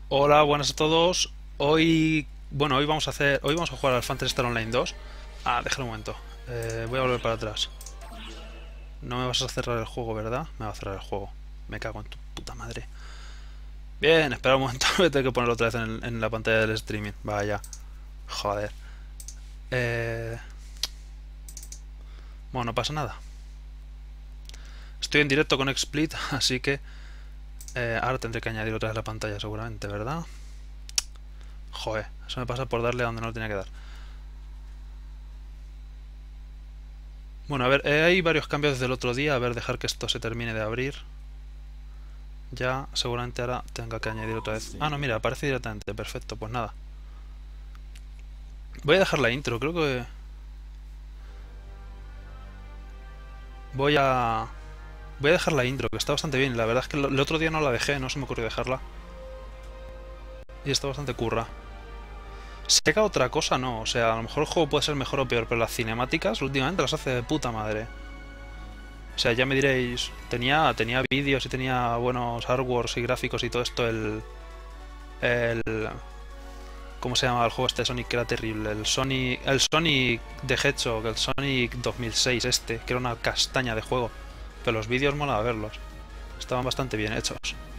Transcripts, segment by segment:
Hola, buenas a todos. Hoy vamos a jugar al Phantasy Star Online 2. Déjame un momento. Voy a volver para atrás. No me vas a cerrar el juego, ¿verdad? Me va a cerrar el juego. Me cago en tu puta madre. Bien, espera un momento. Voy a tener que ponerlo otra vez en la pantalla del streaming. Vaya. Joder. Eh... Bueno, no pasa nada. Estoy en directo con XSplit, así que ahora tendré que añadir otra vez la pantalla seguramente, ¿verdad? Joder, eso me pasa por darle a donde no lo tenía que dar. Bueno, a ver, hay varios cambios desde el otro día. A ver, dejar que esto se termine de abrir. Ya, seguramente ahora tenga que añadir otra vez. No, mira, aparece directamente. Perfecto, pues nada. Voy a dejar la intro, creo que... Voy a... Voy a dejar la intro, que está bastante bien. La verdad es que el otro día no la dejé, no se me ocurrió dejarla. Y está bastante curra. Seca otra cosa, no. O sea, a lo mejor el juego puede ser mejor o peor, pero las cinemáticas últimamente las hace de puta madre. O sea, ya me diréis, tenía vídeos y tenía buenos artworks y gráficos y todo esto el ¿cómo se llama el juego este de Sonic que era terrible? El Sonic de Hedgehog, el Sonic 2006 este, que era una castaña de juego. Pero los vídeos mola verlos. Estaban bastante bien hechos.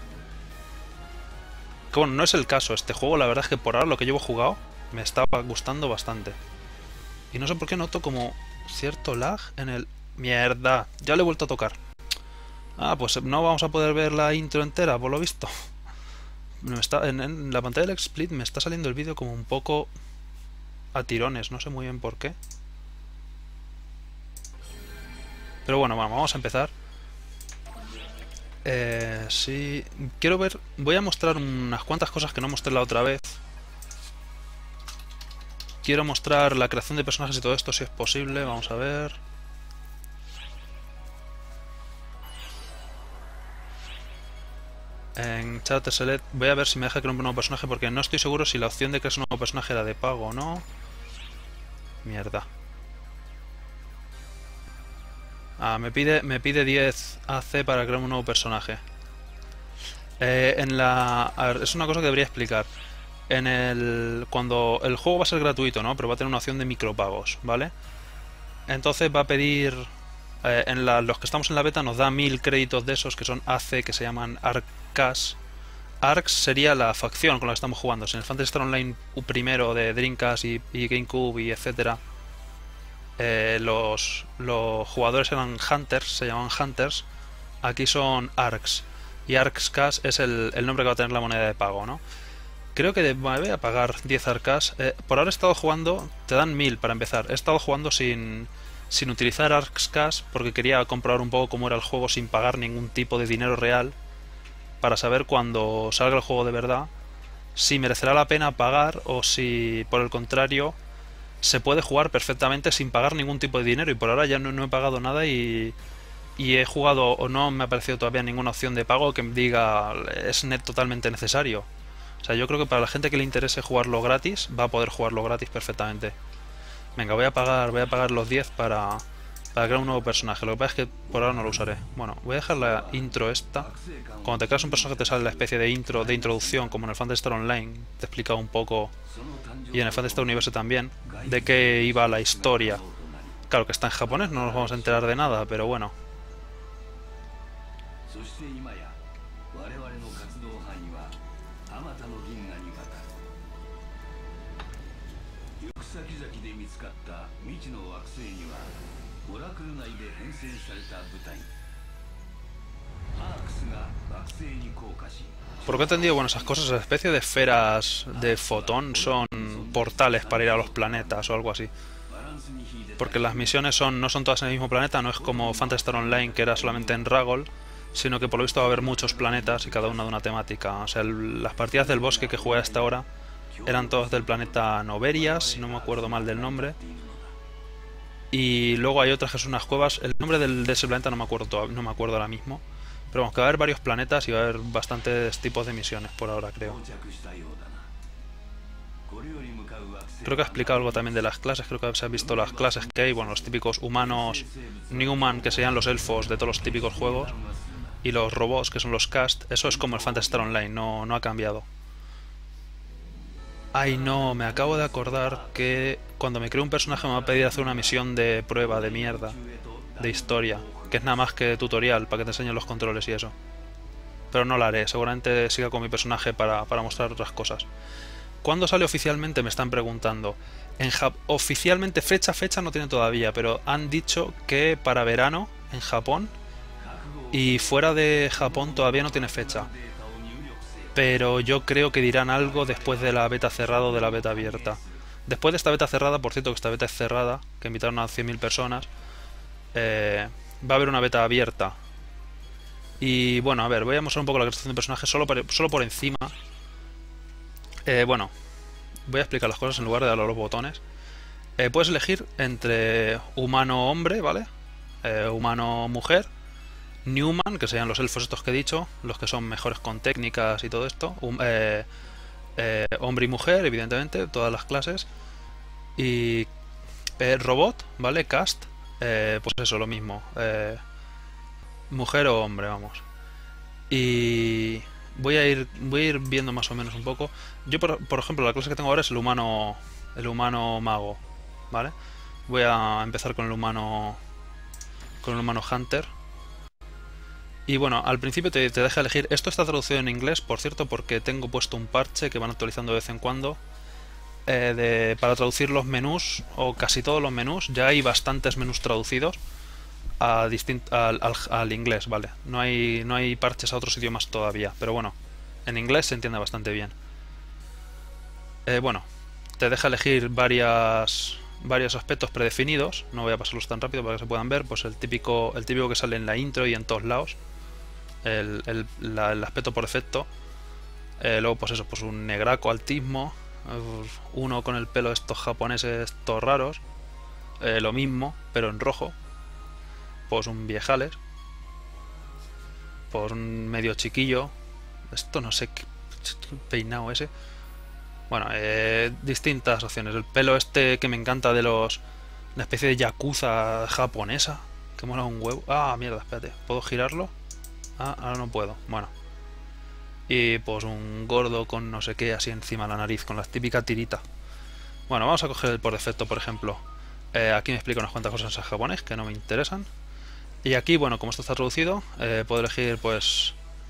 Que bueno, no es el caso. Este juego, la verdad es que por ahora lo que llevo jugado me estaba gustando bastante. Y no sé por qué noto como cierto lag en el... Mierda, ya lo he vuelto a tocar. Pues no vamos a poder ver la intro entera, por lo visto. En la pantalla del XSplit me está saliendo el vídeo como un poco a tirones, no sé muy bien por qué. Pero bueno, vamos a empezar. Sí, quiero ver... Voy a mostrar unas cuantas cosas que no mostré la otra vez. Quiero mostrar la creación de personajes y todo esto si es posible, vamos a ver. En chat select voy a ver si me deja crear un nuevo personaje porque no estoy seguro si la opción de crear un nuevo personaje era de pago o no. Mierda. Me pide 10 AC para crear un nuevo personaje. A ver, es una cosa que debería explicar. Cuando el juego va a ser gratuito, ¿no? Pero va a tener una opción de micropagos, ¿vale? Entonces va a pedir... los que estamos en la beta nos da 1000 créditos de esos que son AC, que se llaman Arcas. Arcs sería la facción con la que estamos jugando. Si en el Phantasy Star Online primero de Dreamcast y GameCube y etcétera, los jugadores eran Hunters, se llaman Hunters. Aquí son Arcs. Y Arcs Cash es el nombre que va a tener la moneda de pago, ¿no? Creo que voy a pagar 10 Arcas. Por ahora he estado jugando, te dan 1000 para empezar. He estado jugando sin utilizar Arcs Cash porque quería comprobar un poco cómo era el juego sin pagar ningún tipo de dinero real para saber cuando salga el juego de verdad si merecerá la pena pagar o si por el contrario se puede jugar perfectamente sin pagar ningún tipo de dinero. Y por ahora ya no he pagado nada y he jugado o no me ha aparecido todavía ninguna opción de pago que me diga es totalmente necesario. O sea, yo creo que para la gente que le interese jugarlo gratis, va a poder jugarlo gratis perfectamente. Venga, voy a pagar los 10 para crear un nuevo personaje. Lo que pasa es que por ahora no lo usaré. Bueno, voy a dejar la intro esta. Cuando te creas un personaje te sale la especie de intro, de introducción, como en el Phantasy Star Online. Te explica un poco, y en el Phantasy Star Universe también, de qué iba la historia. Claro que está en japonés, no nos vamos a enterar de nada, pero bueno. Por lo que he entendido, bueno, esas cosas, esa especie de esferas de fotón son portales para ir a los planetas o algo así. Porque las misiones no son todas en el mismo planeta, no es como Phantasy Star Online que era solamente en Ragol, sino que por lo visto va a haber muchos planetas y cada uno de una temática. O sea, las partidas del bosque que jugué hasta ahora eran todas del planeta Noverias, si no me acuerdo mal del nombre. Y luego hay otras que son unas cuevas. El nombre de ese planeta no me acuerdo ahora mismo. Pero vamos, que va a haber varios planetas y va a haber bastantes tipos de misiones por ahora, creo. Creo que ha explicado algo también de las clases. Creo que se han visto las clases que hay. Bueno, los típicos humanos Newman, que serían los elfos de todos los típicos juegos. Y los robots, que son los cast. Eso es como el Phantasy Star Online, no ha cambiado. Ay, no, me acabo de acordar que cuando me creo un personaje me va a pedir hacer una misión de prueba de mierda, de historia, que es nada más que tutorial, para que te enseñen los controles y eso. Pero no la haré, seguramente siga con mi personaje para mostrar otras cosas. ¿Cuándo sale oficialmente? Me están preguntando. Oficialmente fecha no tiene todavía, pero han dicho que para verano en Japón y fuera de Japón todavía no tiene fecha. Pero yo creo que dirán algo después de la beta cerrada o de la beta abierta. Después de esta beta cerrada, por cierto que esta beta es cerrada, que invitaron a 100.000 personas, va a haber una beta abierta. Y bueno, a ver, voy a mostrar un poco la creación de personajes solo por encima. Bueno, voy a explicar las cosas en lugar de darle a los botones. Puedes elegir entre humano-hombre, ¿vale? Humano-mujer. Newman, que serían los elfos estos que he dicho, los que son mejores con técnicas y todo esto. Hombre y mujer, evidentemente, todas las clases. Y robot, ¿vale? Cast, pues eso, lo mismo. Mujer o hombre, vamos. Y voy a ir viendo más o menos un poco. Yo, por ejemplo, la clase que tengo ahora es el humano mago, ¿vale? Voy a empezar con el humano hunter. Y bueno, al principio te deja elegir. Esto está traducido en inglés, por cierto, porque tengo puesto un parche que van actualizando de vez en cuando. Para traducir los menús, o casi todos los menús, ya hay bastantes menús traducidos al inglés, ¿vale? No hay parches a otros idiomas todavía, pero bueno, en inglés se entiende bastante bien. Bueno, te deja elegir varios aspectos predefinidos. No voy a pasarlos tan rápido para que se puedan ver. Pues el típico que sale en la intro y en todos lados. El aspecto por defecto. Luego pues eso, pues un negraco altismo. Uno con el pelo de estos japoneses todos raros. Lo mismo, pero en rojo. Pues un viejales. Pues un medio chiquillo. Esto no sé qué peinado ese. Bueno, distintas opciones. El pelo este que me encanta de una especie de yakuza japonesa. Que mola un huevo. Ah, mierda, espérate. ¿Puedo girarlo? Ah, ahora no puedo. Bueno. Y pues un gordo con no sé qué así encima de la nariz, con la típica tirita. Bueno, vamos a coger el por defecto, por ejemplo. Aquí me explica unas cuantas cosas en japonés que no me interesan. Y aquí, bueno, como esto está traducido, puedo elegir pues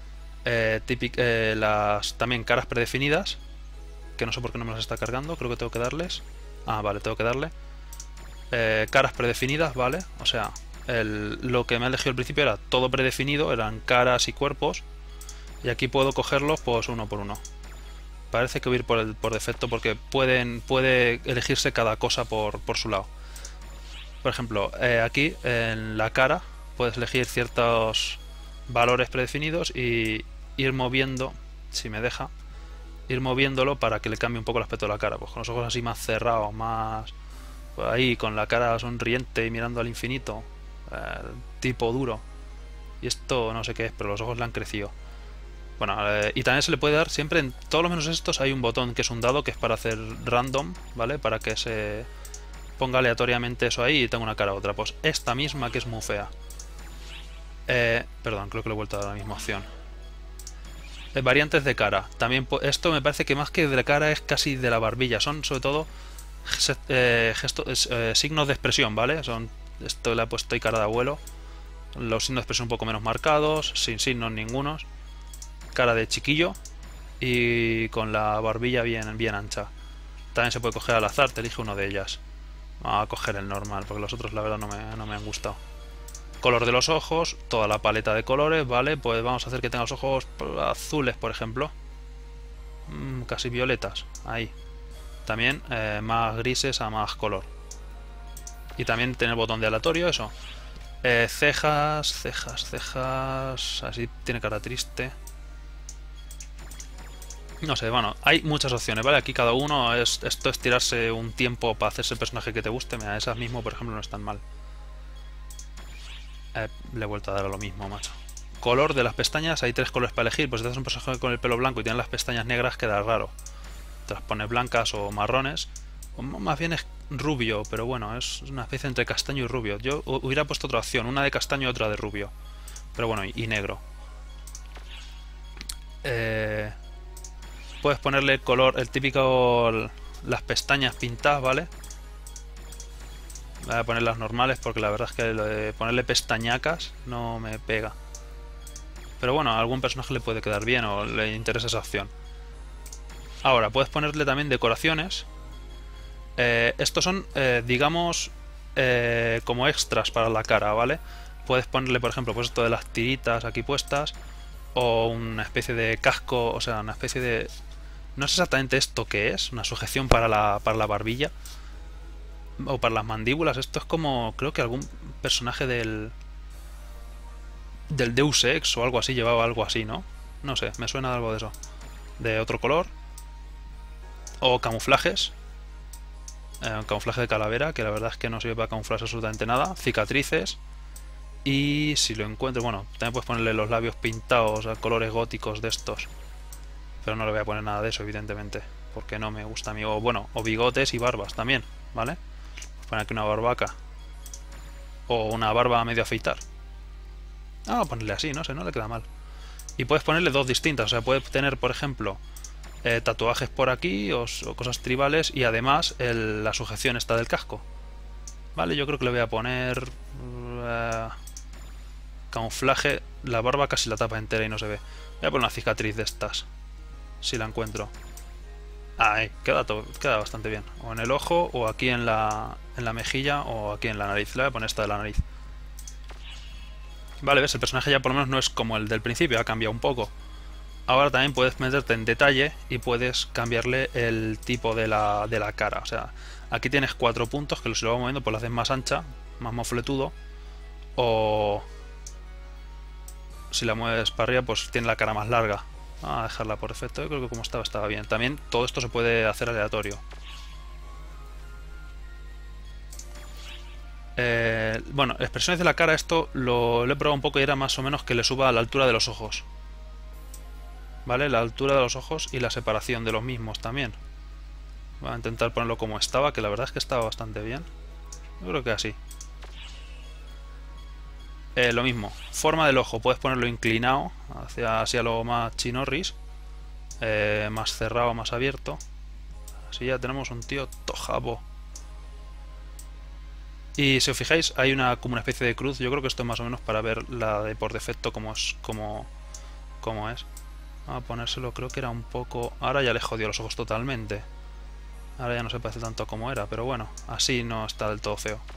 las también caras predefinidas. Que no sé por qué no me las está cargando, creo que tengo que darles. Ah, vale, tengo que darle. Caras predefinidas, ¿vale? O sea, lo que me ha elegido al principio era todo predefinido, eran caras y cuerpos. Y aquí puedo cogerlos pues uno por uno. Parece que voy a ir por defecto porque puede elegirse cada cosa por su lado. Por ejemplo, aquí en la cara puedes elegir ciertos valores predefinidos y ir moviendo, si me deja, ir moviéndolo para que le cambie un poco el aspecto de la cara. Pues con los ojos así más cerrados, más... Pues ahí, con la cara sonriente y mirando al infinito. Tipo duro. Y esto no sé qué es, pero los ojos le han crecido. Bueno, y también se le puede dar siempre, en todos los menús estos hay un botón que es un dado, que es para hacer random, ¿vale? Para que se ponga aleatoriamente eso ahí y tenga una cara u otra. Pues esta misma que es muy fea. Perdón, creo que le he vuelto a dar la misma opción. Variantes de cara. También esto me parece que más que de la cara es casi de la barbilla. Son sobre todo signos de expresión, ¿vale? Esto le he puesto ahí cara de abuelo. Los signos de expresión un poco menos marcados, sin signos ningunos. Cara de chiquillo y con la barbilla bien ancha. También se puede coger al azar, te elige uno de ellas. Vamos a coger el normal, porque los otros la verdad no me han gustado. Color de los ojos, toda la paleta de colores, ¿vale? Pues vamos a hacer que tenga los ojos azules, por ejemplo. Casi violetas, ahí. También más grises a más color. Y también tiene el botón de aleatorio, eso. Cejas. Así tiene cara triste. No sé, bueno, hay muchas opciones, ¿vale? Aquí cada uno esto es tirarse un tiempo para hacerse el personaje que te guste. Mira, esas mismo, por ejemplo, no están mal. Le he vuelto a dar a lo mismo, macho. Color de las pestañas, hay 3 colores para elegir. Pues si te haces un personaje con el pelo blanco y tienes las pestañas negras, queda raro. Te las pones blancas o marrones. O más bien es rubio, pero bueno, es una especie entre castaño y rubio. Yo hubiera puesto otra opción, una de castaño y otra de rubio. Pero bueno, y negro. puedes ponerle color, el típico, las pestañas pintadas, ¿vale? Voy a poner las normales porque la verdad es que lo de ponerle pestañacas no me pega. Pero bueno, a algún personaje le puede quedar bien o le interesa esa opción. Ahora, puedes ponerle también decoraciones. Estos son, digamos, como extras para la cara, ¿vale? Puedes ponerle, por ejemplo, pues esto de las tiritas aquí puestas. O una especie de casco, o sea, una especie de... No sé exactamente esto qué es, una sujeción para la barbilla. O para las mandíbulas. Esto es como, creo que algún personaje del Deus Ex o algo así llevaba algo así, ¿no? No sé, me suena algo de eso. De otro color. O camuflajes. Un camuflaje de calavera, que la verdad es que no sirve para camuflar absolutamente nada. Cicatrices. Y si lo encuentro, bueno, también puedes ponerle los labios pintados a colores góticos de estos. Pero no le voy a poner nada de eso, evidentemente. Porque no me gusta a mí. O bueno, o bigotes y barbas también, ¿vale? Poner aquí una barbaca. O una barba a medio afeitar. Ah, ponerle así, no sé, no le queda mal. Y puedes ponerle dos distintas, o sea, puedes tener, por ejemplo, tatuajes por aquí o cosas tribales y además la sujeción está del casco. Vale, yo creo que le voy a poner camuflaje. La barba casi la tapa entera y no se ve. Voy a poner una cicatriz de estas, si la encuentro. Ahí, queda bastante bien. O en el ojo, o aquí en la mejilla, o aquí en la nariz. Le voy a poner esta de la nariz. Vale, ves, el personaje ya por lo menos no es como el del principio, ha cambiado un poco. Ahora también puedes meterte en detalle y puedes cambiarle el tipo de la cara. O sea, aquí tienes 4 puntos que si lo vas moviendo pues lo haces más ancha, más mofletudo. O si la mueves para arriba pues tiene la cara más larga. Vamos a dejarla por defecto, yo creo que como estaba bien. También todo esto se puede hacer aleatorio. Bueno, expresiones de la cara, esto lo he probado un poco y era más o menos que le suba a la altura de los ojos. ¿Vale? La altura de los ojos y la separación de los mismos también. Voy a intentar ponerlo como estaba, que la verdad es que estaba bastante bien. Yo creo que así. Lo mismo, forma del ojo, puedes ponerlo inclinado hacia lo más chinorris, más cerrado, más abierto. Así ya tenemos un tío tojabo. Y si os fijáis, hay como una especie de cruz. Yo creo que esto es más o menos para ver la de por defecto como es. Vamos a ponérselo, creo que era un poco... Ahora ya le jodió los ojos totalmente. Ahora ya no se parece tanto como era, pero bueno, así no está del todo feo.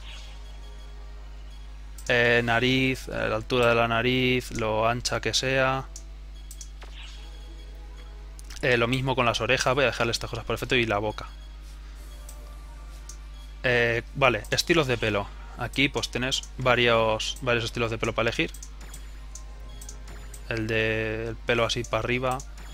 Nariz, la altura de la nariz, lo ancha que sea. Lo mismo con las orejas, voy a dejarle estas cosas por defecto y la boca. Vale, estilos de pelo. Aquí pues tienes varios estilos de pelo para elegir. El de pelo así para arriba.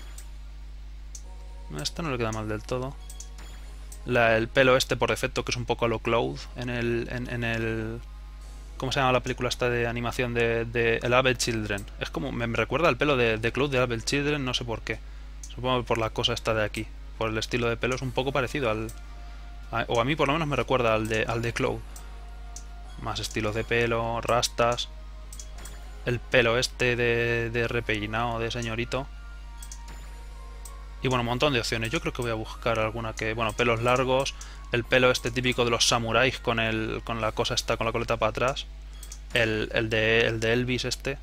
Esto no le queda mal del todo. El pelo este por defecto, que es un poco a lo Cloud en el ¿cómo se llama la película esta de animación de El Abel Children? Es como, me recuerda al pelo de Cloud de Abel Children, no sé por qué. Supongo que por la cosa esta de aquí. Por el estilo de pelo es un poco parecido o a mí por lo menos me recuerda al de Cloud. Más estilos de pelo, rastas. El pelo este de repeinado de señorito. Y bueno, un montón de opciones. Yo creo que voy a buscar alguna que... Bueno, pelos largos. El pelo este típico de los samuráis con la cosa esta, con la coleta para atrás. El de Elvis este.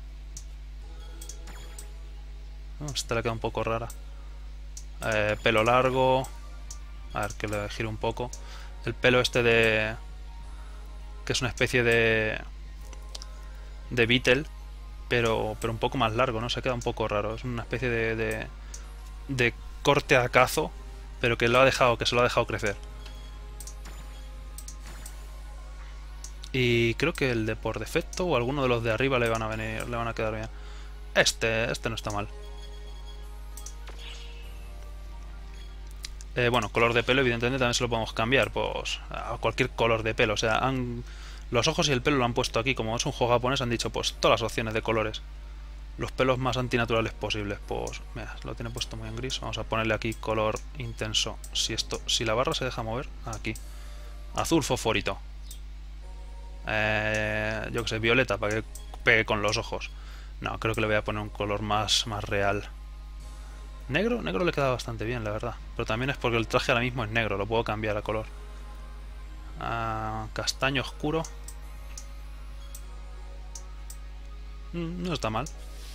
Esta le queda un poco rara. Pelo largo. A ver, que le giro un poco. El pelo este que es una especie de Beatle. Pero un poco más largo, ¿no? Se queda un poco raro. Es una especie de corte a cazo, pero que se lo ha dejado crecer. Y creo que el de por defecto o alguno de los de arriba le van a quedar bien. Este no está mal. Bueno, color de pelo evidentemente también se lo podemos cambiar pues a cualquier color de pelo. O sea, los ojos y el pelo lo han puesto aquí. Como es un juego japonés, han dicho pues todas las opciones de colores. Los pelos más antinaturales posibles. Pues mira, lo tiene puesto muy en gris. Vamos a ponerle aquí color intenso. Si la barra se deja mover, aquí. Azul fosforito. Yo que sé, violeta para que pegue con los ojos. No, creo que le voy a poner un color más real. Negro, negro le queda bastante bien, la verdad. Pero también es porque el traje ahora mismo es negro, lo puedo cambiar a color. Castaño oscuro. No está mal.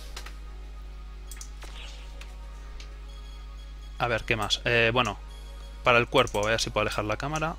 A ver, ¿qué más? Bueno, para el cuerpo, voy a ver si puedo alejar la cámara.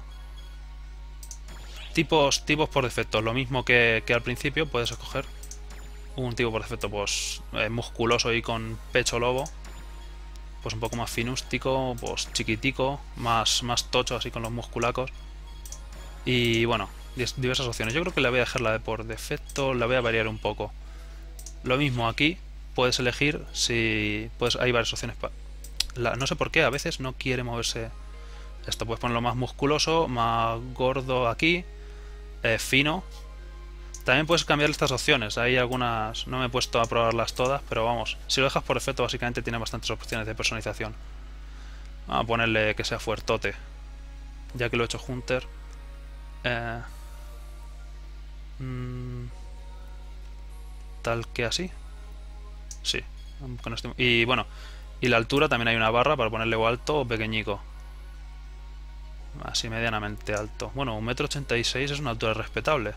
Tipos por defecto, lo mismo que al principio, puedes escoger un tipo por defecto, pues musculoso y con pecho lobo. Pues un poco más finústico, pues chiquitico, más tocho así con los musculacos. Y bueno, diversas opciones. Yo creo que le voy a dejar la de por defecto, la voy a variar un poco. Lo mismo aquí, puedes elegir si... Pues hay varias opciones. No sé por qué, a veces no quiere moverse. Esto puedes ponerlo más musculoso, más gordo aquí, fino. También puedes cambiar estas opciones. Hay algunas, no me he puesto a probarlas todas, pero vamos, si lo dejas por defecto básicamente tiene bastantes opciones de personalización. Vamos a ponerle que sea fuertote, ya que lo he hecho Hunter. Tal que así. Sí. Y bueno, y la altura también hay una barra para ponerle o alto o pequeñico. Así medianamente alto. Bueno, 1,86 m es una altura respetable.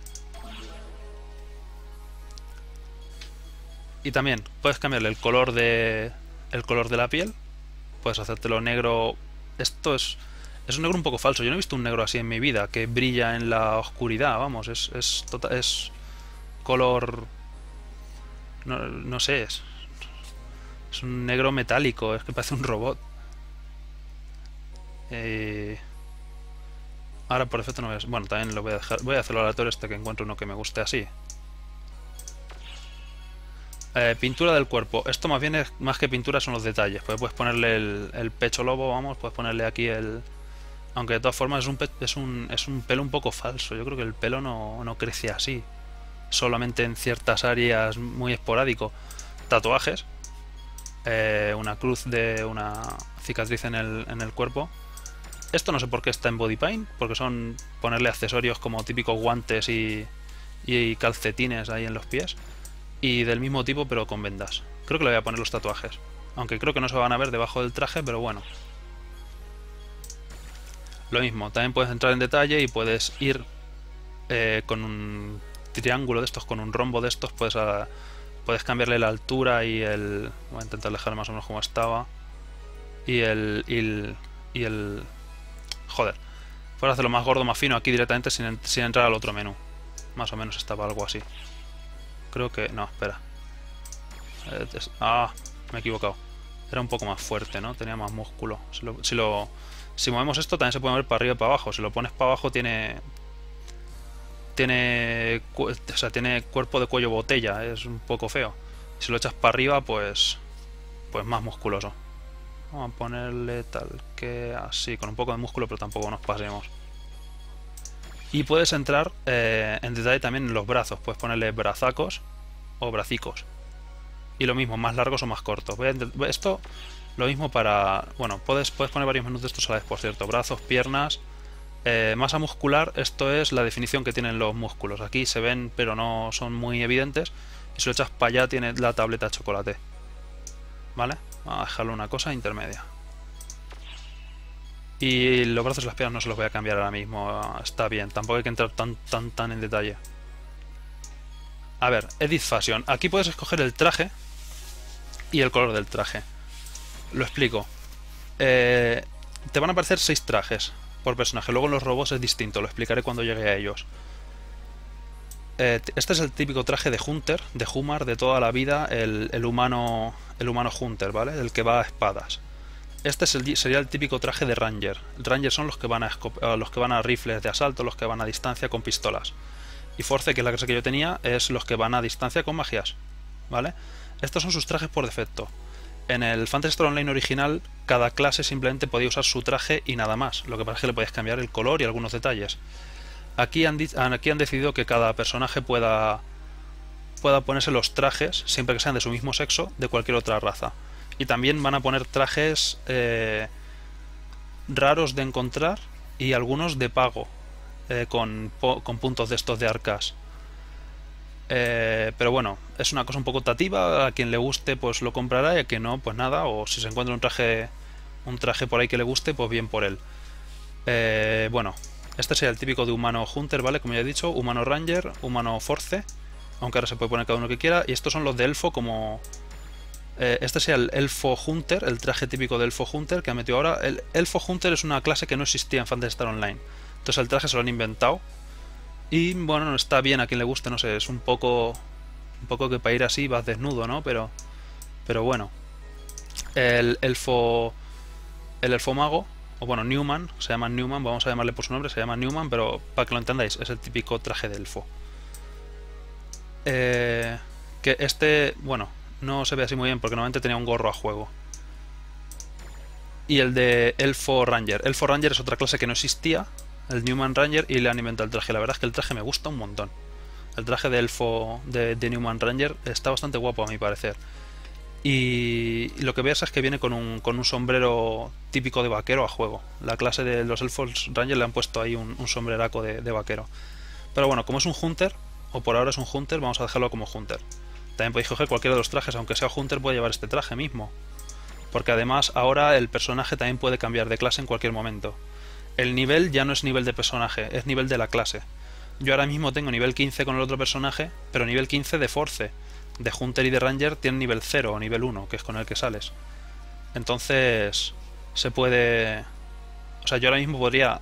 Y también puedes cambiarle el color de la piel. Puedes hacértelo negro. Esto es un negro un poco falso. Yo no he visto un negro así en mi vida, que brilla en la oscuridad, vamos, es color, no sé, es un negro metálico, es que parece un robot. Ahora por defecto no ves. Bueno, también lo voy a dejar. Voy a hacerlo aleatorio hasta que encuentre uno que me guste así. Pintura del cuerpo. Esto más bien es más que pintura, son los detalles. Pues puedes ponerle el pecho lobo, vamos, puedes ponerle aquí el... Aunque de todas formas es un pelo un poco falso. Yo creo que el pelo no crece así. Solamente en ciertas áreas muy esporádico. Tatuajes. Una cruz de una cicatriz en el cuerpo. Esto no sé por qué está en body paint, porque son ponerle accesorios como típicos guantes y calcetines ahí en los pies. Y del mismo tipo pero con vendas. Creo que le voy a poner los tatuajes. Aunque creo que no se van a ver debajo del traje, pero bueno. Lo mismo, también puedes entrar en detalle y puedes ir con un triángulo de estos, con un rombo de estos, puedes cambiarle la altura y el... Voy a intentar dejar más o menos como estaba. Y el... Joder. Puedes hacerlo más gordo, más fino aquí directamente sin entrar al otro menú. Más o menos estaba algo así. Creo que... No, espera. Me he equivocado. Era un poco más fuerte, ¿no? Tenía más músculo. Si movemos esto también se puede mover para arriba y para abajo. Si lo pones para abajo tiene cuerpo de cuello botella. Es un poco feo. Si lo echas para arriba, pues más musculoso. Vamos a ponerle tal que así, con un poco de músculo, pero tampoco nos pasemos. Y puedes entrar en detalle también en los brazos. Puedes ponerle brazacos o bracicos. Y lo mismo, más largos o más cortos. Esto, lo mismo para... Bueno, puedes poner varios menús de estos a la vez, por cierto. Brazos, piernas... masa muscular, esto es la definición que tienen los músculos. Aquí se ven, pero no son muy evidentes. Y si lo echas para allá, tiene la tableta de chocolate. ¿Vale? Vamos a dejarlo una cosa intermedia. Y los brazos y las piernas no se los voy a cambiar ahora mismo. Está bien, tampoco hay que entrar tan en detalle. A ver, Edit Fashion. Aquí puedes escoger el traje y el color del traje. Lo explico. Te van a aparecer 6 trajes por personaje. Luego en los robots es distinto, lo explicaré cuando llegue a ellos. Este es el típico traje de Hunter, de Humar, de toda la vida, el humano Hunter, ¿vale? El que va a espadas. Este sería el típico traje de Ranger. Ranger son los que van a rifles de asalto, los que van a distancia con pistolas. Y Force, que es la clase que yo tenía, es los que van a distancia con magias, ¿vale? Estos son sus trajes por defecto. En el Phantasy Star Online original, cada clase simplemente podía usar su traje y nada más. Lo que pasa es que le podías cambiar el color y algunos detalles. Aquí han decidido que cada personaje pueda ponerse los trajes, siempre que sean de su mismo sexo, de cualquier otra raza. Y también van a poner trajes raros de encontrar y algunos de pago, con puntos de estos de arcas. Pero bueno, es una cosa un poco tativa, a quien le guste pues lo comprará y a quien no, pues nada, o si se encuentra un traje por ahí que le guste, pues bien por él. Bueno, este sería el típico de humano hunter, ¿vale? Como ya he dicho, humano ranger, humano force, aunque ahora se puede poner cada uno que quiera, y estos son los de elfo como... este sería el elfo hunter, el traje típico de elfo hunter que ha metido ahora. El elfo hunter es una clase que no existía en Phantasy Star Online, entonces el traje se lo han inventado. Y bueno, no está bien a quien le guste, no sé, es un poco que para ir así vas desnudo, ¿no? Pero bueno, el elfo, el elfo mago, o bueno, Newman, se llama Newman, vamos a llamarle por su nombre, se llama Newman, pero para que lo entendáis, es el típico traje de elfo. Que este, bueno, no se ve así muy bien porque normalmente tenía un gorro a juego. Y el de Elfo Ranger. Elfo Ranger es otra clase que no existía, el Newman Ranger, y le han inventado el traje. La verdad es que el traje me gusta un montón. El traje de Elfo de Newman Ranger está bastante guapo a mi parecer. Y lo que veas es que viene con un sombrero típico de vaquero a juego. La clase de los Elfos Ranger le han puesto ahí un sombreraco de vaquero. Pero bueno, como es un Hunter, o por ahora es un Hunter, vamos a dejarlo como Hunter. También podéis coger cualquiera de los trajes, aunque sea Hunter puede llevar este traje mismo. Porque además ahora el personaje también puede cambiar de clase en cualquier momento. El nivel ya no es nivel de personaje, es nivel de la clase. Yo ahora mismo tengo nivel 15 con el otro personaje, pero nivel 15 de Force. De Hunter y de Ranger tienen nivel 0 o nivel 1, que es con el que sales. Entonces se puede... O sea, yo ahora mismo podría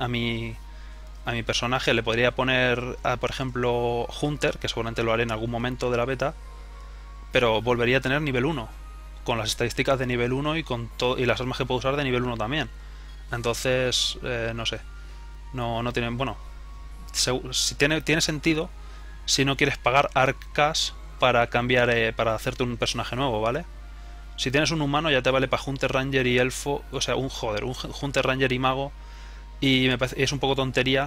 a mi personaje le podría poner, por ejemplo, Hunter, que seguramente lo haré en algún momento de la beta, pero volvería a tener nivel 1, con las estadísticas de nivel 1 y con y las armas que puedo usar de nivel 1 también. Entonces, no sé, no tiene, bueno, si tiene sentido si no quieres pagar arcas para cambiar, para hacerte un personaje nuevo, ¿vale? Si tienes un humano ya te vale para Hunter, Ranger y Elfo, o sea, un Hunter, Ranger y Mago, y me parece, es un poco tontería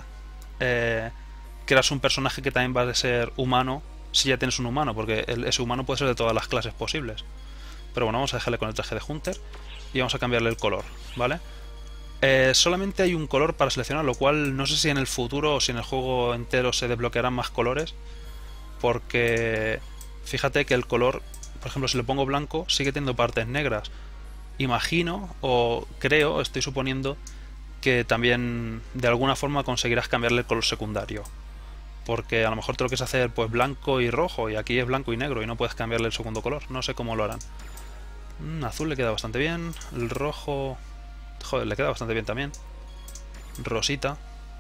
creas un personaje que también va a ser humano si ya tienes un humano, porque ese humano puede ser de todas las clases posibles. Pero bueno, vamos a dejarle con el traje de Hunter y vamos a cambiarle el color, ¿vale? Solamente hay un color para seleccionar, lo cual no sé si en el futuro o si en el juego entero se desbloquearán más colores, porque fíjate que el color, por ejemplo, si le pongo blanco, sigue teniendo partes negras. Imagino, o creo, estoy suponiendo, que también de alguna forma conseguirás cambiarle el color secundario. Porque a lo mejor te lo quieres hacer pues blanco y rojo, y aquí es blanco y negro, y no puedes cambiarle el segundo color. No sé cómo lo harán. Azul le queda bastante bien. El rojo... Joder, le queda bastante bien también. Rosita.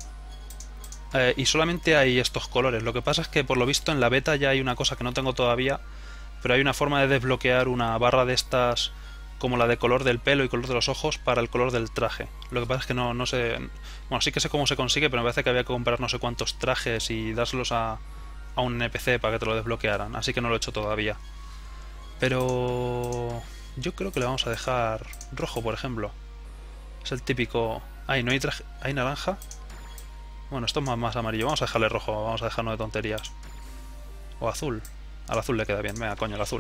Y solamente hay estos colores. Lo que pasa es que por lo visto en la beta ya hay una cosa que no tengo todavía, pero hay una forma de desbloquear una barra de estas como la de color del pelo y color de los ojos para el color del traje. Lo que pasa es que no sé... Bueno, sí que sé cómo se consigue, pero me parece que había que comprar no sé cuántos trajes y dárselos a un NPC para que te lo desbloquearan. Así que no lo he hecho todavía. Pero... yo creo que le vamos a dejar rojo, por ejemplo. Es el típico... Ay, no hay traje... ¿Hay naranja? Bueno, esto es más amarillo. Vamos a dejarle rojo, vamos a dejarnos de tonterías. O azul. Al azul le queda bien. Venga, coño, el azul.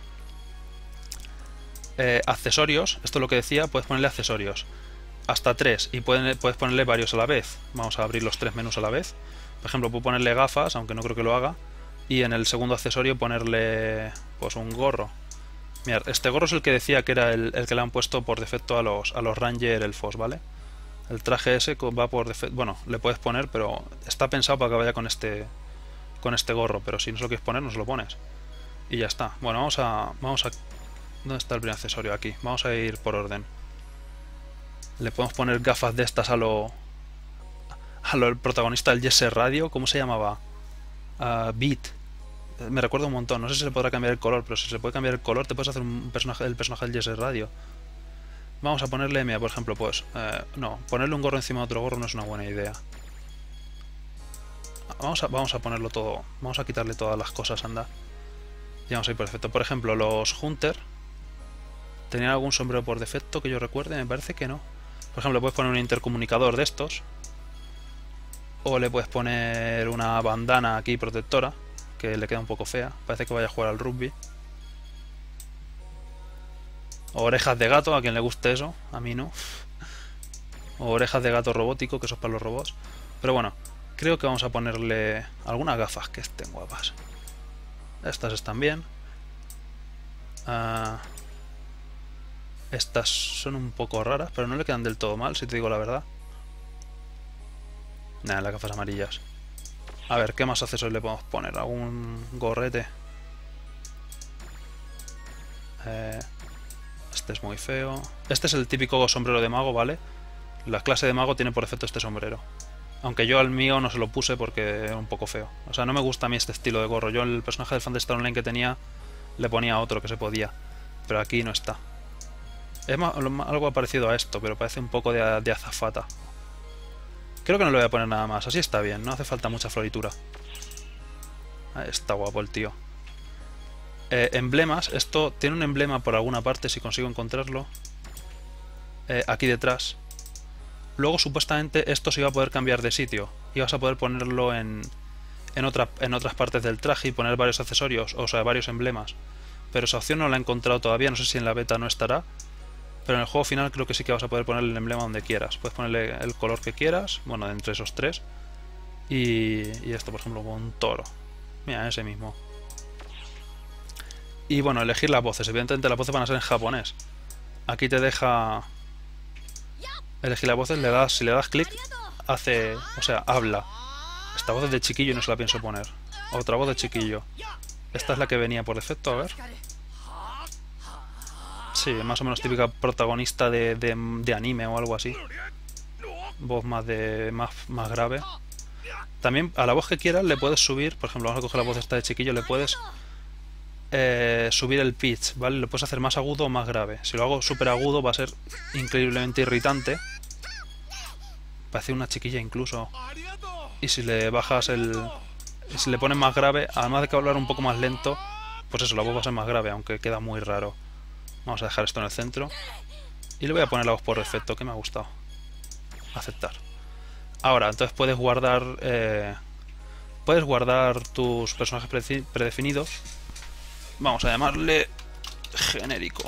Accesorios. Esto es lo que decía. Puedes ponerle accesorios. Hasta 3. Y puedes ponerle varios a la vez. Vamos a abrir los 3 menús a la vez. Por ejemplo, puedo ponerle gafas, aunque no creo que lo haga. Y en el segundo accesorio ponerle... pues un gorro. Mirad, este gorro es el que decía que era el que le han puesto por defecto a los Ranger Elfos, ¿vale? El traje ese va por defecto... Bueno, le puedes poner, pero está pensado para que vaya con este gorro. Pero si no se lo quieres poner, no se lo pones. Y ya está. Bueno, vamos a... ¿Dónde está el primer accesorio? Aquí. Vamos a ir por orden. Le podemos poner gafas de estas a lo el protagonista del Jet Set Radio. ¿Cómo se llamaba? Beat. Me recuerda un montón. No sé si se podrá cambiar el color, pero si se puede cambiar el color te puedes hacer el personaje del Jet Set Radio. Vamos a ponerle, mira, por ejemplo, pues... no, ponerle un gorro encima de otro gorro no es una buena idea. Vamos a ponerlo todo. Vamos a quitarle todas las cosas, anda. Y vamos a ir por defecto. Por ejemplo, los Hunter ¿tenían algún sombrero por defecto que yo recuerde? Me parece que no. Por ejemplo, le puedes poner un intercomunicador de estos. O le puedes poner una bandana aquí protectora, que le queda un poco fea. Parece que vaya a jugar al rugby. O orejas de gato, a quien le guste eso. A mí no. O orejas de gato robótico, que eso es para los robots. Pero bueno, creo que vamos a ponerle algunas gafas que estén guapas. Estas están bien. Estas son un poco raras, pero no le quedan del todo mal, si te digo la verdad. Nada, las gafas amarillas. A ver, ¿qué más accesorios le podemos poner? ¿Algún gorrete? Este es muy feo. Este es el típico sombrero de mago, ¿vale? La clase de mago tiene por defecto este sombrero. Aunque yo al mío no se lo puse porque era un poco feo. O sea, no me gusta a mí este estilo de gorro. Yo el personaje del Phantasy Star Online que tenía le ponía otro que se podía. Pero aquí no está. Es algo parecido a esto, pero parece un poco de azafata. Creo que no le voy a poner nada más. Así está bien, no hace falta mucha floritura. Está guapo el tío. Emblemas. Esto tiene un emblema por alguna parte, si consigo encontrarlo. Aquí detrás. Luego supuestamente esto se iba a poder cambiar de sitio. Ibas a poder ponerlo en otras partes del traje y poner varios accesorios, o sea, varios emblemas. Pero esa opción no la he encontrado todavía, no sé si en la beta no estará. Pero en el juego final creo que sí que vas a poder poner el emblema donde quieras. Puedes ponerle el color que quieras, bueno, entre esos tres. Y esto, por ejemplo, con un toro. Mira, ese mismo. Y bueno, elegir las voces. Evidentemente las voces van a ser en japonés. Aquí te deja elegir las voces, si le das clic, hace, o sea, habla. Esta voz es de chiquillo y no se la pienso poner. Otra voz de chiquillo. Esta es la que venía por defecto, a ver. Sí, más o menos típica protagonista de anime o algo así. Voz más grave. También a la voz que quieras le puedes subir, por ejemplo, vamos a coger la voz esta de chiquillo, le puedes subir el pitch, ¿vale? Lo puedes hacer más agudo o más grave. Si lo hago súper agudo va a ser increíblemente irritante. Parece una chiquilla incluso. Y si le bajas si le pones más grave, además de que hablar un poco más lento, pues eso, la voz va a ser más grave, aunque queda muy raro. Vamos a dejar esto en el centro. Y le voy a poner la voz por defecto, que me ha gustado. Aceptar. Ahora, entonces puedes guardar tus personajes predefinidos. Vamos a llamarle genérico.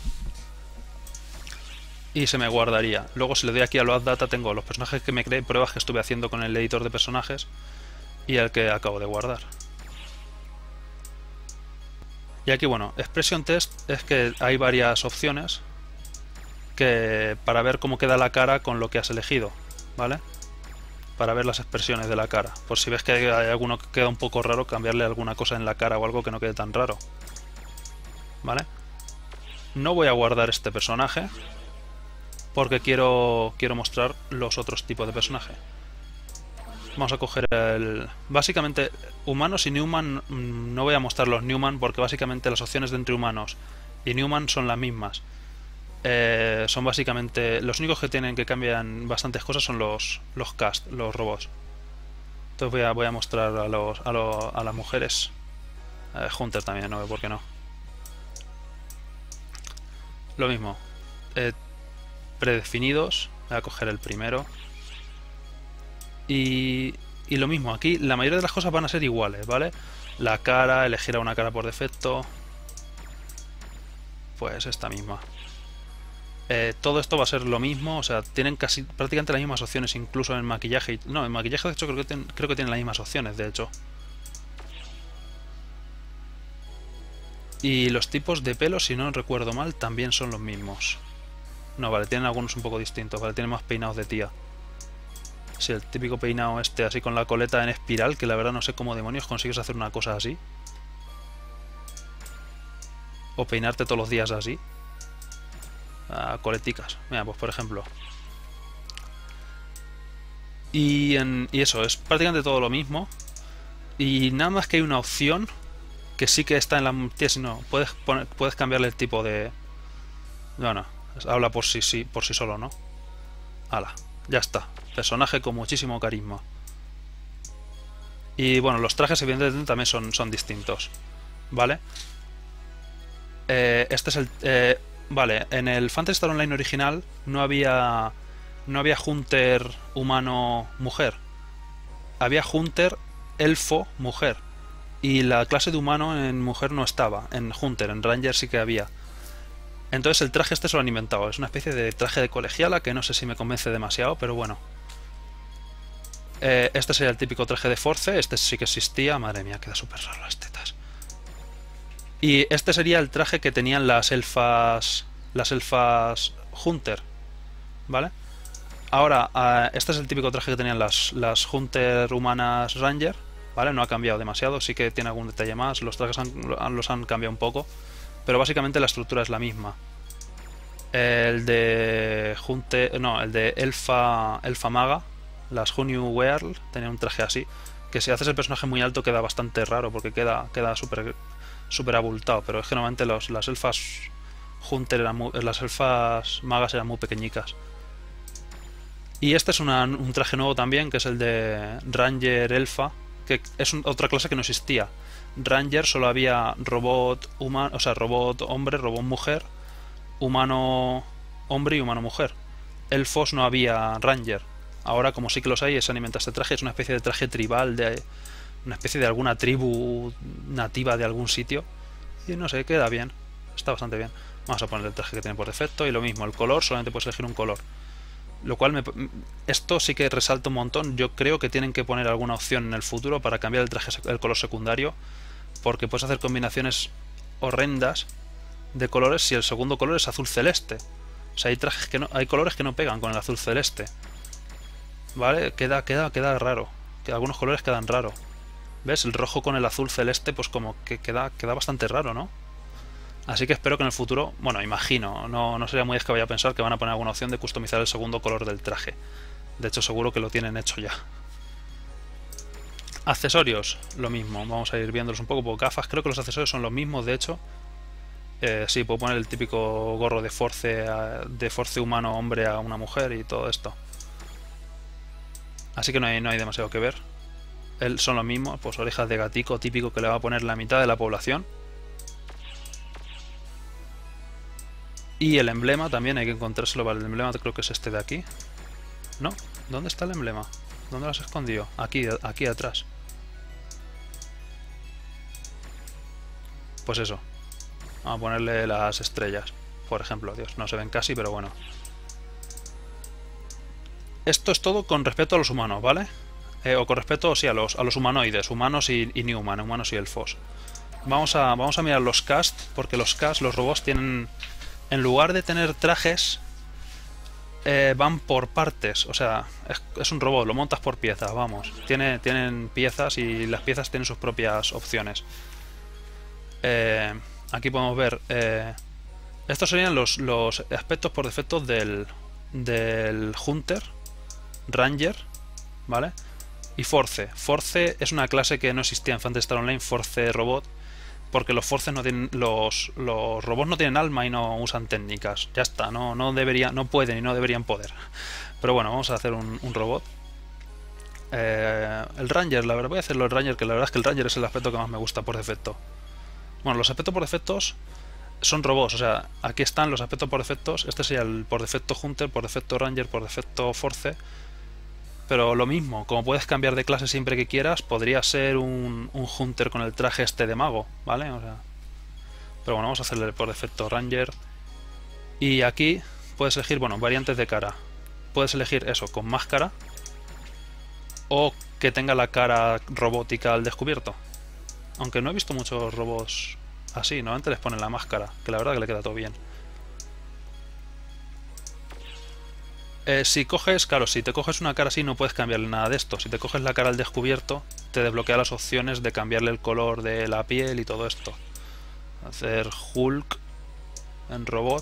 Y se me guardaría. Luego si le doy aquí a Load Data tengo los personajes que me creé, pruebas que estuve haciendo con el editor de personajes y el que acabo de guardar. Y aquí, bueno, Expression Test es que hay varias opciones para ver cómo queda la cara con lo que has elegido, ¿vale? Para ver las expresiones de la cara. Por si ves que hay alguno que queda un poco raro, cambiarle alguna cosa en la cara o algo que no quede tan raro. ¿Vale? No voy a guardar este personaje porque quiero mostrar los otros tipos de personaje. Vamos a coger básicamente, humanos y Newman. No voy a mostrar los Newman porque básicamente las opciones de entre humanos y Newman son las mismas. Son básicamente los únicos que cambian bastantes cosas son los cast, los robots. Entonces voy a mostrar a las mujeres. Hunter también, no veo por qué no. Lo mismo. Predefinidos. Voy a coger el primero. Y lo mismo, aquí la mayoría de las cosas van a ser iguales, ¿vale? La cara, elegir a una cara por defecto. Pues esta misma. Todo esto va a ser lo mismo, o sea, tienen prácticamente las mismas opciones, incluso en maquillaje. No, en maquillaje de hecho creo que tienen las mismas opciones, de hecho. Y los tipos de pelo, si no recuerdo mal, también son los mismos. No, vale, tienen algunos un poco distintos, vale, tienen más peinados de tía. Sí, el típico peinado así con la coleta en espiral, que la verdad no sé cómo demonios consigues hacer una cosa así. O peinarte todos los días así. Coleticas. Mira, pues por ejemplo. Y eso, es prácticamente todo lo mismo. Y nada más que hay una opción que sí que está en la... Si no, puedes cambiarle el tipo de... Bueno, habla por sí solo, ¿no? Hala, ya está. Personaje con muchísimo carisma. Y bueno, los trajes evidentemente también son distintos. ¿Vale? Este es el... vale, en el Phantasy Star Online original no había Hunter humano-mujer. Había Hunter elfo-mujer. Y la clase de humano en mujer no estaba. En Hunter, en Ranger sí que había. Entonces el traje se lo han inventado. Es una especie de traje de colegiala que no sé si me convence demasiado, pero bueno. Este sería el típico traje de Force. Este sí que existía. Madre mía, queda súper raro las tetas. Y este sería el traje que tenían las elfas Hunter, ¿vale? Ahora, este es el típico traje que tenían las Hunter humanas Ranger, ¿vale? No ha cambiado demasiado, sí que tiene algún detalle más, los trajes los han cambiado un poco, pero básicamente la estructura es la misma. El de Hunter, no, el de Elfa Maga, las Hunyu Wearl, tenía un traje así, que si haces el personaje muy alto queda bastante raro, porque queda súper abultado, pero es que normalmente las elfas Hunter las elfas magas eran muy pequeñicas. Y este es un traje nuevo también, que es el de Ranger Elfa, que es otra clase que no existía. Ranger solo había robot humano, o sea, robot hombre, robot mujer, humano hombre y humano mujer. Elfos no había Ranger. Ahora, como sí que los hay, se alimenta este traje. Es una especie de traje tribal, de una especie de alguna tribu nativa de algún sitio. Y no sé, queda bien. Está bastante bien. Vamos a poner el traje que tiene por defecto. Y lo mismo, el color, solamente puedes elegir un color. Lo cual esto sí que resalta un montón. Yo creo que tienen que poner alguna opción en el futuro para cambiar el traje, el color secundario, porque puedes hacer combinaciones horrendas de colores si el segundo color es azul celeste. O sea, hay trajes que no, hay colores que no pegan con el azul celeste. ¿Vale? Queda raro. Que algunos colores quedan raro. ¿Ves? El rojo con el azul celeste, pues como que queda bastante raro, ¿no? Así que espero que en el futuro, bueno, imagino, no sería muy descabellado pensar que van a poner alguna opción de customizar el segundo color del traje. De hecho, seguro que lo tienen hecho ya. Accesorios, lo mismo. Vamos a ir viéndolos un poco. Por gafas, creo que los accesorios son los mismos, de hecho. Sí, puedo poner el típico gorro de force humano hombre a una mujer y todo esto. Así que no hay demasiado que ver. Son los mismos, pues orejas de gatico típico que le va a poner la mitad de la población. Y el emblema también hay que encontrárselo. Vale, el emblema creo que es este de aquí. ¿No? ¿Dónde está el emblema? ¿Dónde lo has escondido? Aquí atrás. Pues eso. Vamos a ponerle las estrellas, por ejemplo. Dios, no se ven casi, pero bueno. Esto es todo con respecto a los humanos, ¿vale? O con respecto, sí, a los humanoides, humanos y Newman, humanos y elfos. Vamos a mirar los cast, porque los robots tienen... En lugar de tener trajes, van por partes. O sea, es un robot, lo montas por piezas, vamos. Tienen piezas y las piezas tienen sus propias opciones. Aquí podemos ver... estos serían los aspectos por defecto del Hunter, Ranger, ¿vale? Y Force. Force es una clase que no existía en Phantasy Star Online, Force Robot, porque los Forces no tienen, los robots no tienen alma y no usan técnicas. Ya está, no pueden y no deberían poder. Pero bueno, vamos a hacer un robot. El Ranger, la verdad, voy a hacerlo el Ranger, que la verdad es que el Ranger es el aspecto que más me gusta por defecto. Bueno, los aspectos por defectos son robots, o sea, aquí están los aspectos por defectos. Este sería el por defecto Hunter, por defecto Ranger, por defecto Force. Pero lo mismo, como puedes cambiar de clase siempre que quieras, podría ser un Hunter con el traje este de mago, ¿vale? O sea, pero bueno, vamos a hacerle por defecto Ranger. Y aquí puedes elegir, bueno, variantes de cara. Puedes elegir eso, con máscara. O que tenga la cara robótica al descubierto. Aunque no he visto muchos robots así, normalmente les ponen la máscara, que la verdad que le queda todo bien. Si coges, claro, si te coges una cara así no puedes cambiarle nada de esto. Si te coges la cara al descubierto, te desbloquea las opciones de cambiarle el color de la piel y todo esto. Hacer Hulk en robot.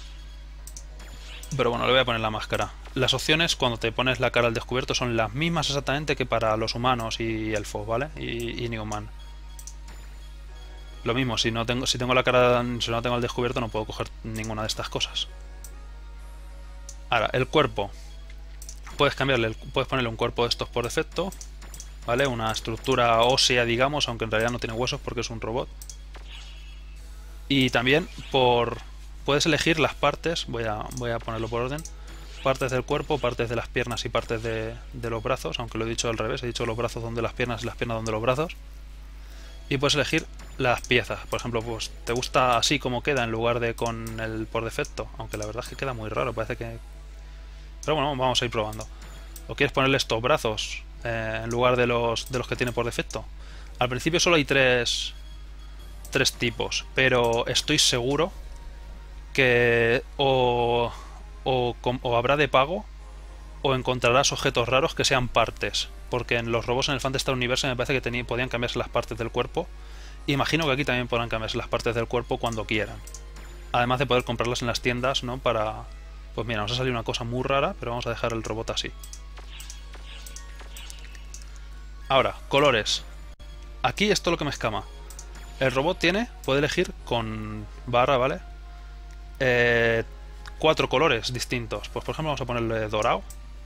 Pero bueno, le voy a poner la máscara. Las opciones cuando te pones la cara al descubierto son las mismas exactamente que para los humanos y elfos, ¿vale? Y Newman. Lo mismo, si no tengo la cara, si no tengo al descubierto no puedo coger ninguna de estas cosas. Ahora, el cuerpo. Puedes ponerle un cuerpo de estos por defecto, ¿vale? Una estructura ósea, digamos, aunque en realidad no tiene huesos porque es un robot. Y también puedes elegir las partes, voy a ponerlo por orden. Partes del cuerpo, partes de las piernas y partes de los brazos, aunque lo he dicho al revés, he dicho los brazos donde las piernas y las piernas donde los brazos. Y puedes elegir las piezas, por ejemplo, pues te gusta así como queda en lugar de con el por defecto, aunque la verdad es que queda muy raro, parece que... Pero bueno, vamos a ir probando. ¿O quieres ponerle estos brazos en lugar de los que tiene por defecto? Al principio solo hay tres tres tipos, pero estoy seguro que o habrá de pago o encontrarás objetos raros que sean partes, porque en los robots en el Phantasy Star Universe me parece que podían cambiarse las partes del cuerpo. Imagino que aquí también podrán cambiarse las partes del cuerpo cuando quieran. Además de poder comprarlas en las tiendas, ¿no? Para... Pues mira, nos ha salido una cosa muy rara, pero vamos a dejar el robot así. Ahora, colores. Aquí esto es lo que me escama. El robot puede elegir con barra, ¿vale? 4 colores distintos. Pues por ejemplo vamos a ponerle dorado.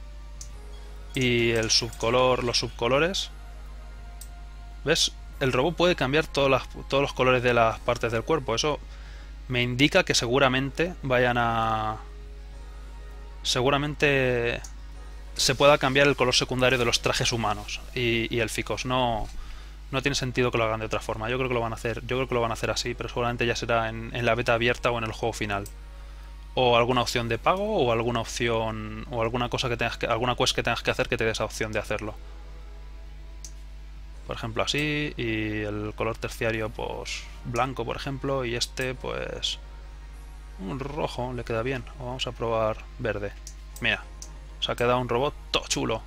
Y el subcolor, los subcolores. ¿Ves? El robot puede cambiar todos los colores de las partes del cuerpo. Eso me indica que seguramente vayan a... Seguramente se pueda cambiar el color secundario de los trajes humanos y élficos. No tiene sentido que lo hagan de otra forma. Yo creo que lo van a hacer. Yo creo que lo van a hacer así, pero seguramente ya será en la beta abierta o en el juego final. O alguna opción de pago o alguna opción o alguna cosa que tengas alguna quest que tengas que hacer que te dé esa opción de hacerlo. Por ejemplo así, y el color terciario pues blanco por ejemplo, y este pues un rojo le queda bien. O vamos a probar verde. Mira, se ha quedado un robot todo chulo.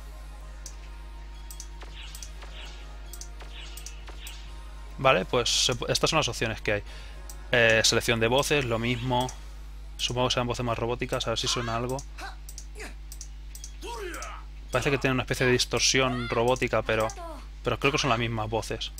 Vale, pues estas son las opciones que hay. Selección de voces, lo mismo. Supongo que sean voces más robóticas, a ver si suena algo. Parece que tiene una especie de distorsión robótica, pero creo que son las mismas voces.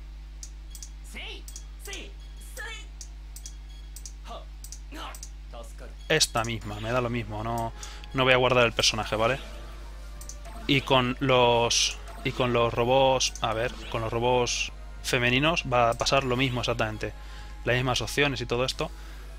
Esta misma, me da lo mismo, no voy a guardar el personaje, ¿vale? Y con los robots, a ver, con los robots femeninos va a pasar lo mismo exactamente. Las mismas opciones y todo esto.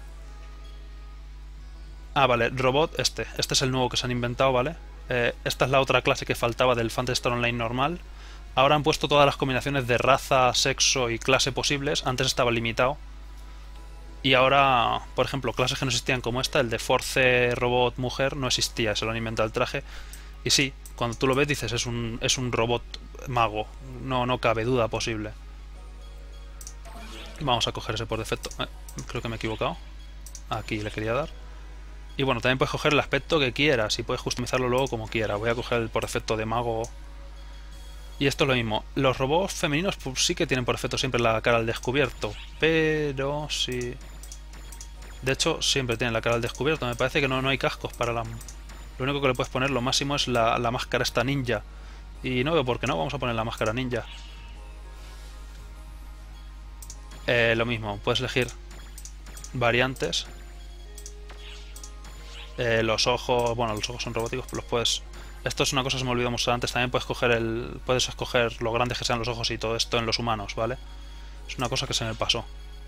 Ah, vale, robot este es el nuevo que se han inventado, ¿vale? Esta es la otra clase que faltaba del Phantasy Star Online normal. Ahora han puesto todas las combinaciones de raza, sexo y clase posibles. Antes estaba limitado. Y ahora, por ejemplo, clases que no existían como esta, el de Force Robot Mujer, no existía, se lo han inventado el traje. Y sí, cuando tú lo ves dices, es un robot mago, no cabe duda posible. Vamos a coger ese por defecto. Creo que me he equivocado. Aquí le quería dar. Y bueno, también puedes coger el aspecto que quieras y puedes customizarlo luego como quieras. Voy a coger el por defecto de mago. Y esto es lo mismo. Los robots femeninos pues, sí que tienen por defecto siempre la cara al descubierto. Pero sí... De hecho, siempre tienen la cara al descubierto. Me parece que no hay cascos para la... Lo único que le puedes poner, lo máximo, es la máscara esta ninja. Y no veo por qué no. Vamos a poner la máscara ninja. Lo mismo. Puedes elegir variantes. Los ojos... Bueno, los ojos son robóticos, pero los puedes... Esto es una cosa que se me olvidó mostrar antes. También puedes escoger lo grandes que sean los ojos y todo esto en los humanos, ¿vale? Es una cosa que se me pasó.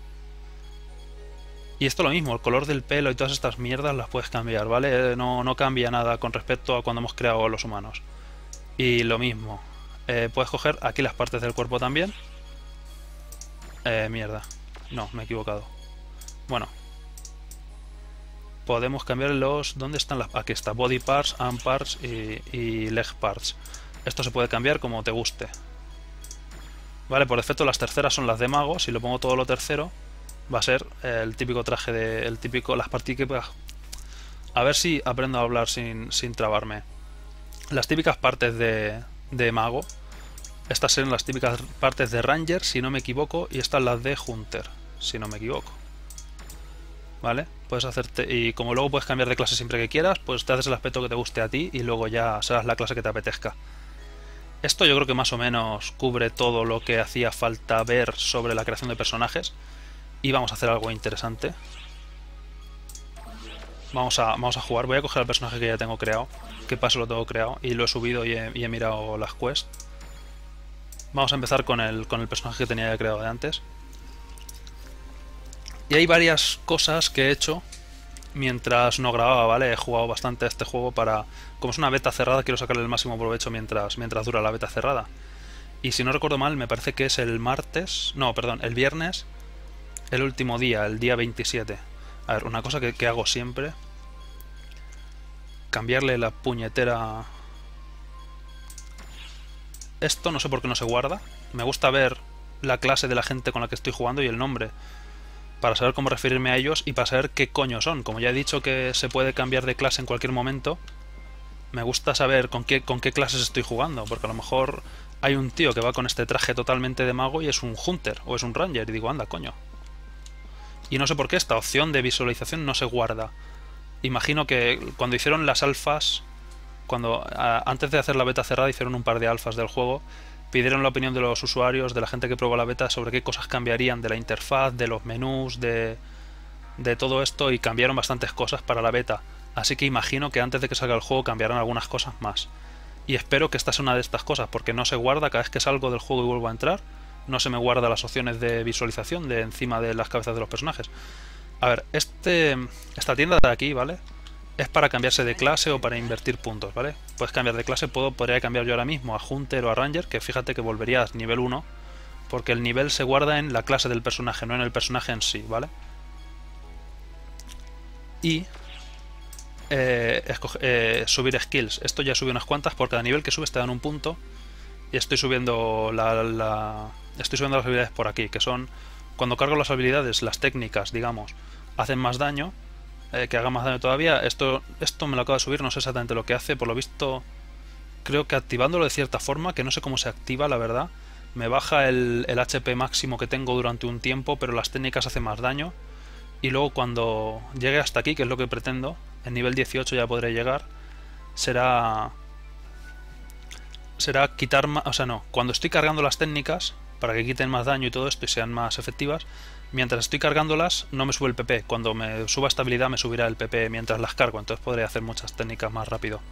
Y esto lo mismo, el color del pelo y todas estas mierdas las puedes cambiar, ¿vale? No cambia nada con respecto a cuando hemos creado a los humanos. Y lo mismo. Puedes coger aquí las partes del cuerpo también. Mierda. No, me he equivocado. Bueno. Podemos cambiar los... ¿Dónde están las...? Aquí está, body parts, arm parts y leg parts. Esto se puede cambiar como te guste. Vale, por defecto las terceras son las de mago. Si lo pongo todo lo tercero, va a ser el típico traje de... El típico... Las partículas... A ver si aprendo a hablar sin trabarme. Las típicas partes de mago. Estas son las típicas partes de ranger, si no me equivoco. Y estas las de hunter, si no me equivoco. ¿Vale? Puedes hacerte... Y como luego puedes cambiar de clase siempre que quieras, pues te haces el aspecto que te guste a ti y luego ya serás la clase que te apetezca. Esto yo creo que más o menos cubre todo lo que hacía falta ver sobre la creación de personajes. Y vamos a hacer algo interesante. Vamos a jugar. Voy a coger el personaje que ya tengo creado. Que paso lo tengo creado. Y lo he subido y he mirado las quests. Vamos a empezar con el personaje que tenía ya creado de antes. Y hay varias cosas que he hecho mientras no grababa, ¿vale? He jugado bastante a este juego para... Como es una beta cerrada, quiero sacarle el máximo provecho mientras dura la beta cerrada. Y si no recuerdo mal, me parece que es el martes... No, perdón, el viernes, el último día, el día 27. A ver, una cosa que hago siempre... Cambiarle la puñetera... Esto no sé por qué no se guarda. Me gusta ver la clase de la gente con la que estoy jugando y el nombre, para saber cómo referirme a ellos y para saber qué coño son. Como ya he dicho que se puede cambiar de clase en cualquier momento, me gusta saber con qué clases estoy jugando, porque a lo mejor hay un tío que va con este traje totalmente de mago y es un Hunter o es un Ranger, y digo, anda, coño. Y no sé por qué esta opción de visualización no se guarda. Imagino que cuando hicieron las alfas, antes de hacer la beta cerrada, hicieron un par de alfas del juego, pidieron la opinión de los usuarios, de la gente que probó la beta, sobre qué cosas cambiarían de la interfaz, de los menús, de todo esto, y cambiaron bastantes cosas para la beta. Así que imagino que antes de que salga el juego cambiarán algunas cosas más. Y espero que esta sea una de estas cosas, porque no se guarda cada vez que salgo del juego y vuelvo a entrar. No se me guarda las opciones de visualización de encima de las cabezas de los personajes. A ver, esta tienda de aquí, ¿vale? Es para cambiarse de clase o para invertir puntos, ¿vale? Puedes cambiar de clase, podría cambiar yo ahora mismo a Hunter o a Ranger, que fíjate que volvería a nivel 1, porque el nivel se guarda en la clase del personaje, no en el personaje en sí, ¿vale? Y subir skills. Esto ya subí unas cuantas, por cada nivel que subes te dan un punto. Y estoy subiendo estoy subiendo las habilidades por aquí, que son cuando cargo las habilidades, las técnicas, digamos, hacen más daño, que hagan más daño todavía. Esto me lo acabo de subir, no sé exactamente lo que hace, por lo visto creo que activándolo de cierta forma, que no sé cómo se activa, la verdad, me baja el HP máximo que tengo durante un tiempo, pero las técnicas hacen más daño. Y luego cuando llegue hasta aquí, que es lo que pretendo, en nivel 18 ya podré llegar, será quitar más, o sea, no, cuando estoy cargando las técnicas para que quiten más daño y todo esto y sean más efectivas, mientras estoy cargándolas no me sube el PP. Cuando me suba esta habilidad me subirá el PP mientras las cargo, entonces podré hacer muchas técnicas más rápido.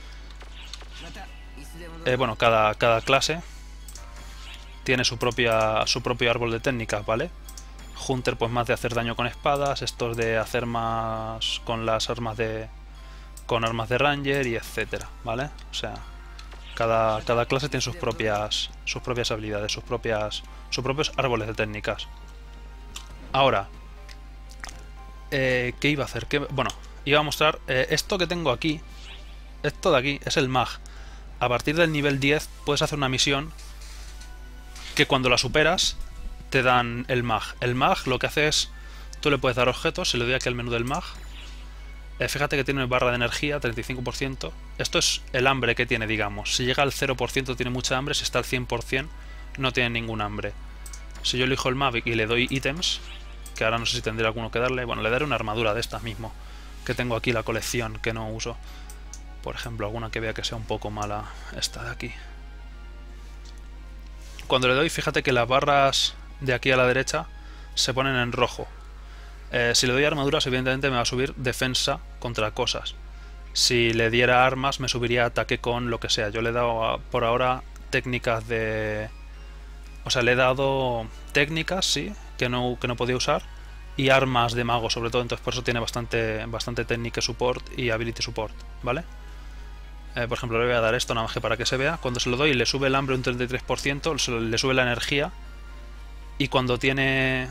Bueno, cada clase tiene su propio árbol de técnicas, ¿vale? Hunter pues más de hacer daño con espadas, estos de hacer más con las armas con armas de Ranger y etcétera, ¿vale? O sea, cada clase tiene sus propias habilidades, sus propios árboles de técnicas. Ahora, ¿qué iba a hacer? Bueno, iba a mostrar esto que tengo aquí. Esto de aquí es el mag. A partir del nivel 10 puedes hacer una misión que cuando la superas te dan el mag. El mag lo que hace es, tú le puedes dar objetos, se le doy aquí al menú del mag. Fíjate que tiene barra de energía, 35%. Esto es el hambre que tiene, digamos. Si llega al 0% tiene mucha hambre, si está al 100% no tiene ningún hambre. Si yo elijo el Mavic y le doy ítems, que ahora no sé si tendré alguno que darle, bueno, le daré una armadura de estas mismo, que tengo aquí la colección que no uso. Por ejemplo, alguna que vea que sea un poco mala, esta de aquí. Cuando le doy, fíjate que las barras de aquí a la derecha se ponen en rojo. Si le doy armaduras, evidentemente me va a subir defensa contra cosas. Si le diera armas, me subiría ataque con lo que sea. Yo le he dado por ahora técnicas de... O sea, le he dado técnicas, sí, que no podía usar. Y armas de mago, sobre todo. Entonces por eso tiene bastante técnica support y ability support, ¿vale? Por ejemplo, le voy a dar esto nada más que para que se vea. Cuando se lo doy, le sube el hambre un 33%, le sube la energía. Y cuando tiene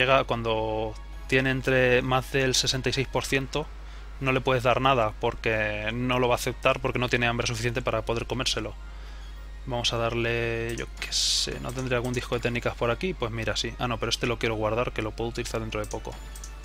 entre más del 66%, no le puedes dar nada porque no lo va a aceptar, porque no tiene hambre suficiente para poder comérselo. Vamos a darle, yo qué sé, ¿no tendría algún disco de técnicas por aquí? Pues mira, sí. Ah, no, pero este lo quiero guardar, que lo puedo utilizar dentro de poco.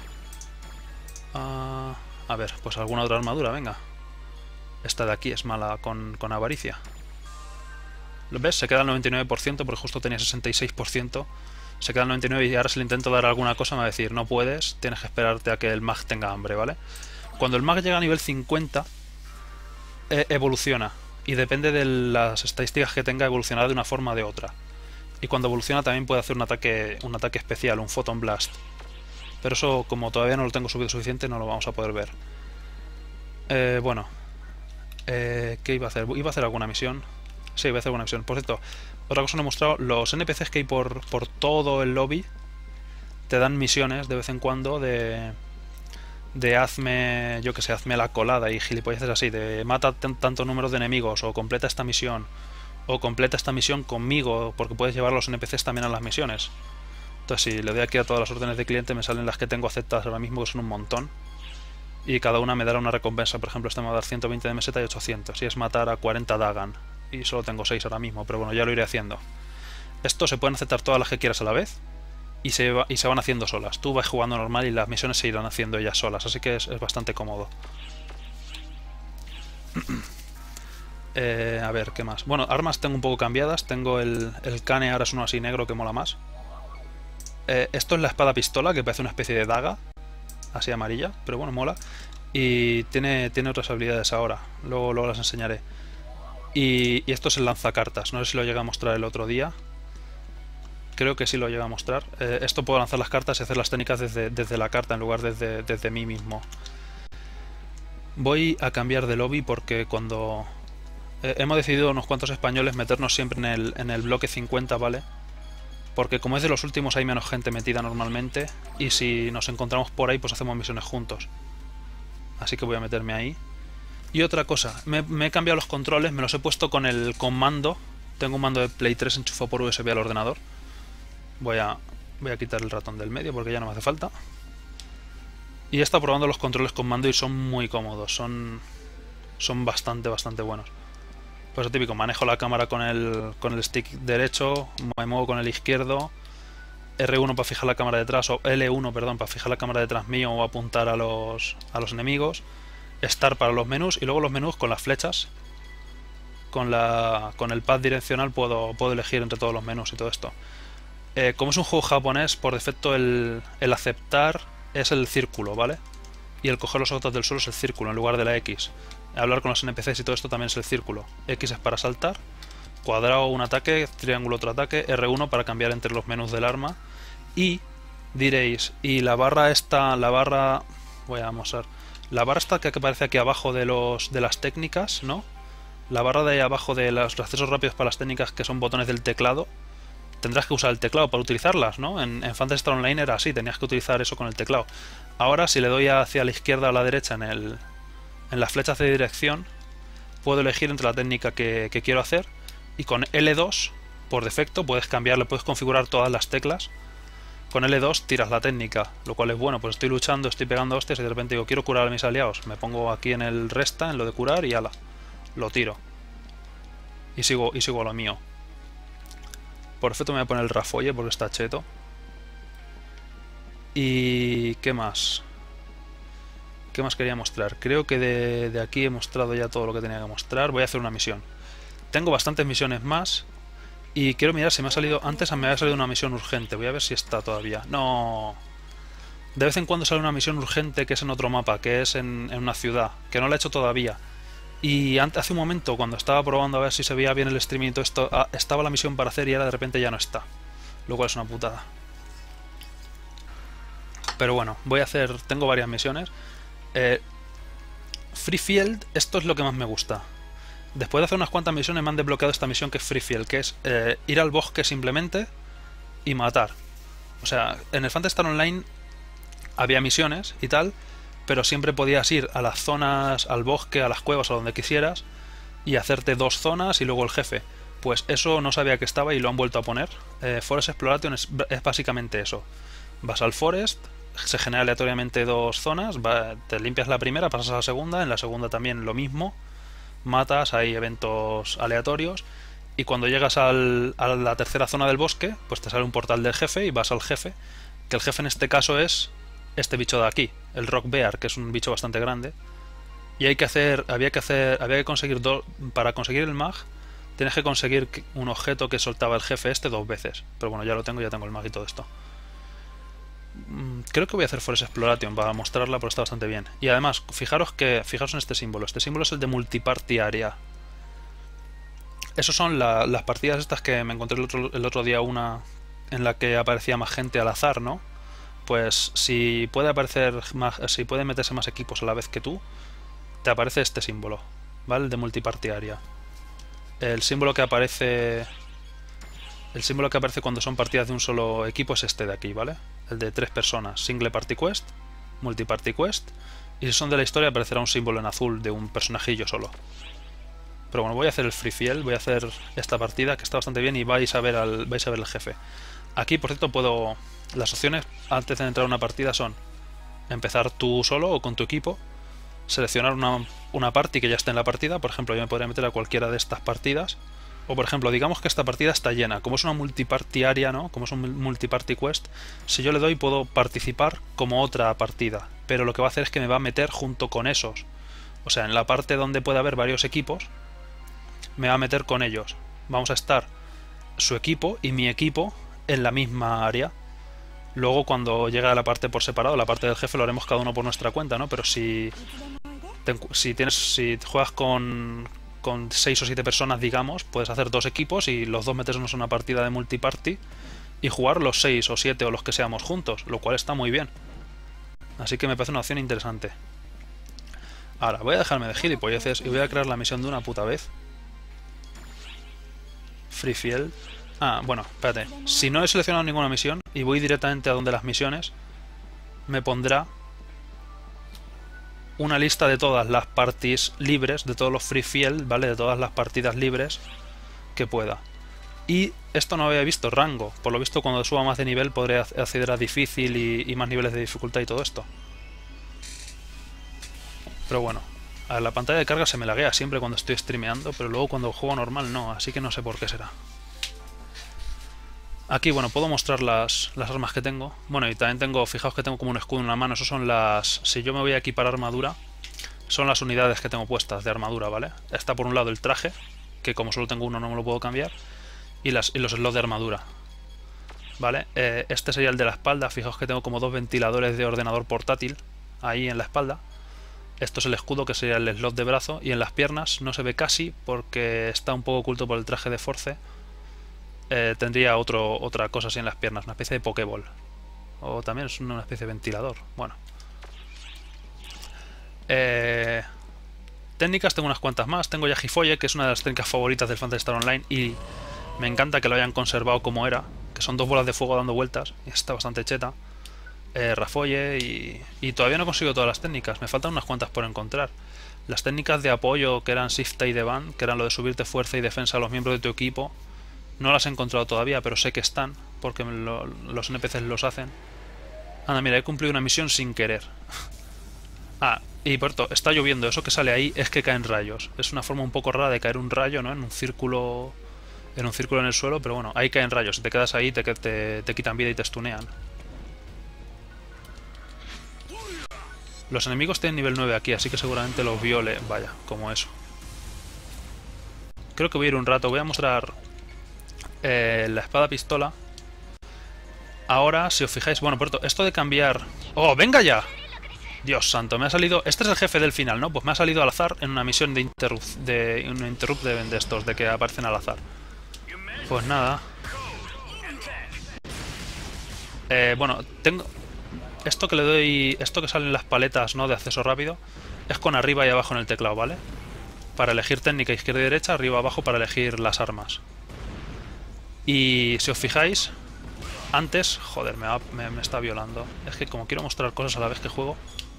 A ver, pues alguna otra armadura, venga. Esta de aquí es mala con avaricia. ¿Lo ves? Se queda al 99% porque justo tenía 66%. Se queda al 99% y ahora si le intento dar alguna cosa me va a decir no puedes, tienes que esperarte a que el mag tenga hambre, ¿vale? Cuando el mag llega a nivel 50 evoluciona y depende de las estadísticas que tenga evolucionará de una forma o de otra. Y cuando evoluciona también puede hacer un ataque especial, un Photon Blast. Pero eso, como todavía no lo tengo subido suficiente, no lo vamos a poder ver. Bueno, ¿qué iba a hacer? ¿Iba a hacer alguna misión? Sí, voy a hacer alguna misión. Por cierto, otra cosa no he mostrado, los NPCs que hay por todo el lobby te dan misiones de vez en cuando de hazme, yo que sé, hazme la colada y gilipolleces así, de mata tantos números de enemigos, o completa esta misión conmigo, porque puedes llevar los NPCs también a las misiones. Entonces si le doy aquí a todas las órdenes de cliente me salen las que tengo aceptadas ahora mismo, que son un montón. Y cada una me dará una recompensa, por ejemplo esta me va a dar 120 de meseta y 800, y es matar a 40 Dagan. Y solo tengo 6 ahora mismo, pero bueno, ya lo iré haciendo. Esto se pueden aceptar todas las que quieras a la vez y se van haciendo solas. Tú vas jugando normal y las misiones se irán haciendo ellas solas, así que es bastante cómodo. A ver, ¿qué más? Bueno, armas tengo un poco cambiadas. Tengo el cane, ahora es uno así negro que mola más. Esto es la espada pistola, que parece una especie de daga, así amarilla, pero bueno, mola. Y tiene otras habilidades ahora, luego las enseñaré. Y esto es el lanzacartas, no sé si lo llegué a mostrar el otro día. Creo que sí lo llega a mostrar. Esto puedo lanzar las cartas y hacer las técnicas desde la carta en lugar desde mí mismo. Voy a cambiar de lobby porque cuando... hemos decidido unos cuantos españoles meternos siempre en el bloque 50, ¿vale? Porque como es de los últimos hay menos gente metida normalmente y si nos encontramos por ahí pues hacemos misiones juntos. Así que voy a meterme ahí. Y otra cosa, me he cambiado los controles, me los he puesto con el mando. Tengo un mando de Play 3 enchufado por USB al ordenador. Voy a quitar el ratón del medio porque ya no me hace falta. Y he estado probando los controles con mando y son muy cómodos, son bastante buenos. Pues lo típico, manejo la cámara con el stick derecho, me muevo con el izquierdo, R1 para fijar la cámara detrás, o L1, perdón, para fijar la cámara detrás mío o apuntar a los enemigos, Start para los menús y luego los menús con las flechas. Con el pad direccional puedo elegir entre todos los menús y todo esto. Como es un juego japonés, por defecto el aceptar es el círculo, ¿vale? Y el coger los objetos del suelo es el círculo en lugar de la X. Hablar con los NPCs y todo esto también es el círculo. X es para saltar, cuadrado un ataque, triángulo otro ataque, R1 para cambiar entre los menús del arma. Y diréis, y la barra esta, voy a mostrar, la barra esta que aparece aquí abajo de las técnicas, ¿no? La barra de ahí abajo de los accesos rápidos para las técnicas, que son botones del teclado, tendrás que usar el teclado para utilizarlas, ¿no? En Phantasy Star Online era así, tenías que utilizar eso con el teclado. Ahora, si le doy hacia la izquierda o la derecha en las flechas de dirección, puedo elegir entre la técnica que quiero hacer, y con L2, por defecto, puedes cambiarle, puedes configurar todas las teclas. Con L2 tiras la técnica, lo cual es bueno, pues estoy luchando, estoy pegando hostias y de repente digo, quiero curar a mis aliados. Me pongo aquí en el resta, en lo de curar y ala, lo tiro. Y sigo a lo mío. Por defecto me voy a poner el Rafolle porque está cheto. ¿Y qué más? ¿Qué más quería mostrar? Creo que de aquí he mostrado ya todo lo que tenía que mostrar. Voy a hacer una misión. Tengo bastantes misiones más. Y quiero mirar si me ha salido... Antes me había salido una misión urgente. Voy a ver si está todavía. No... De vez en cuando sale una misión urgente que es en otro mapa, que es en una ciudad, que no la he hecho todavía. Y hace un momento, cuando estaba probando a ver si se veía bien el streaming y todo esto, estaba la misión para hacer y ahora de repente ya no está. Lo cual es una putada. Pero bueno, voy a hacer... Tengo varias misiones. Free Field, esto es lo que más me gusta. Después de hacer unas cuantas misiones me han desbloqueado esta misión que es Free Field, que es ir al bosque simplemente y matar. O sea, en el Phantasy Star Online había misiones y tal, pero siempre podías ir a las zonas, al bosque, a las cuevas, a donde quisieras, y hacerte 2 zonas y luego el jefe. Pues eso no sabía que estaba y lo han vuelto a poner. Forest Exploration es básicamente eso. Vas al Forest, se genera aleatoriamente 2 zonas, te limpias la primera, pasas a la segunda, en la segunda también lo mismo, matas, hay eventos aleatorios, y cuando llegas a la tercera zona del bosque, pues te sale un portal del jefe y vas al jefe, que el jefe en este caso es este bicho de aquí, el Rock Bear, que es un bicho bastante grande. Y había que conseguir para conseguir el mag, tienes que conseguir un objeto que soltaba el jefe este 2 veces. Pero bueno, ya lo tengo, ya tengo el mag y todo esto. Creo que voy a hacer Forest Exploration para mostrarla porque está bastante bien. Y además, fijaros en este símbolo. Este símbolo es el de Multiparty Area. Esos son las partidas estas que me encontré el otro día, una en la que aparecía más gente al azar, ¿no? Pues si puede meterse más equipos a la vez que tú, te aparece este símbolo, ¿vale? El de Multiparty Area. El símbolo que aparece cuando son partidas de un solo equipo es este de aquí, ¿vale? El de 3 personas, Single Party Quest, Multiparty Quest, y si son de la historia aparecerá un símbolo en azul de un personajillo solo. Pero bueno, voy a hacer el Free Field, voy a hacer esta partida que está bastante bien y vais a ver el jefe. Aquí, por cierto, las opciones antes de entrar a una partida son empezar tú solo o con tu equipo, seleccionar una party que ya esté en la partida. Por ejemplo, yo me podría meter a cualquiera de estas partidas O por ejemplo, digamos que esta partida está llena. Como es una multiparty area, ¿no? Como es un multiparty quest, si yo le doy puedo participar como otra partida. Pero lo que va a hacer es que me va a meter junto con esos. O sea, en la parte donde puede haber varios equipos, me va a meter con ellos. Vamos a estar su equipo y mi equipo en la misma área. Luego cuando llegue a la parte por separado, la parte del jefe, lo haremos cada uno por nuestra cuenta, ¿no? Pero si juegas con 6 o 7 personas, digamos, puedes hacer 2 equipos y los dos meternos en una partida de multiparty y jugar los 6 o 7 o los que seamos juntos, lo cual está muy bien. Así que me parece una opción interesante. Ahora, voy a dejarme de gilipolleces y voy a crear la misión de una puta vez. Free Field. Ah, bueno, espérate. Si no he seleccionado ninguna misión y voy directamente a donde las misiones, me pondrá una lista de todas las parties libres, de todos los free field, ¿vale? De todas las partidas libres que pueda. Y esto no había visto rango. Por lo visto, cuando suba más de nivel podré acceder a difícil y más niveles de dificultad y todo esto. Pero bueno, a la pantalla de carga se me laguea siempre cuando estoy streameando, pero luego cuando juego normal no, así que no sé por qué será. Aquí, bueno, puedo mostrar las armas que tengo. Bueno, y también tengo, fijaos que tengo como un escudo en la mano. Eso son las... Si yo me voy a equipar armadura, son las unidades que tengo puestas de armadura, ¿vale? Está por un lado el traje, que como solo tengo uno no me lo puedo cambiar. Y los slots de armadura, ¿vale? Este sería el de la espalda. Fijaos que tengo como 2 ventiladores de ordenador portátil ahí en la espalda. Esto es el escudo, que sería el slot de brazo. Y en las piernas no se ve casi porque está un poco oculto por el traje de Force. Tendría otra cosa así en las piernas, una especie de pokéball. O también es una especie de ventilador. Bueno. Técnicas tengo unas cuantas más. Tengo Yajifoye, que es una de las técnicas favoritas del Phantasy Star Online. Y me encanta que lo hayan conservado como era. Que son 2 bolas de fuego dando vueltas. Y está bastante cheta. Rafoye y todavía no consigo todas las técnicas. Me faltan unas cuantas por encontrar. Las técnicas de apoyo, que eran Shift y Devan, que eran lo de subirte fuerza y defensa a los miembros de tu equipo, no las he encontrado todavía, pero sé que están, porque los NPCs los hacen. Anda, mira, he cumplido una misión sin querer. Ah, y por cierto, está lloviendo. Eso que sale ahí es que caen rayos. Es una forma un poco rara de caer un rayo, ¿no? En un círculo en el suelo, pero bueno, ahí caen rayos. Si te quedas ahí, te quitan vida y te stunean. Los enemigos tienen nivel 9 aquí, así que seguramente los viole. Vaya, como eso. Creo que voy a ir un rato. Voy a mostrar la espada pistola. Ahora, si os fijáis... Bueno, por cierto, esto de cambiar... ¡Oh, venga ya! Dios santo, me ha salido... Este es el jefe del final, ¿no? Pues me ha salido al azar en una misión de interrupt de estos, de que aparecen al azar. Pues nada. Bueno, tengo... Esto que le doy... Esto que salen las paletas, ¿no? De acceso rápido, es con arriba y abajo en el teclado, ¿vale? Para elegir técnica izquierda y derecha, arriba abajo para elegir las armas. Y si os fijáis, antes... Joder, me está violando. Es que como quiero mostrar cosas a la vez que juego...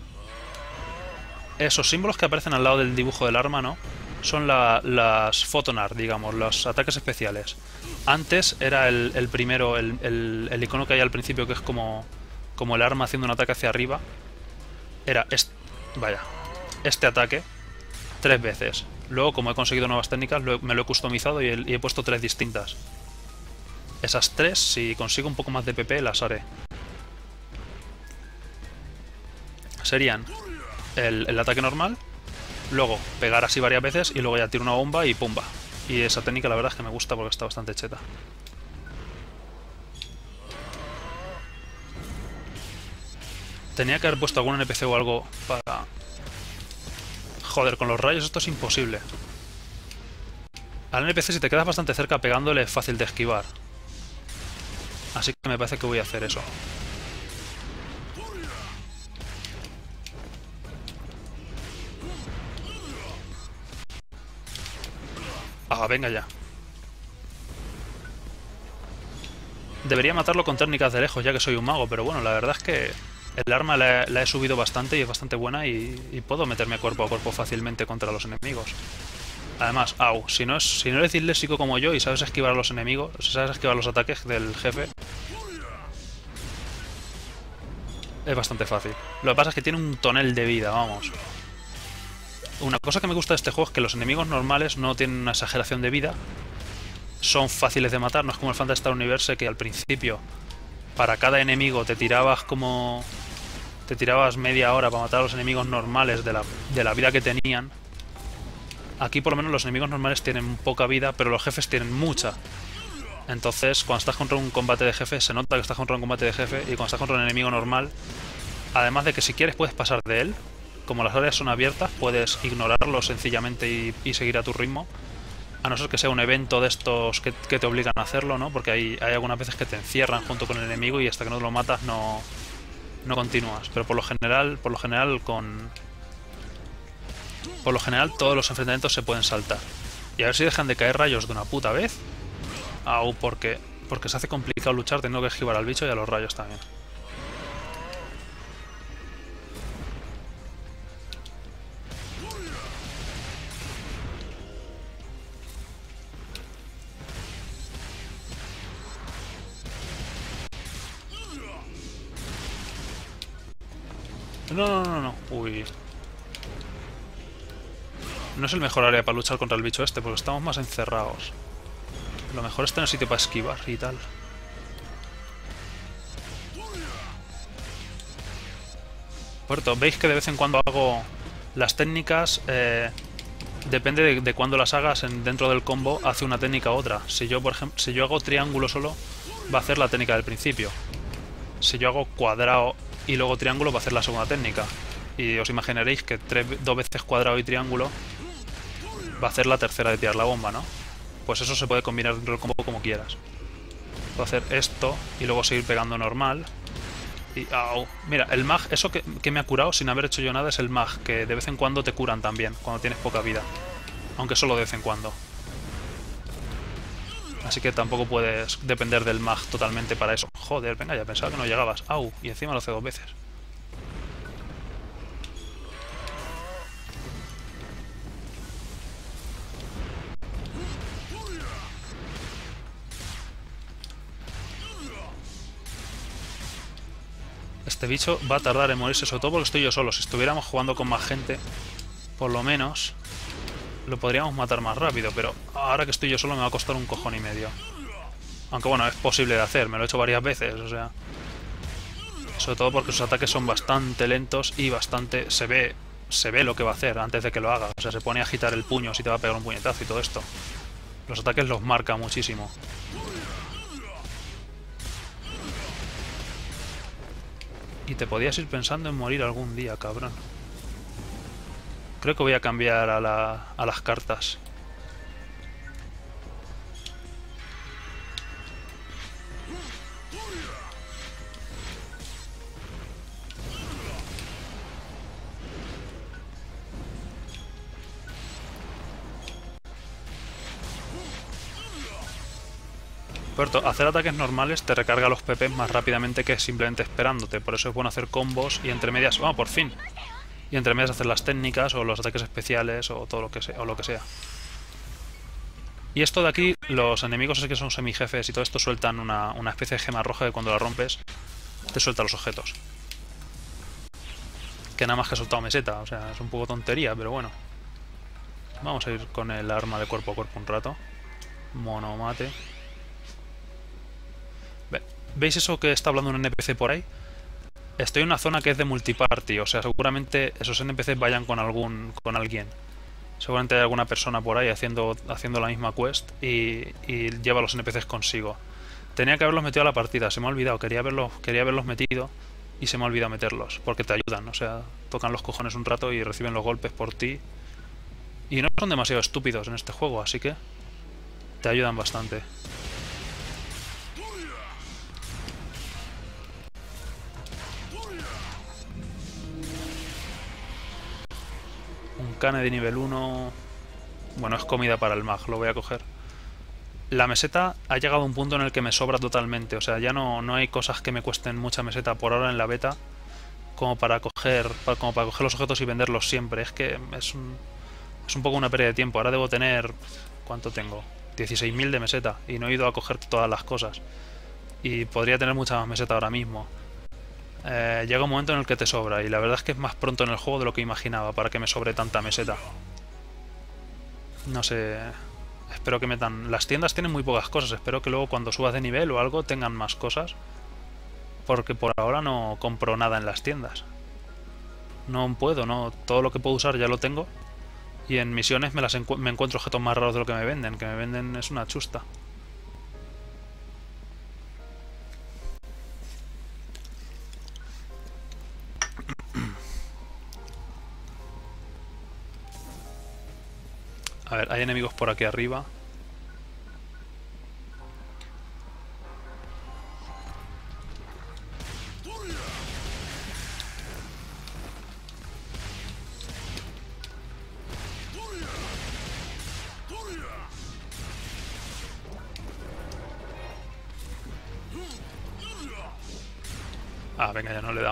Esos símbolos que aparecen al lado del dibujo del arma, ¿no? Son las Photonar, digamos, los ataques especiales. Antes era el primero, el icono que hay al principio, que es como el arma haciendo un ataque hacia arriba. Era este ataque 3 veces. Luego, como he conseguido nuevas técnicas, me lo he customizado y he puesto 3 distintas. Esas 3, si consigo un poco más de PP, las haré. Serían el ataque normal, luego pegar así varias veces y luego ya tiro una bomba y pumba. Y esa técnica la verdad es que me gusta porque está bastante cheta. Tenía que haber puesto algún NPC o algo para... Joder, con los rayos esto es imposible. Al NPC, si te quedas bastante cerca pegándole, es fácil de esquivar. Así que me parece que voy a hacer eso. Ah, venga ya. Debería matarlo con técnicas de lejos, ya que soy un mago, pero bueno, la verdad es que el arma la he subido bastante y es bastante buena y puedo meterme cuerpo a cuerpo fácilmente contra los enemigos. Además, si no eres disléxico como yo y sabes esquivar a los enemigos, sabes esquivar los ataques del jefe, es bastante fácil. Lo que pasa es que tiene un tonel de vida, vamos. Una cosa que me gusta de este juego es que los enemigos normales no tienen una exageración de vida son fáciles de matar, no es como el Phantasy Star Universe que al principio para cada enemigo te tirabas como... te tirabas media hora para matar a los enemigos normales de la vida que tenían. Aquí por lo menos los enemigos normales tienen poca vida, pero los jefes tienen mucha. Entonces cuando estás contra un combate de jefe se nota que estás contra un combate de jefe, y cuando estás contra un enemigo normal, además de que si quieres puedes pasar de él, como las áreas son abiertas puedes ignorarlo sencillamente y seguir a tu ritmo. A no ser que sea un evento de estos que te obligan a hacerlo, ¿no? Porque hay algunas veces que te encierran junto con el enemigo y hasta que no lo matas no continúas. Pero por lo general todos los enfrentamientos se pueden saltar. Y a ver si dejan de caer rayos de una puta vez. Au, porque se hace complicado luchar teniendo que esquivar al bicho y a los rayos también. No. Uy. No es el mejor área para luchar contra el bicho este, porque estamos más encerrados. Lo mejor es tener sitio para esquivar y tal. Por cierto, veis que de vez en cuando hago las técnicas... depende de cuándo las hagas dentro del combo, hace una técnica u otra. Si yo, por ejemplo, si yo hago triángulo solo, va a hacer la técnica del principio. Si yo hago cuadrado y luego triángulo, va a hacer la segunda técnica. Y os imaginaréis que dos veces cuadrado y triángulo va a hacer la tercera de tirar la bomba, ¿no? Pues eso se puede combinar dentro del combo como quieras. Puedo hacer esto y luego seguir pegando normal. Y... ¡au! Mira, el mag, eso que me ha curado sin haber hecho yo nada es el mag, que de vez en cuando te curan también, cuando tienes poca vida. Aunque solo de vez en cuando. Así que tampoco puedes depender del mag totalmente para eso. Joder, venga, ya pensaba que no llegabas. ¡Au! Y encima lo hace dos veces. Este bicho va a tardar en morirse, sobre todo porque estoy yo solo. Si estuviéramos jugando con más gente, por lo menos lo podríamos matar más rápido, pero ahora que estoy yo solo me va a costar un cojón y medio. Aunque bueno, es posible de hacer, me lo he hecho varias veces, o sea... Sobre todo porque sus ataques son bastante lentos y bastante... Se ve lo que va a hacer antes de que lo haga. O sea, se pone a agitar el puño si te va a pegar un puñetazo y todo esto. Los ataques los marca muchísimo. Y te podías ir pensando en morir algún día, cabrón. Creo que voy a cambiar a las cartas. Cierto, hacer ataques normales te recarga los PP más rápidamente que simplemente esperándote. Por eso es bueno hacer combos y entre medias... ¡Oh, por fin! Y entre medias hacer las técnicas o los ataques especiales o todo lo que sea, o lo que sea. Y esto de aquí, los enemigos que son semijefes y todo esto sueltan una especie de gema roja que cuando la rompes te suelta los objetos. Que nada más que ha soltado meseta, o sea, es un poco tontería, pero bueno. Vamos a ir con el arma de cuerpo a cuerpo un rato. Monomate. ¿Veis eso que está hablando un NPC por ahí? Estoy en una zona que es de multiparty, o sea, seguramente esos NPCs vayan con alguien. Seguramente hay alguna persona por ahí haciendo la misma quest y lleva a los NPCs consigo. Tenía que haberlos metido a la partida, se me ha olvidado, quería haberlos metido y se me ha olvidado meterlos, porque te ayudan, o sea, tocan los cojones un rato y reciben los golpes por ti. Y no son demasiado estúpidos en este juego, así que te ayudan bastante. Un cane de nivel 1... Bueno, es comida para el mag, lo voy a coger. La meseta ha llegado a un punto en el que me sobra totalmente. O sea, ya no hay cosas que me cuesten mucha meseta por ahora en la beta como para coger los objetos y venderlos siempre. Es que es un poco una pérdida de tiempo. Ahora debo tener... ¿Cuánto tengo? 16.000 de meseta y no he ido a coger todas las cosas. Y podría tener mucha más meseta ahora mismo. Llega un momento en el que te sobra y la verdad es que es más pronto en el juego de lo que imaginaba para que me sobre tanta meseta. No sé... Espero que metan... Las tiendas tienen muy pocas cosas. Espero que luego cuando subas de nivel o algo tengan más cosas. Porque por ahora no compro nada en las tiendas. No puedo, no. Todo lo que puedo usar ya lo tengo. Y en misiones me encuentro objetos más raros de lo que me venden. Que me venden es una chusta. A ver, hay enemigos por aquí arriba. Ah, venga, ya no le he dado.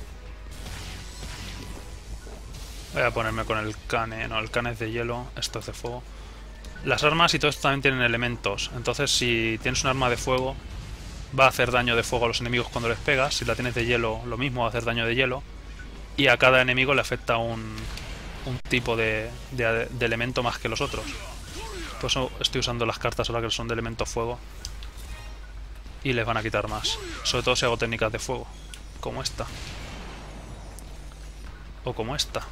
Voy a ponerme con el cane. No, el cane es de hielo, esto es de fuego. Las armas y todo esto también tienen elementos. Entonces si tienes un arma de fuego, va a hacer daño de fuego a los enemigos cuando les pegas. Si la tienes de hielo, lo mismo, va a hacer daño de hielo. Y a cada enemigo le afecta un tipo de elemento más que los otros. Por eso estoy usando las cartas ahora que son de elemento fuego. Y les van a quitar más. Sobre todo si hago técnicas de fuego. Como esta. O como esta.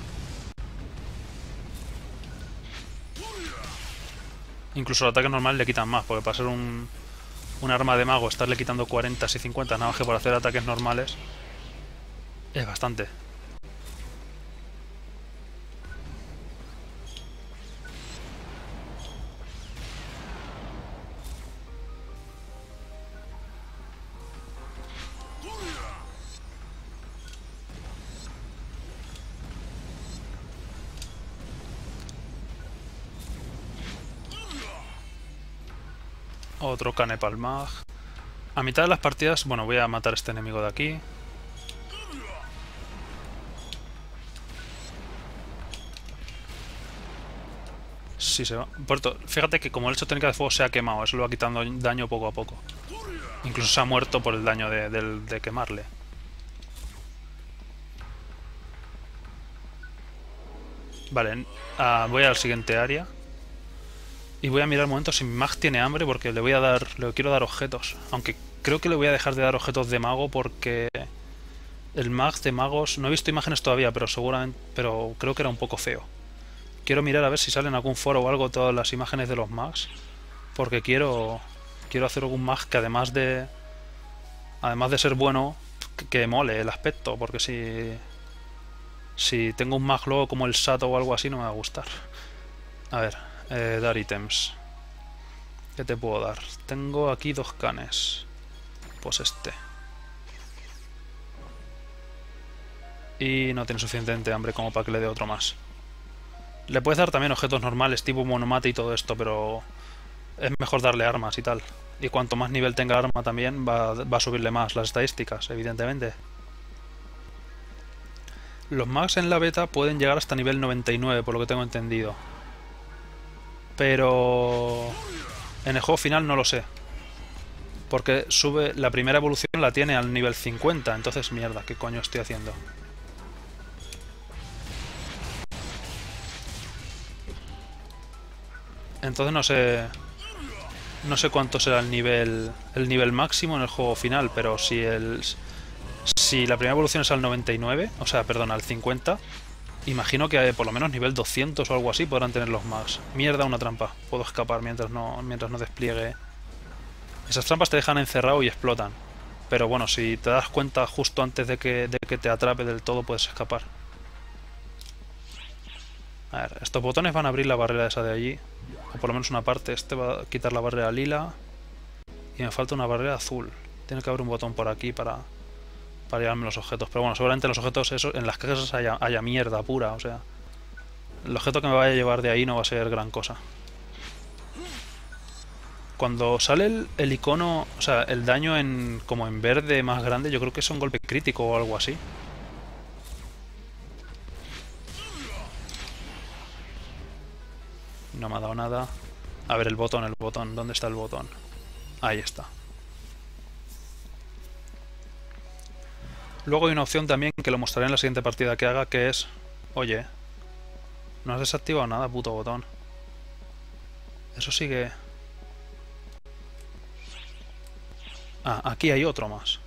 Incluso los ataques normales le quitan más, porque para ser un arma de mago, estarle quitando 40 y 50 nada más que por hacer ataques normales, es bastante. Otro cane palmag. A mitad de las partidas, bueno, voy a matar a este enemigo de aquí. Sí, se va. Por cierto, fíjate que como el hecho técnica de fuego se ha quemado, eso lo va quitando daño poco a poco. Incluso se ha muerto por el daño de quemarle. Vale, voy al siguiente área. Y voy a mirar un momento si mi mag tiene hambre porque le quiero dar objetos. Aunque creo que le voy a dejar de dar objetos de mago porque el mag de magos... No he visto imágenes todavía, pero seguramente... Pero creo que era un poco feo. Quiero mirar a ver si salen en algún foro o algo todas las imágenes de los mags. Porque quiero hacer algún mag que además de ser bueno, que mole el aspecto. Porque si tengo un mag luego como el Sato o algo así no me va a gustar. A ver... dar ítems. ¿Qué te puedo dar? Tengo aquí 2 canes. Pues este. Y no tiene suficientemente hambre como para que le dé otro más. Le puedes dar también objetos normales tipo monomate y todo esto, pero es mejor darle armas y tal. Y cuanto más nivel tenga arma también va a subirle más las estadísticas, evidentemente. Los mags en la beta pueden llegar hasta nivel 99, por lo que tengo entendido. Pero en el juego final no lo sé. Porque sube, la primera evolución la tiene al nivel 50. Entonces, mierda, ¿qué coño estoy haciendo? Entonces no sé. No sé cuánto será el nivel máximo en el juego final. Pero si la primera evolución es al 99, o sea, perdón, al 50, imagino que por lo menos nivel 200 o algo así podrán tener los mags. Mierda, una trampa. Puedo escapar mientras no despliegue. Esas trampas te dejan encerrado y explotan. Pero bueno, si te das cuenta justo antes de que te atrape del todo, puedes escapar. A ver, estos botones van a abrir la barrera esa de allí. O por lo menos una parte. Este va a quitar la barrera lila. Y me falta una barrera azul. Tiene que haber un botón por aquí para llevarme los objetos. Pero bueno, seguramente los objetos en las cajas haya mierda pura. O sea, el objeto que me vaya a llevar de ahí no va a ser gran cosa. Cuando sale el icono, o sea, el daño como en verde más grande, yo creo que es un golpe crítico o algo así. No me ha dado nada. A ver, el botón. ¿Dónde está el botón? Ahí está. Luego hay una opción también que lo mostraré en la siguiente partida que haga, que es... Oye, no has desactivado nada, puto botón. Eso sigue... Ah, aquí hay otro más.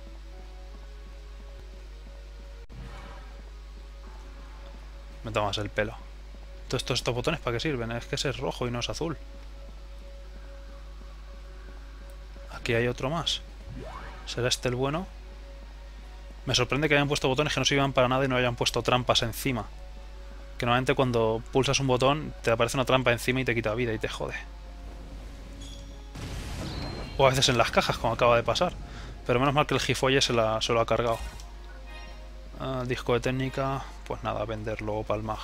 Me tomas el pelo. Todos estos botones, ¿para qué sirven? Es que ese es rojo y no es azul. Aquí hay otro más. ¿Será este el bueno? Me sorprende que hayan puesto botones que no sirvan para nada y no hayan puesto trampas encima. Que normalmente cuando pulsas un botón te aparece una trampa encima y te quita vida y te jode. O a veces en las cajas, como acaba de pasar. Pero menos mal que el Gifolle se lo ha cargado. Disco de técnica, pues nada, venderlo para el mag.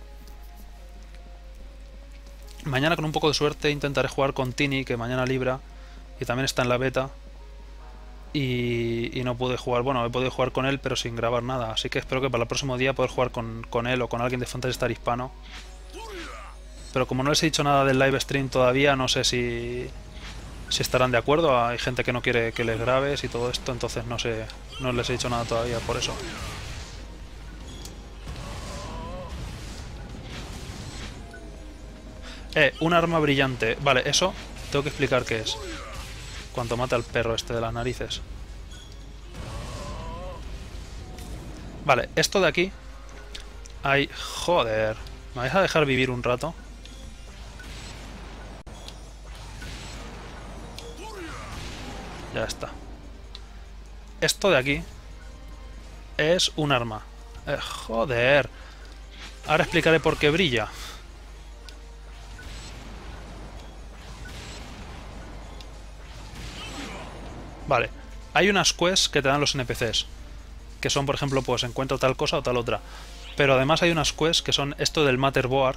Mañana con un poco de suerte intentaré jugar con Tini, que mañana libra y también está en la beta. Y no pude jugar, bueno, he podido jugar con él pero sin grabar nada, así que espero que para el próximo día poder jugar con él o con alguien de Phantasy Star hispano. Pero como no les he dicho nada del live stream todavía, no sé si estarán de acuerdo. Hay gente que no quiere que les grabes y todo esto, entonces no sé, no les he dicho nada todavía por eso. Un arma brillante. Vale, eso tengo que explicar qué es. Cuando mata al perro este de las narices. Vale, esto de aquí hay... Joder. ¿Me vais a dejar vivir un rato? Ya está. Esto de aquí es un arma. Joder. Ahora explicaré por qué brilla. Vale. Hay unas quests que te dan los NPCs. Que son, por ejemplo, pues encuentra tal cosa o tal otra. Pero además hay unas quests que son esto del Matterboard.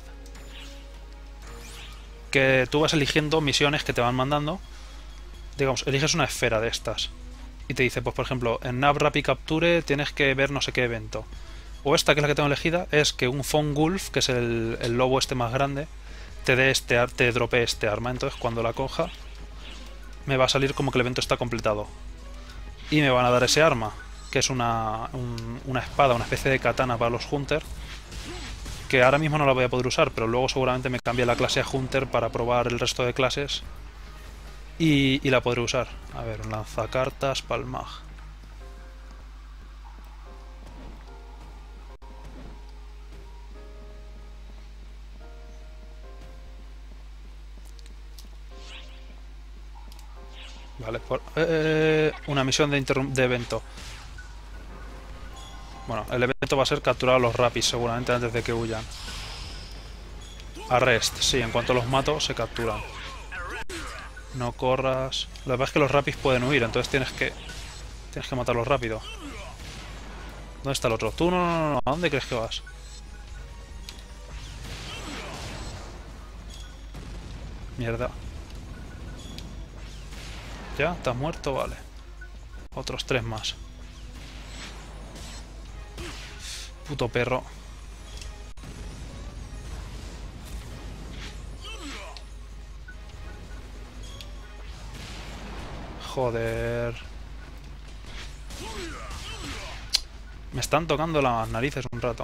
Que tú vas eligiendo misiones que te van mandando. Digamos, eliges una esfera de estas. Y te dice, pues por ejemplo, en Nav Rapid Capture tienes que ver no sé qué evento. O esta, que es la que tengo elegida, es que un Fon Wolf, que es el lobo este más grande, te dropee este arma. Entonces cuando la coja, me va a salir como que el evento está completado. Y me van a dar ese arma, que es una espada, una especie de katana para los Hunter. Que ahora mismo no la voy a poder usar, pero luego seguramente me cambie la clase a Hunter para probar el resto de clases. Y la podré usar. A ver, un lanzacartas, palmag. Vale, una misión de evento. Bueno, el evento va a ser capturar a los rapis seguramente antes de que huyan. Arrest, sí, en cuanto los mato se capturan. No corras. Lo que pasa es que los rapis pueden huir, entonces tienes que matarlos rápido. ¿Dónde está el otro? Tú no. ¿A dónde crees que vas? Mierda. ¿Ya? ¿Estás muerto? Vale. Otros 3 más. Puto perro. Joder. Me están tocando las narices un rato.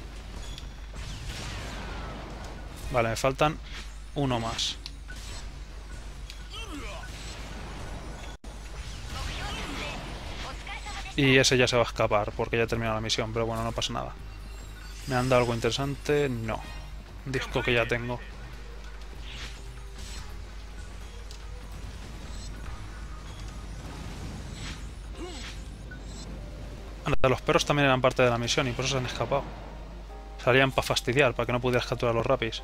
Vale, me faltan uno más. Y ese ya se va a escapar porque ya he terminado la misión, pero bueno, no pasa nada. ¿Me han dado algo interesante? No. Un disco que ya tengo. Los perros también eran parte de la misión y por eso se han escapado. Salían para fastidiar, para que no pudieras capturar a los rapis.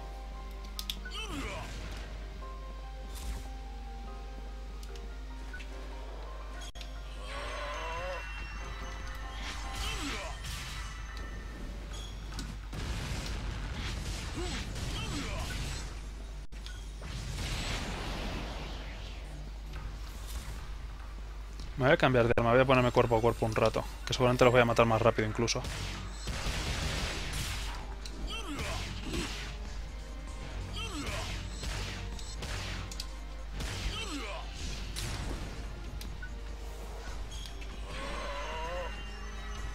Me voy a cambiar de arma, voy a ponerme cuerpo a cuerpo un rato, que seguramente los voy a matar más rápido incluso.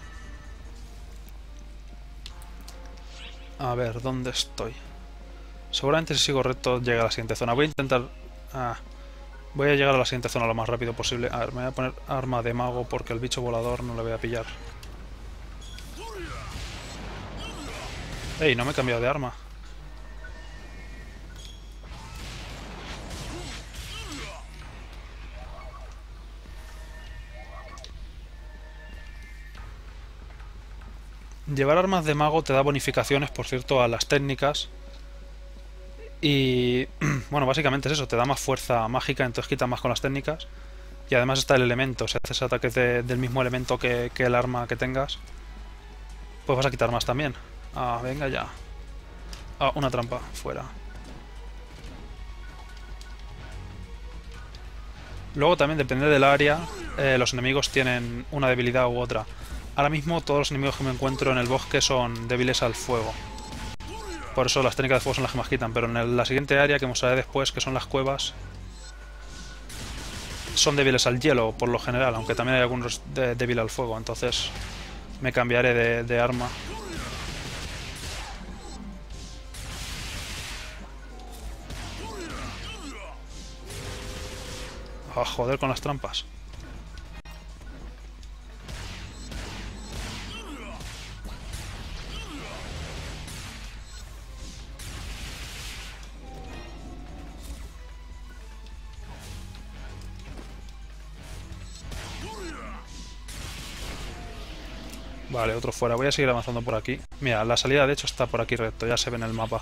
A ver, ¿dónde estoy? Seguramente si sigo recto llega a la siguiente zona. Voy a intentar... voy a llegar a la siguiente zona lo más rápido posible. A ver, me voy a poner arma de mago porque el bicho volador no le voy a pillar. ¡Ey! No me he cambiado de arma. Llevar armas de mago te da bonificaciones, por cierto, a las técnicas. Y bueno, básicamente es eso, te da más fuerza mágica, entonces quita más con las técnicas. Y además está el elemento, si haces ataques del mismo elemento que el arma que tengas, pues vas a quitar más también. Venga ya. Una trampa, fuera. Luego también depende del área, los enemigos tienen una debilidad u otra. Ahora mismo todos los enemigos que me encuentro en el bosque son débiles al fuego. Por eso las técnicas de fuego son las que más quitan. Pero en la siguiente área que mostraré después, que son las cuevas, son débiles al hielo por lo general. Aunque también hay algunos débiles al fuego. Entonces me cambiaré de arma. Joder con las trampas. Vale, otro fuera. Voy a seguir avanzando por aquí. Mira, la salida de hecho está por aquí recto. Ya se ve en el mapa.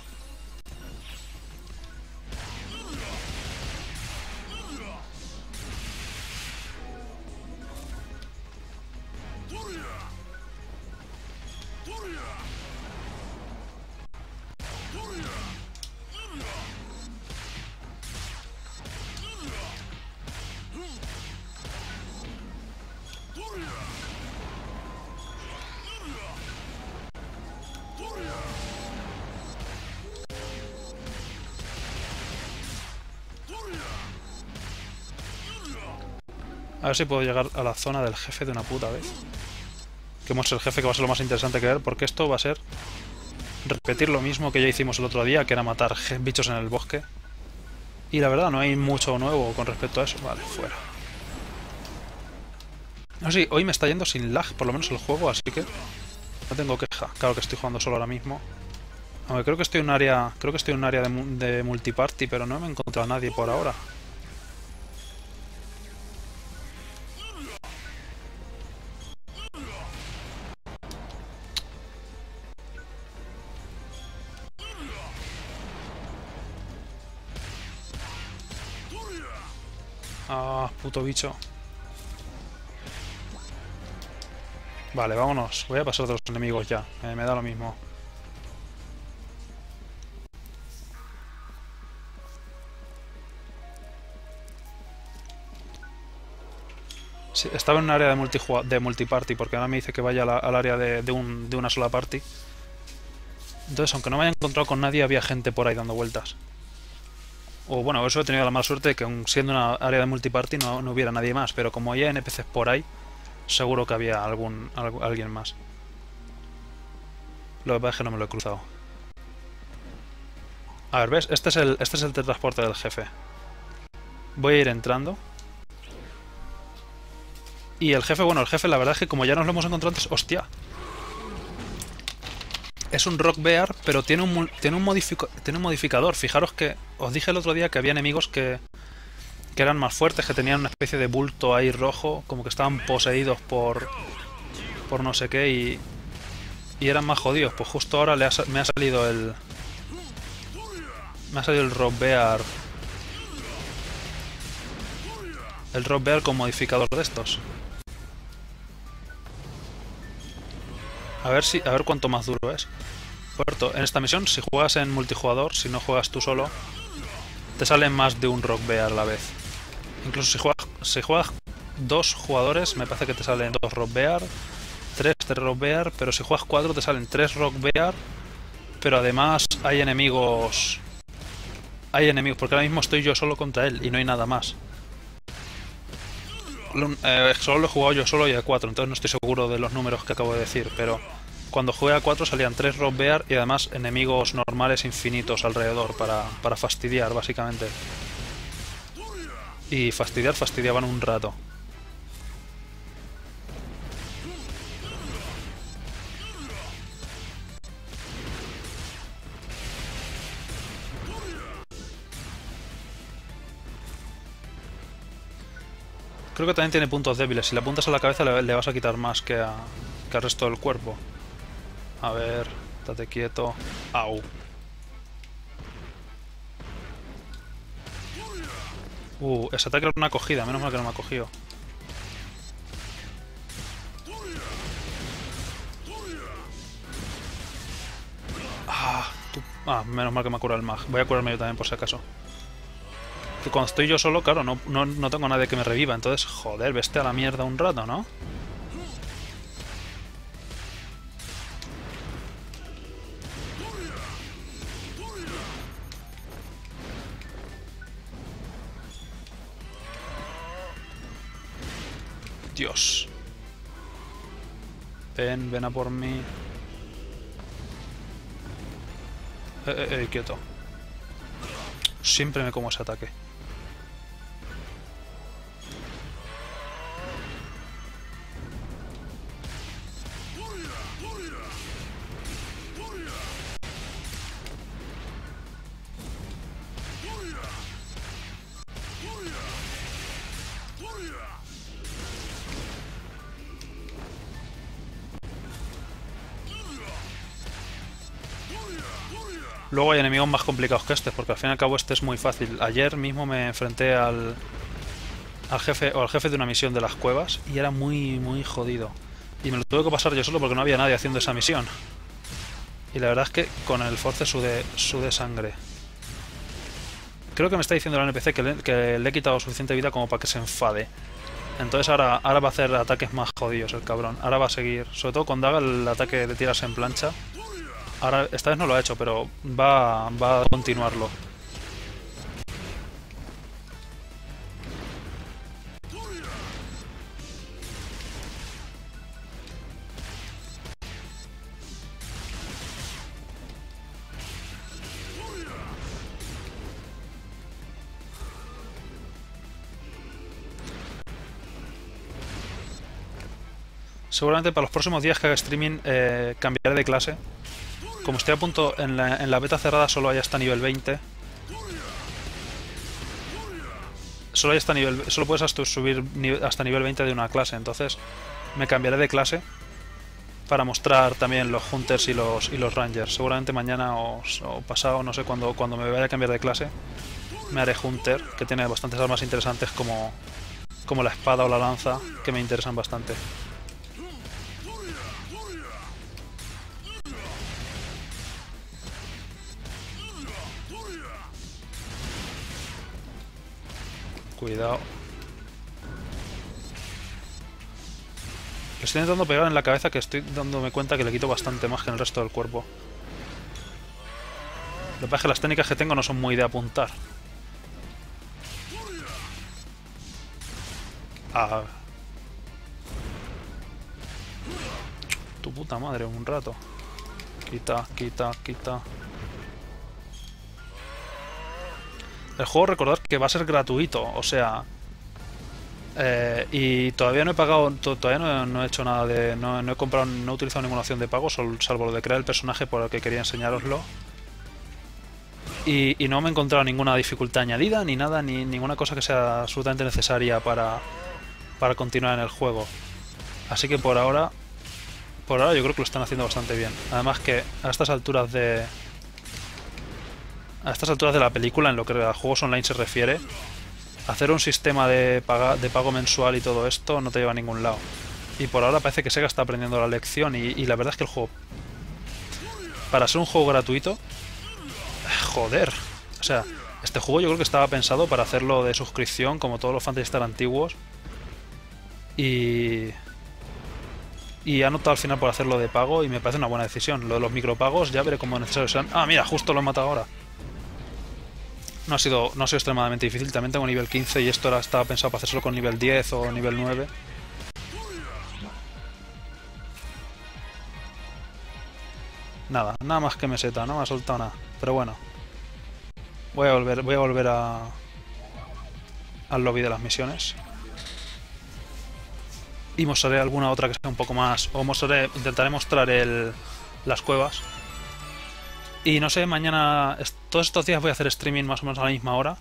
A ver si puedo llegar a la zona del jefe de una puta vez. Que muestre el jefe, que va a ser lo más interesante que ver, porque esto va a ser repetir lo mismo que ya hicimos el otro día, que era matar bichos en el bosque. Y la verdad, no hay mucho nuevo con respecto a eso. Vale, fuera. No sé, hoy me está yendo sin lag, por lo menos el juego, así que no tengo queja. Claro que estoy jugando solo ahora mismo. Aunque creo que estoy en un área de multiparty, pero no me he encontrado a nadie por ahora. Puto bicho. Vale, vámonos. Voy a pasar de los enemigos ya. Me da lo mismo. Sí, estaba en un área de multiparty, porque ahora me dice que vaya al área de una sola party. Entonces, aunque no me haya encontrado con nadie, había gente por ahí dando vueltas. O bueno, eso he tenido la mala suerte de que aun siendo una área de multiparty no hubiera nadie más, pero como hay NPCs por ahí, seguro que había alguien más. Lo que pasa es que no me lo he cruzado. A ver, ¿ves? Este es el teletransporte del jefe. Voy a ir entrando. Y el jefe, bueno, la verdad es que como ya nos lo hemos encontrado antes... ¡Hostia! Es un Rock Bear, pero tiene un modificador. Fijaros que os dije el otro día que había enemigos que eran más fuertes, que tenían una especie de bulto ahí rojo, como que estaban poseídos por no sé qué y eran más jodidos. Pues justo ahora me ha salido el Rock Bear. El Rock Bear con modificador de estos. A ver cuánto más duro es. Por cierto, en esta misión, si juegas en multijugador, si no juegas tú solo, te salen más de un Rock Bear a la vez. Incluso si juegas dos jugadores, me parece que te salen dos Rock Bear, tres Rock Bear, pero si juegas cuatro te salen tres Rock Bear, pero además hay enemigos, porque ahora mismo estoy yo solo contra él y no hay nada más. Solo lo he jugado yo solo y a 4, entonces no estoy seguro de los números que acabo de decir, pero cuando jugué a 4 salían 3 Rock Bear y además enemigos normales infinitos alrededor para fastidiar, básicamente. Y fastidiaban un rato. Creo que también tiene puntos débiles. Si le apuntas a la cabeza le vas a quitar más que al resto del cuerpo. A ver, estate quieto. Au. Ese ataque era una acogida, menos mal que no me ha cogido. Menos mal que me ha curado el mag. Voy a curarme yo también por si acaso. Que cuando estoy yo solo, claro, no tengo nadie que me reviva. Entonces, joder, vete a la mierda un rato, ¿no? Dios. Ven a por mí. Quieto. Siempre me como ese ataque. Luego hay enemigos más complicados que este, porque al fin y al cabo este es muy fácil. Ayer mismo me enfrenté al jefe de una misión de las cuevas y era muy jodido. Y me lo tuve que pasar yo solo porque no había nadie haciendo esa misión. Y la verdad es que con el Force sudé sangre. Creo que me está diciendo el NPC que le he quitado suficiente vida como para que se enfade. Entonces ahora va a hacer ataques más jodidos el cabrón. Ahora va a seguir, sobre todo cuando haga el ataque de tirarse en plancha. Ahora, esta vez no lo ha hecho, pero va a continuarlo. Seguramente para los próximos días que haga streaming cambiaré de clase. Como estoy a punto, en la beta cerrada solo hay hasta nivel 20. Solo puedes subir hasta nivel 20 de una clase, entonces me cambiaré de clase para mostrar también los Hunters y los Rangers. Seguramente mañana o pasado, no sé, cuando me vaya a cambiar de clase, me haré Hunter, que tiene bastantes armas interesantes como la espada o la lanza, que me interesan bastante. Cuidado. Le estoy intentando pegar en la cabeza, que estoy dándome cuenta que le quito bastante más que en el resto del cuerpo. Lo que pasa es que las técnicas que tengo no son muy de apuntar. Tu puta madre, un rato. Quita. El juego, recordad que va a ser gratuito, o sea... y todavía no he pagado, todavía no he hecho nada de... No he comprado, no he utilizado ninguna opción de pago, salvo lo de crear el personaje por el que quería enseñároslo. Y no me he encontrado ninguna dificultad añadida, ni nada, ni ninguna cosa que sea absolutamente necesaria para continuar en el juego. Así que por ahora yo creo que lo están haciendo bastante bien. Además que a estas alturas de la película, en lo que a juegos online se refiere, hacer un sistema de pago mensual y todo esto no te lleva a ningún lado. Y por ahora parece que Sega está aprendiendo la lección y la verdad es que el juego, para ser un juego gratuito, joder, o sea, este juego yo creo que estaba pensado para hacerlo de suscripción, como todos los Phantasy Star antiguos, y han optado al final por hacerlo de pago y me parece una buena decisión. Lo de los micropagos ya veré cómo necesarios sean. Mira, justo lo he matado ahora. No ha sido extremadamente difícil. También tengo nivel 15 y esto estaba pensado para hacerlo con nivel 10 o nivel 9. Nada más que meseta, no me ha soltado nada. Pero bueno, voy a volver al lobby de las misiones. Y mostraré alguna otra que sea un poco más... O intentaré mostrar las cuevas. Y no sé, mañana... Todos estos días voy a hacer streaming más o menos a la misma hora.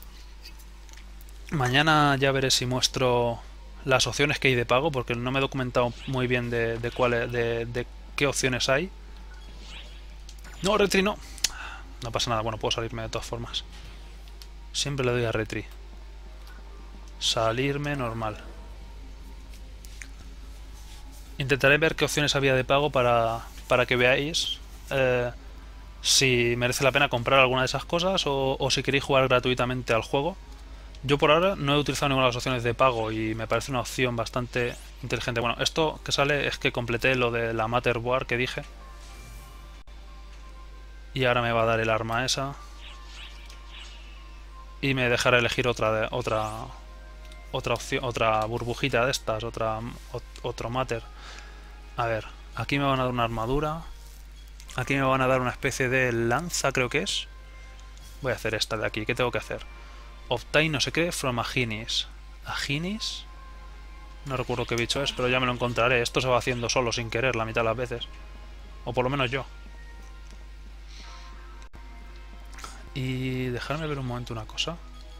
Mañana ya veré si muestro las opciones que hay de pago, porque no me he documentado muy bien de qué opciones hay. No, retri no. No pasa nada, bueno, puedo salirme de todas formas. Siempre le doy a retri. Salirme normal. Intentaré ver qué opciones había de pago para que veáis si merece la pena comprar alguna de esas cosas o si queréis jugar gratuitamente al juego. Yo por ahora no he utilizado ninguna de las opciones de pago y me parece una opción bastante inteligente. Bueno, esto que sale es que completé lo de la Motherboard que dije. Y ahora me va a dar el arma esa. Y me dejará elegir otra opción, otra burbujita de estas, otro Matter. A ver, aquí me van a dar una armadura. Aquí me van a dar una especie de lanza, creo que es. Voy a hacer esta de aquí. ¿Qué tengo que hacer? Obtain no sé qué from Aginis. ¿Aginis? No recuerdo qué bicho es, pero ya me lo encontraré. Esto se va haciendo solo, sin querer, la mitad de las veces. O por lo menos yo. Y dejarme ver un momento una cosa.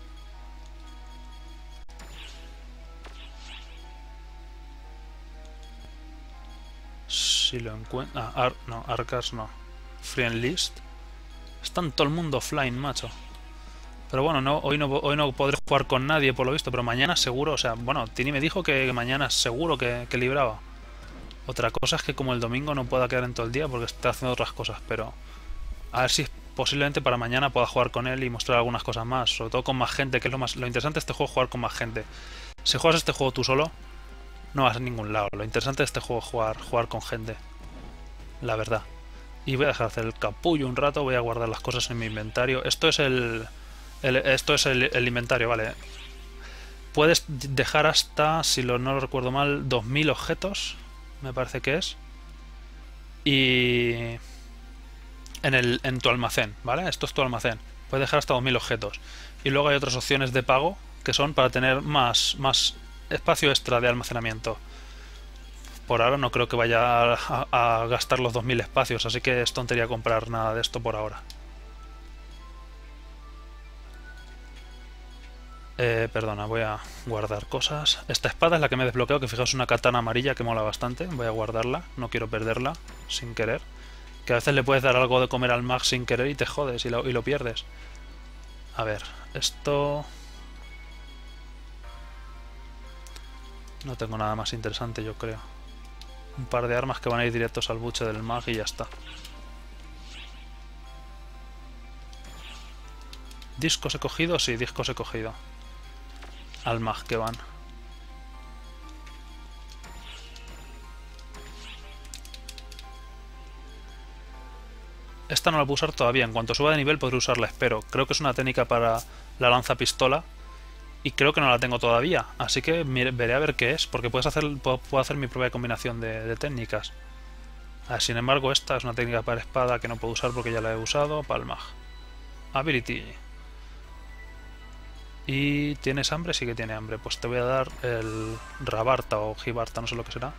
Si lo encuentro... no, Arcas no. Friend List. Está en todo el mundo offline, macho. Pero bueno, hoy no podré jugar con nadie por lo visto, pero mañana seguro, o sea, bueno, Tini me dijo que mañana seguro que libraba. Otra cosa es que como el domingo no pueda quedar en todo el día porque está haciendo otras cosas, pero a ver si posiblemente para mañana pueda jugar con él y mostrar algunas cosas más, sobre todo con más gente, que es lo interesante de este juego, jugar con más gente. Si juegas este juego tú solo, no vas a ningún lado. Lo interesante de este juego es jugar con gente, la verdad. Y voy a dejar de hacer el capullo un rato, voy a guardar las cosas en mi inventario. Esto es el inventario, vale. Puedes dejar hasta, si no lo recuerdo mal, 2000 objetos, me parece que es. Y en tu almacén, ¿vale? Esto es tu almacén. Puedes dejar hasta 2000 objetos. Y luego hay otras opciones de pago que son para tener más espacio extra de almacenamiento. Por ahora no creo que vaya a gastar los 2000 espacios, así que es tontería comprar nada de esto por ahora. Perdona, voy a guardar cosas. Esta espada es la que me he desbloqueado, que fijaos, una katana amarilla que mola bastante. Voy a guardarla, no quiero perderla sin querer. Que a veces le puedes dar algo de comer al mag sin querer y te jodes y lo pierdes. A ver, esto... No tengo nada más interesante, yo creo. Un par de armas que van a ir directos al buche del mag y ya está. ¿Discos he cogido? Sí, discos he cogido. Al mag que van. Esta no la puedo usar todavía. En cuanto suba de nivel podré usarla, espero. Creo que es una técnica para la lanza pistola. Y creo que no la tengo todavía. Así que veré a ver qué es. Porque puedo hacer mi propia combinación de técnicas. Sin embargo, esta es una técnica para espada que no puedo usar porque ya la he usado. Para el mag. Ability. ¿Y tienes hambre? Sí que tiene hambre. Pues te voy a dar el Rabarta o Gibarta, no sé lo que será.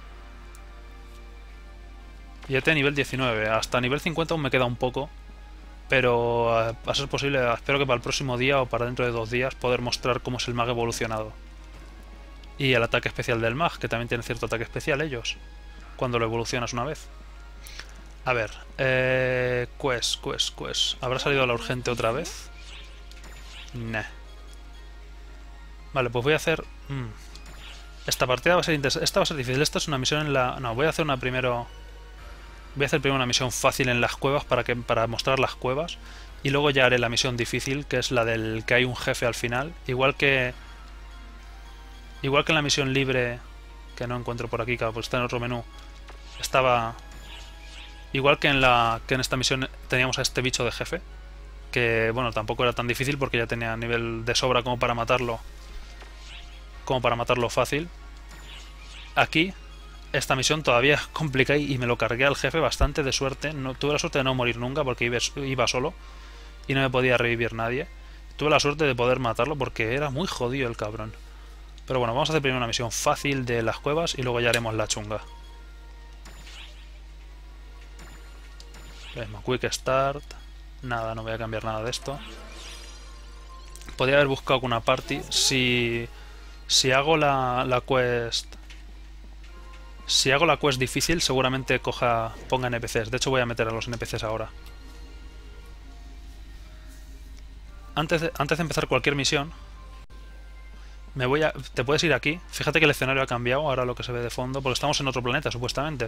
Y este nivel 19. Hasta nivel 50 aún me queda un poco. Pero a ser posible, espero que para el próximo día o para dentro de 2 días poder mostrar cómo es el mag evolucionado. Y el ataque especial del mag, que también tiene cierto ataque especial ellos. Cuando lo evolucionas una vez. A ver. Quest. ¿Habrá salido la urgente otra vez? Nah. Vale, pues voy a hacer... Esta partida va a ser interesante. Esta va a ser difícil. Esta es una misión en la... No, voy a hacer una primero... Voy a hacer primero una misión fácil en las cuevas para mostrar las cuevas. Y luego ya haré la misión difícil, que es la del que hay un jefe al final. Igual que en la misión libre, que no encuentro por aquí, claro, pues está en otro menú. Estaba... Igual que en esta misión teníamos a este bicho de jefe. Que, bueno, tampoco era tan difícil porque ya tenía nivel de sobra como para matarlo. Fácil. Aquí esta misión todavía es complicada y me lo cargué al jefe bastante de suerte. No, tuve la suerte de no morir nunca porque iba solo y no me podía revivir nadie. Tuve la suerte de poder matarlo porque era muy jodido el cabrón. Pero bueno, vamos a hacer primero una misión fácil de las cuevas y luego ya haremos la chunga. Quick Start. Nada, no voy a cambiar nada de esto. Podría haber buscado una party. Si hago la quest... Si hago la quest difícil, seguramente ponga NPCs. De hecho, voy a meter a los NPCs ahora. Antes de empezar cualquier misión, te puedes ir aquí. Fíjate que el escenario ha cambiado ahora lo que se ve de fondo, porque estamos en otro planeta, supuestamente.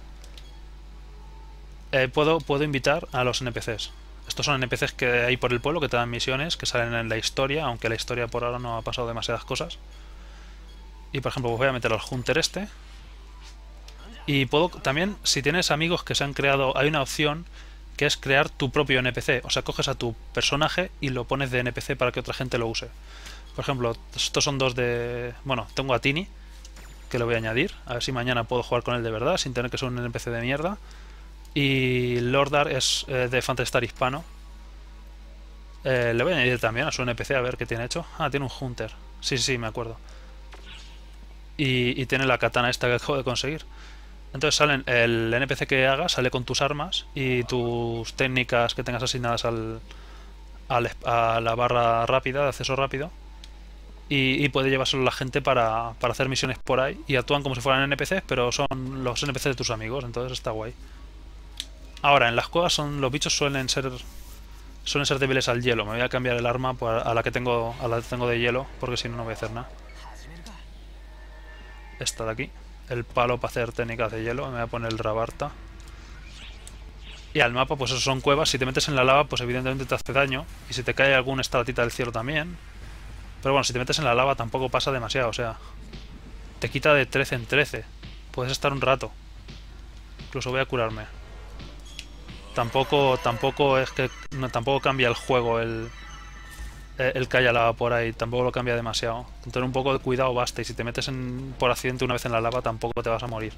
Puedo invitar a los NPCs. Estos son NPCs que hay por el pueblo que te dan misiones, que salen en la historia, aunque la historia por ahora no ha pasado demasiadas cosas. Y por ejemplo, voy a meter al Hunter este. Y puedo también, si tienes amigos que se han creado, hay una opción que es crear tu propio NPC. O sea, coges a tu personaje y lo pones de NPC para que otra gente lo use. Por ejemplo, estos son dos de... Bueno, tengo a Tini, que lo voy a añadir. A ver si mañana puedo jugar con él de verdad, sin tener que ser un NPC de mierda. Y Lordar es de Phantasy Star hispano. Le voy a añadir también a su NPC a ver qué tiene hecho. Ah, tiene un Hunter. Sí, me acuerdo. Y tiene la katana esta que acabo de conseguir. Entonces el NPC que haga sale con tus armas y tus técnicas que tengas asignadas a la barra rápida, de acceso rápido. Y puede llevárselo la gente para hacer misiones por ahí. Y actúan como si fueran NPCs, pero son los NPCs de tus amigos. Entonces está guay. Ahora, en las cuevas los bichos suelen ser débiles al hielo. Me voy a cambiar el arma a la que tengo de hielo, porque si no, no voy a hacer nada. Esta de aquí. El palo para hacer técnicas de hielo. Me voy a poner el Rabarta. Y al mapa, pues eso son cuevas. Si te metes en la lava, pues evidentemente te hace daño. Y si te cae alguna estalatita del cielo también. Pero bueno, si te metes en la lava tampoco pasa demasiado. O sea, te quita de 13 en 13. Puedes estar un rato. Incluso voy a curarme. Tampoco es que tampoco cambia el juego el que haya lava por ahí, tampoco lo cambia demasiado. Con tener un poco de cuidado basta, y si te metes por accidente una vez en la lava tampoco te vas a morir.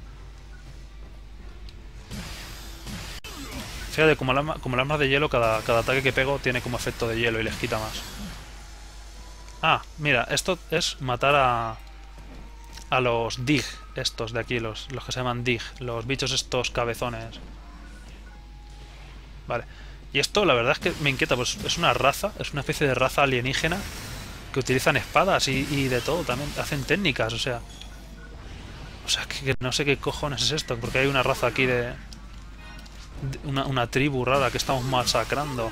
Fíjate, como el arma de hielo, cada ataque que pego tiene como efecto de hielo y les quita más. Ah, mira, esto es matar a los Dig, estos de aquí, los que se llaman Dig, los bichos estos cabezones. Vale. Y esto la verdad es que me inquieta, pues es una raza, es una especie de raza alienígena que utilizan espadas y de todo, también hacen técnicas, o sea, que no sé qué cojones es esto, porque hay una raza aquí de una tribu rara que estamos masacrando.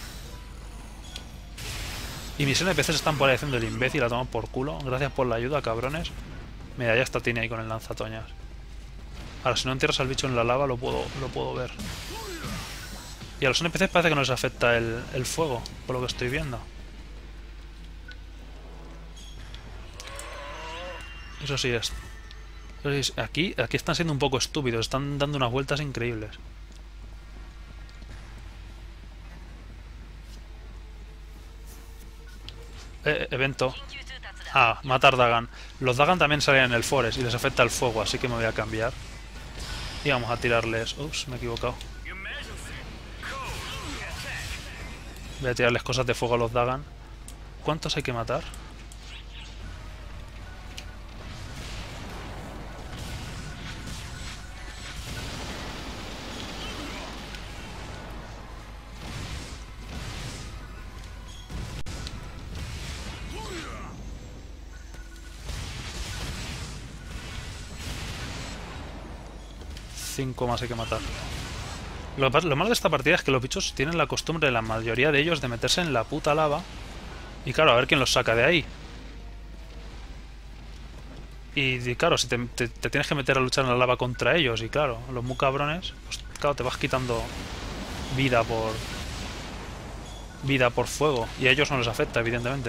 Y mis NPCs están por ahí haciendo el imbécil, la toman por culo. Gracias por la ayuda, cabrones. Mira, ya está Tini ahí con el lanzatoñas. Ahora, si no entierras al bicho en la lava, lo puedo ver. Y a los NPCs parece que no les afecta el fuego, por lo que estoy viendo. Eso sí es. Aquí están siendo un poco estúpidos, están dando unas vueltas increíbles. Evento. Ah, matar Dagan. Los Dagan también salen en el Forest y les afecta el fuego, así que me voy a cambiar. Y vamos a tirarles... Ups, me he equivocado. Voy a tirarles cosas de fuego a los Dagan. ¿Cuántos hay que matar? Cinco más hay que matar. Lo malo de esta partida es que los bichos tienen la costumbre, la mayoría de ellos, de meterse en la puta lava. Y claro, a ver quién los saca de ahí. Y claro, si te tienes que meter a luchar en la lava contra ellos, y claro, los muy cabrones, pues claro, te vas quitando vida por fuego. Y a ellos no les afecta, evidentemente.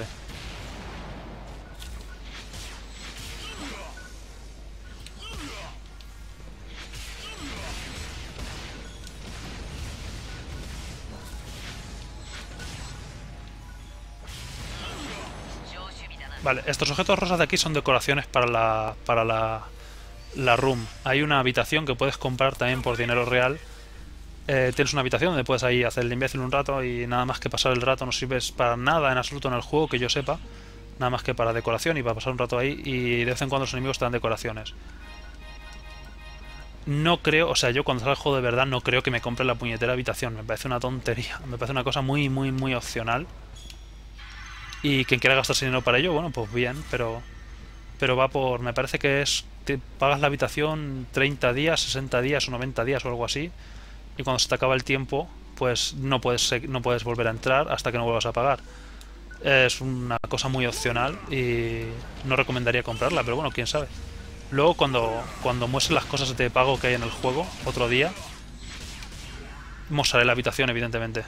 Vale, estos objetos rosas de aquí son decoraciones para la la room. Hay una habitación que puedes comprar también por dinero real. Tienes una habitación donde puedes ahí hacer el imbécil un rato y nada más que pasar el rato. No sirves para nada en absoluto en el juego que yo sepa. Nada más que para decoración y para pasar un rato ahí. Y de vez en cuando los enemigos te dan decoraciones. No creo, o sea, yo cuando salga el juego de verdad no creo que me compre la puñetera habitación. Me parece una tontería. Me parece una cosa muy, muy, muy opcional. Y quien quiera gastarse dinero para ello, bueno, pues bien, pero va por, me parece que es, te pagas la habitación 30 días, 60 días o 90 días o algo así, y cuando se te acaba el tiempo, pues no puedes volver a entrar hasta que no vuelvas a pagar. Es una cosa muy opcional y no recomendaría comprarla, pero bueno, quién sabe. Luego cuando muestre las cosas de pago que hay en el juego, otro día, mostraré la habitación, evidentemente.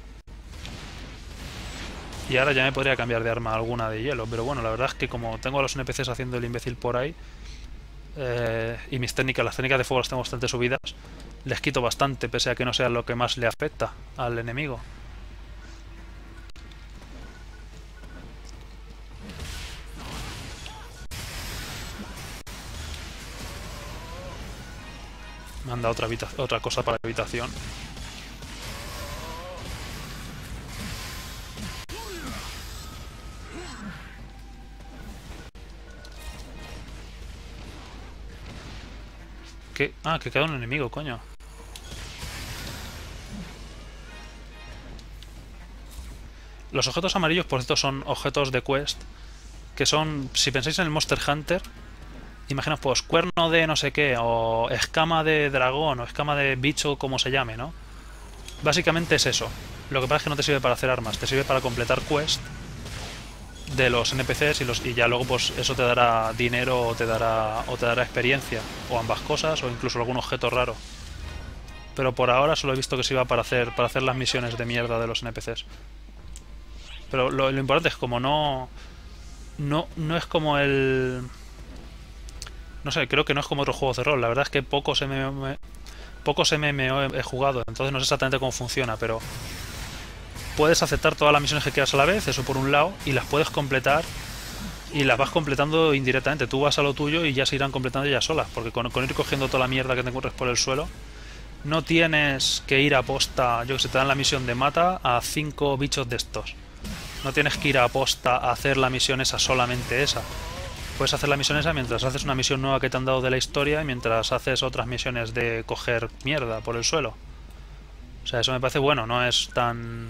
Y ahora ya me podría cambiar de arma alguna de hielo, pero bueno, la verdad es que como tengo a los NPCs haciendo el imbécil por ahí, y las técnicas de fuego las tengo bastante subidas, les quito bastante, pese a que no sea lo que más le afecta al enemigo. Me han dado otra cosa para la habitación. ¿Qué? Ah, que queda un enemigo, coño. Los objetos amarillos, por cierto, son objetos de quest, que son, si pensáis en el Monster Hunter, imaginaos pues cuerno de no sé qué, o escama de dragón, o escama de bicho, como se llame, ¿no? Básicamente es eso. Lo que pasa es que no te sirve para hacer armas, te sirve para completar quest de los NPCs y ya luego pues eso te dará dinero o te dará experiencia, o ambas cosas, o incluso algún objeto raro. Pero por ahora solo he visto que se iba para hacer las misiones de mierda de los NPCs. Pero lo importante es como no es como el... No sé, creo que no es como otros juegos de rol. La verdad es que pocos MMO he jugado, entonces no sé exactamente cómo funciona, pero puedes aceptar todas las misiones que quieras a la vez, eso por un lado, y las puedes completar y las vas completando indirectamente. Tú vas a lo tuyo y ya se irán completando ellas solas, porque con ir cogiendo toda la mierda que te encuentres por el suelo, no tienes que ir a posta, yo que sé, te dan la misión de mata a 5 bichos de estos. No tienes que ir a posta a hacer la misión esa, solamente esa. Puedes hacer la misión esa mientras haces una misión nueva que te han dado de la historia y mientras haces otras misiones de coger mierda por el suelo. O sea, eso me parece bueno, no es tan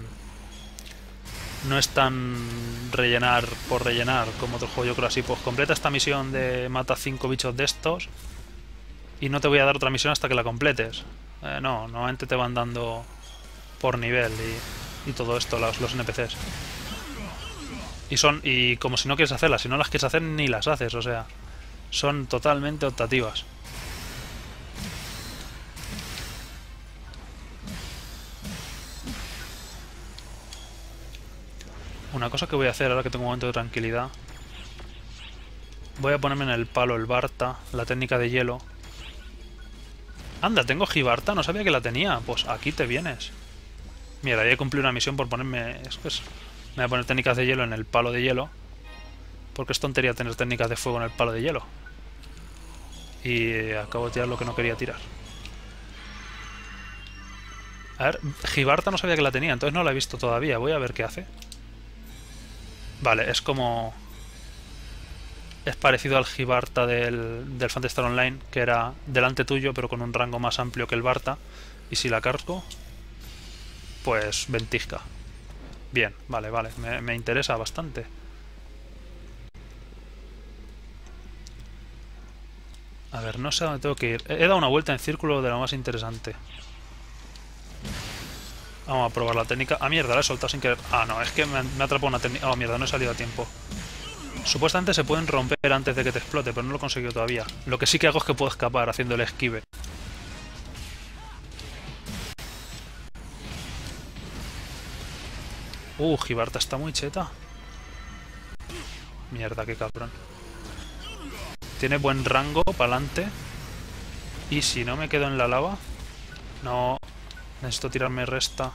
rellenar por rellenar como otro juego. Yo creo así, pues completa esta misión de mata 5 bichos de estos y no te voy a dar otra misión hasta que la completes. No, normalmente te van dando por nivel y todo esto los NPCs. Y como si no quieres hacerlas, si no las quieres hacer ni las haces, o sea, son totalmente optativas. Una cosa que voy a hacer ahora que tengo un momento de tranquilidad, voy a ponerme en el palo el Barta, la técnica de hielo. Anda, tengo Gibarta, no sabía que la tenía. Pues aquí te vienes. Mira, voy a cumplir una misión por ponerme... Me voy a poner técnicas de hielo en el palo de hielo, porque es tontería tener técnicas de fuego en el palo de hielo. Y acabo de tirar lo que no quería tirar. A ver, Gibarta no sabía que la tenía, entonces no la he visto todavía. Voy a ver qué hace. Vale, es como... Es parecido al Gibarta del Phantasy Star Online, que era delante tuyo, pero con un rango más amplio que el Barta. Y si la cargo, pues ventisca. Bien, vale, me interesa bastante. A ver, no sé a dónde tengo que ir. He dado una vuelta en círculo de lo más interesante. Vamos a probar la técnica. Ah, mierda, la he soltado sin querer. Ah, no, es que me ha atrapado una técnica. Oh, mierda, no he salido a tiempo. Supuestamente se pueden romper antes de que te explote, pero no lo he conseguido todavía. Lo que sí que hago es que puedo escapar haciendo el esquive. Gibarta está muy cheta. Mierda, qué cabrón. Tiene buen rango para adelante. Y si no me quedo en la lava... No... Necesito tirarme resta.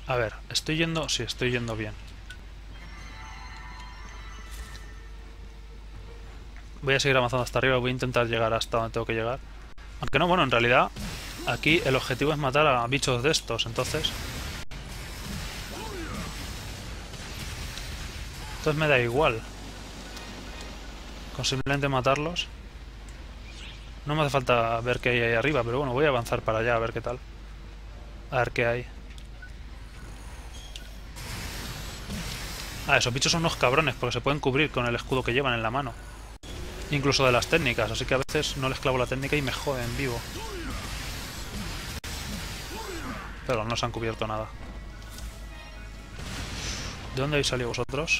A ver, ¿estoy yendo? Sí, estoy yendo bien. Voy a seguir avanzando hasta arriba, voy a intentar llegar hasta donde tengo que llegar. Aunque no, bueno, en realidad aquí el objetivo es matar a bichos de estos, entonces... Entonces me da igual. Con simplemente matarlos. No me hace falta ver qué hay ahí arriba, pero bueno, voy a avanzar para allá a ver qué tal. A ver qué hay. Ah, esos bichos son unos cabrones, porque se pueden cubrir con el escudo que llevan en la mano. Incluso de las técnicas, así que a veces no les clavo la técnica y me joden vivo. Pero no se han cubierto nada. ¿De dónde habéis salido vosotros?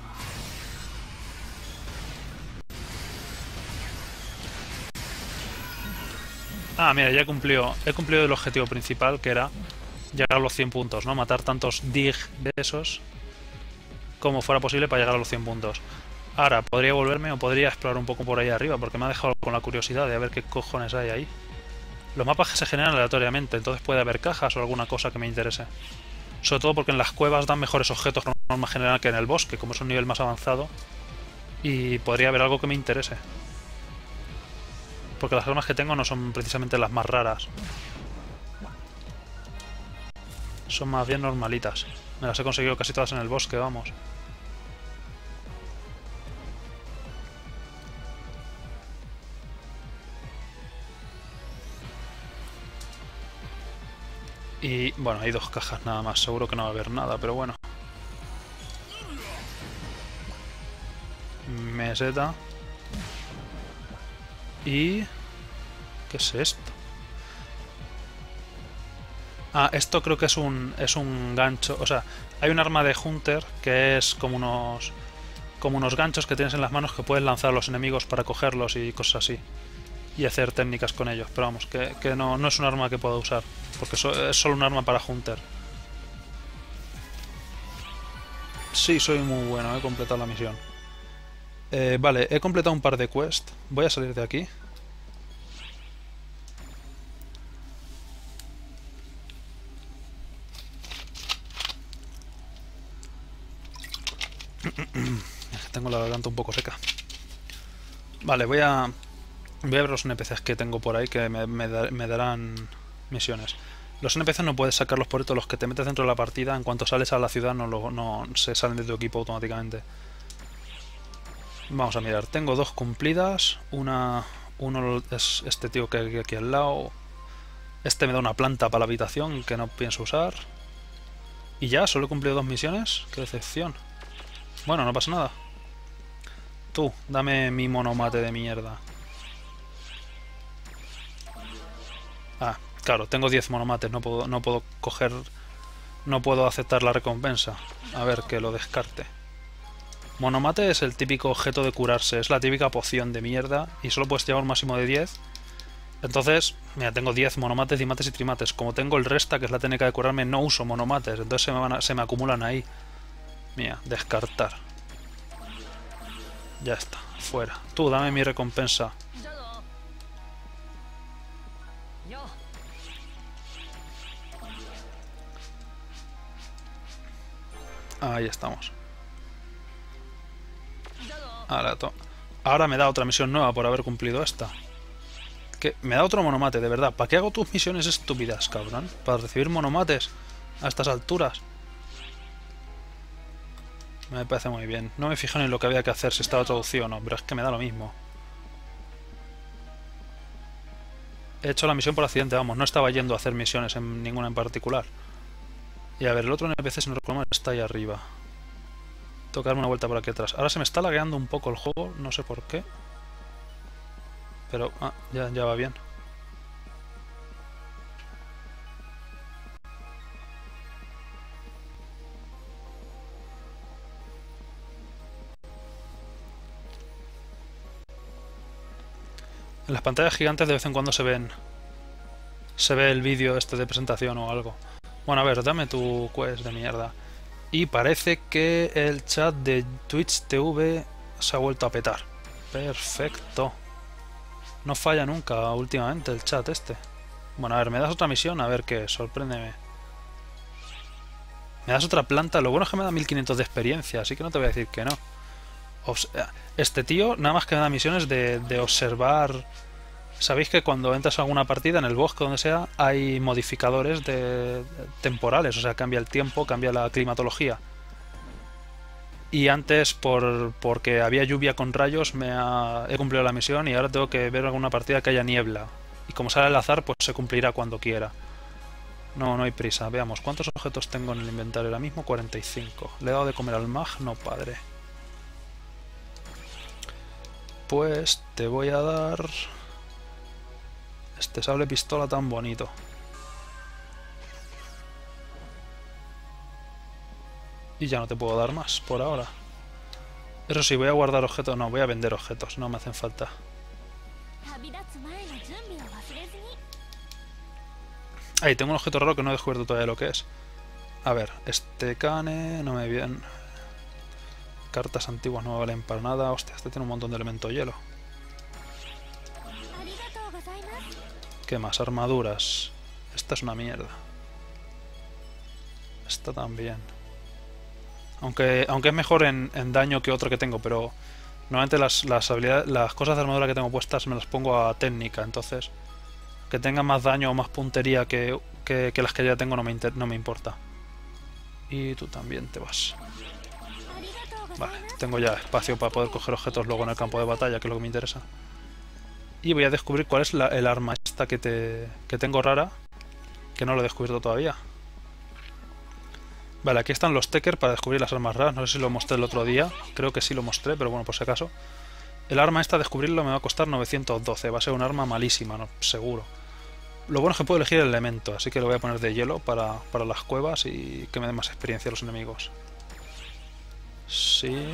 Ah, mira, ya he cumplido el objetivo principal, que era llegar a los 100 puntos, ¿no? Matar tantos dig de esos como fuera posible para llegar a los 100 puntos. Ahora, podría volverme o podría explorar un poco por ahí arriba, porque me ha dejado con la curiosidad de ver qué cojones hay ahí. Los mapas se generan aleatoriamente, entonces puede haber cajas o alguna cosa que me interese. Sobre todo porque en las cuevas dan mejores objetos por norma general que en el bosque, como es un nivel más avanzado. Y podría haber algo que me interese. Porque las armas que tengo no son precisamente las más raras. Son más bien normalitas. Me las he conseguido casi todas en el bosque, vamos. Y bueno, hay 2 cajas nada más. Seguro que no va a haber nada, pero bueno. Meseta. Y... ¿qué es esto? Ah, esto creo que es un gancho. O sea, hay un arma de Hunter que es como unos ganchos que tienes en las manos que puedes lanzar a los enemigos para cogerlos y cosas así. Y hacer técnicas con ellos. Pero vamos, que no es un arma que pueda usar. Porque es solo un arma para Hunter. Sí, soy muy bueno, he completado la misión. Vale, he completado un par de quests. Voy a salir de aquí. Tengo la garganta un poco seca. Vale, voy a ver los NPCs que tengo por ahí que me darán misiones. Los NPCs no puedes sacarlos por esto, los que te metes dentro de la partida, en cuanto sales a la ciudad no se salen de tu equipo automáticamente. Vamos a mirar, tengo 2 cumplidas. Uno es este tío que hay aquí al lado. Este me da una planta para la habitación que no pienso usar. Y ya, solo he cumplido 2 misiones. Qué decepción. Bueno, no pasa nada. Tú, dame mi monomate de mierda. Ah, claro, tengo 10 monomates, no puedo coger... No puedo aceptar la recompensa. A ver, que lo descarte. Monomate es el típico objeto de curarse, es la típica poción de mierda y solo puedes llevar un máximo de 10. Entonces, mira, tengo 10 monomates, dimates y trimates. Como tengo el resta, que es la técnica de curarme, no uso monomates, entonces se me acumulan ahí. Mira, descartar. Ya está, fuera. Tú, dame mi recompensa. Ahí estamos. Ahora me da otra misión nueva por haber cumplido esta. Que me da otro monomate, de verdad. ¿Para qué hago tus misiones estúpidas, cabrón? ¿Para recibir monomates a estas alturas? Me parece muy bien. No me fijo en lo que había que hacer, si estaba traducido o no, pero es que me da lo mismo. He hecho la misión por accidente, vamos. No estaba yendo a hacer misiones en ninguna en particular. Y a ver, el otro NPC, si no recuerdo mal, está ahí arriba. Tengo que darme una vuelta por aquí atrás. Ahora se me está lagueando un poco el juego, no sé por qué. Pero, ya va bien. En las pantallas gigantes de vez en cuando se ve el vídeo este de presentación o algo. Bueno, a ver, dame tu quest de mierda. Y parece que el chat de Twitch TV se ha vuelto a petar. Perfecto. No falla nunca últimamente el chat este. Bueno, a ver, me das otra misión, a ver qué es, sorpréndeme. Me das otra planta. Lo bueno es que me da 1500 de experiencia, así que no te voy a decir que no. Este tío nada más que me da misiones de observar. Sabéis que cuando entras a alguna partida en el bosque o donde sea, hay modificadores temporales, o sea, cambia el tiempo, cambia la climatología. Y antes, porque había lluvia con rayos, he cumplido la misión y ahora tengo que ver alguna partida que haya niebla. Y como sale al azar, pues se cumplirá cuando quiera. No, no hay prisa. Veamos, ¿cuántos objetos tengo en el inventario ahora mismo? 45. ¿Le he dado de comer al mag? No, padre. Pues te voy a dar... este sable pistola tan bonito. Y ya no te puedo dar más, por ahora. Eso sí, voy a guardar objetos. No, voy a vender objetos, no me hacen falta. Ahí, tengo un objeto raro que no he descubierto todavía lo que es. A ver, este cane no me viene. Cartas antiguas no me valen para nada. Hostia, este tiene un montón de elemento hielo. ¿Qué más? Armaduras. Esta es una mierda. Esta también. Aunque es mejor en daño que otro que tengo, pero normalmente las cosas de armadura que tengo puestas me las pongo a técnica, entonces que tenga más daño o más puntería que las que ya tengo no me importa. Y tú también te vas. Vale, tengo ya espacio para poder coger objetos luego en el campo de batalla, que es lo que me interesa. Y voy a descubrir cuál es el arma esta que tengo rara, que no lo he descubierto todavía. Vale, aquí están los Tecker para descubrir las armas raras. No sé si lo mostré el otro día. Creo que sí lo mostré, pero bueno, por si acaso. El arma esta, descubrirlo, me va a costar 912. Va a ser un arma malísima, ¿no? Seguro. Lo bueno es que puedo elegir el elemento, así que lo voy a poner de hielo para las cuevas y que me den más experiencia a los enemigos. Sí.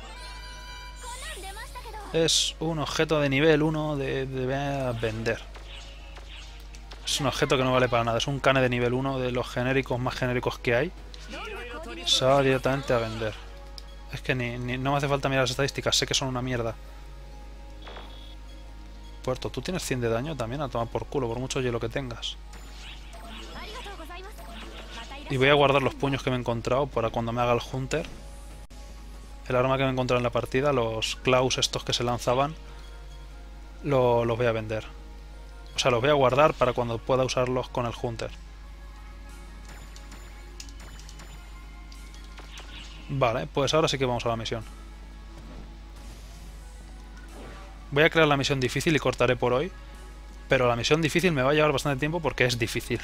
Es un objeto de nivel 1 de vender. Es un objeto que no vale para nada. Es un cane de nivel 1 de los genéricos más genéricos que hay. Se va directamente a vender. Es que no me hace falta mirar las estadísticas, sé que son una mierda. Puerto, tú tienes 100 de daño también, a tomar por culo, por mucho hielo que tengas. Y voy a guardar los puños que me he encontrado para cuando me haga el Hunter. El arma que me he encontrado en la partida, los claws estos que se lanzaban, los voy a vender. O sea, los voy a guardar para cuando pueda usarlos con el Hunter. Vale, pues ahora sí que vamos a la misión. Voy a crear la misión difícil y cortaré por hoy. Pero la misión difícil me va a llevar bastante tiempo porque es difícil.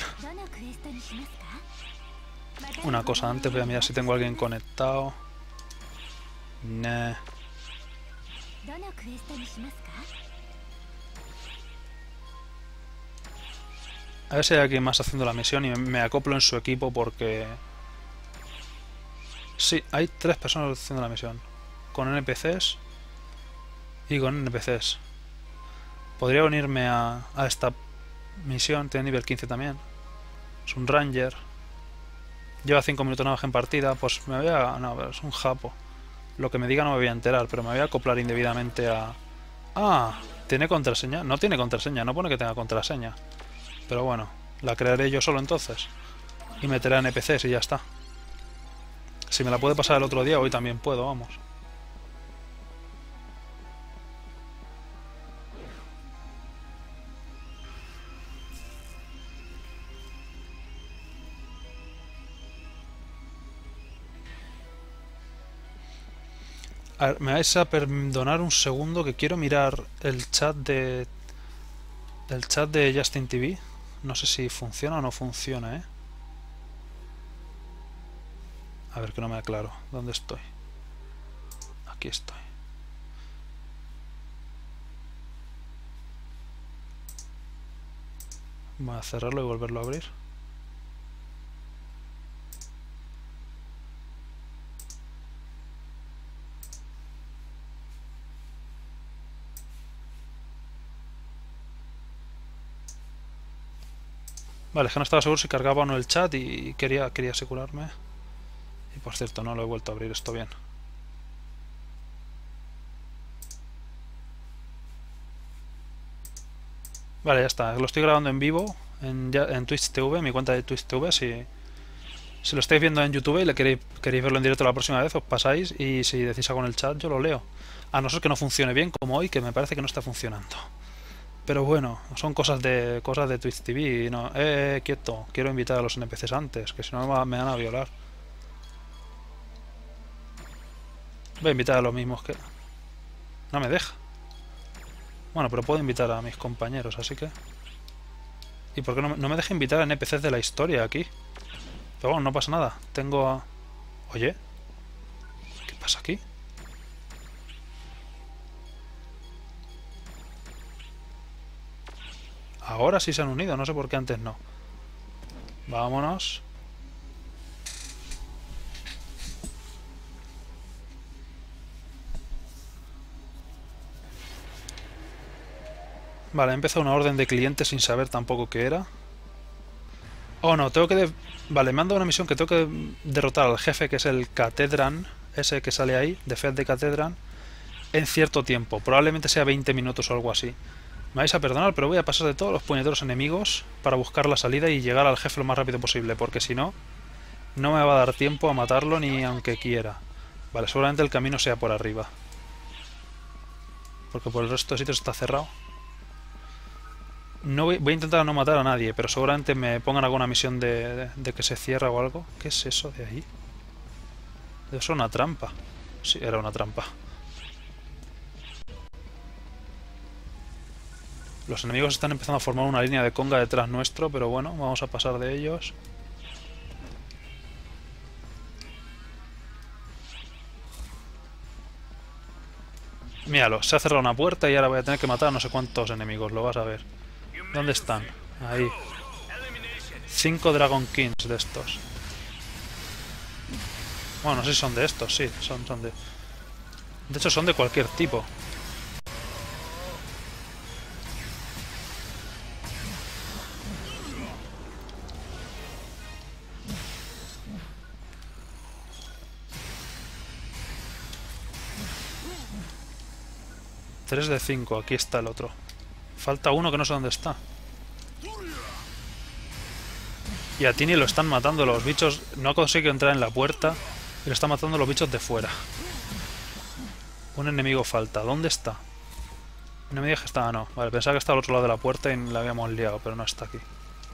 Una cosa antes, voy a mirar si tengo a alguien conectado. Nah. A ver si hay alguien más haciendo la misión y me acoplo en su equipo porque... Sí, hay 3 personas haciendo la misión. Con NPCs y con NPCs. Podría unirme a esta misión, tiene nivel 15 también. Es un ranger. Lleva 5 minutos nada más en partida, pues me voy a... No, es un japo. Lo que me diga no me voy a enterar, pero me voy a acoplar indebidamente a... Ah, ¿tiene contraseña? No tiene contraseña, no pone que tenga contraseña. Pero bueno, la crearé yo solo entonces. Y meteré a NPCs y ya está. Si me la puede pasar el otro día, hoy también puedo, vamos. A ver, me vais a perdonar un segundo que quiero mirar el chat de... El chat de Justin TV. No sé si funciona o no funciona, ¿eh? A ver, que no me aclaro. ¿Dónde estoy? Aquí estoy. Voy a cerrarlo y volverlo a abrir. Vale, es que no estaba seguro si cargaba o no el chat y quería asegurarme. Y por cierto, no lo he vuelto a abrir esto bien. Vale, ya está. Lo estoy grabando en vivo en Twitch TV, mi cuenta de Twitch TV, si Si lo estáis viendo en YouTube y queréis verlo en directo la próxima vez, os pasáis y si decís algo en el chat yo lo leo. A no ser que no funcione bien como hoy, que me parece que no está funcionando. Pero bueno, son cosas de Twitch TV. No, quieto, quiero invitar a los NPCs antes, que si no me van a violar. Voy a invitar a los mismos que... No me deja. Bueno, pero puedo invitar a mis compañeros, así que... ¿Y por qué no me deja invitar a NPCs de la historia aquí? Pero bueno, no pasa nada. Tengo a... Oye, ¿qué pasa aquí? Ahora sí se han unido, no sé por qué antes no. Vámonos. Vale, he empezado una orden de clientes sin saber tampoco qué era. Oh no, tengo que... Vale, me han dado una misión que tengo que derrotar al jefe, que es el Catedran, ese que sale ahí, Defeat de Catedran, en cierto tiempo. Probablemente sea 20 minutos o algo así. Me vais a perdonar, pero voy a pasar de todos los puñeteros enemigos para buscar la salida y llegar al jefe lo más rápido posible, porque si no, no me va a dar tiempo a matarlo ni aunque quiera. Vale, seguramente el camino sea por arriba. Porque por el resto de sitios está cerrado. No voy a intentar no matar a nadie, pero seguramente me pongan alguna misión de que se cierra o algo. ¿Qué es eso de ahí? Debe ser una trampa. Sí, era una trampa. Los enemigos están empezando a formar una línea de conga detrás nuestro, pero bueno, vamos a pasar de ellos. Míralo, se ha cerrado una puerta y ahora voy a tener que matar a no sé cuántos enemigos, lo vas a ver. ¿Dónde están? Ahí. 5 Dragon Kings de estos. Bueno, no sé si son de estos, sí, son de... De hecho son de cualquier tipo. Tres de 5, aquí está el otro. Falta uno que no sé dónde está. Y a Tini lo están matando los bichos. No ha conseguido entrar en la puerta y lo están matando los bichos de fuera. Un enemigo falta. ¿Dónde está? No me digas que está... no. Vale, pensaba que estaba al otro lado de la puerta y la habíamos liado, pero no está aquí.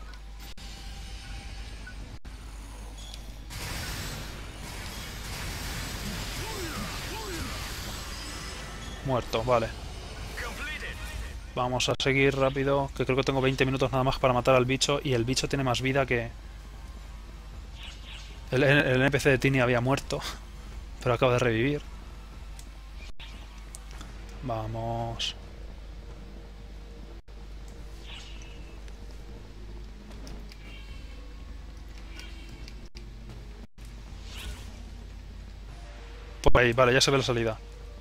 Muerto, vale. Vamos a seguir rápido, que creo que tengo 20 minutos nada más para matar al bicho y el bicho tiene más vida que... El NPC de Tini había muerto, pero acaba de revivir. Vamos. Por ahí, vale, ya se ve la salida.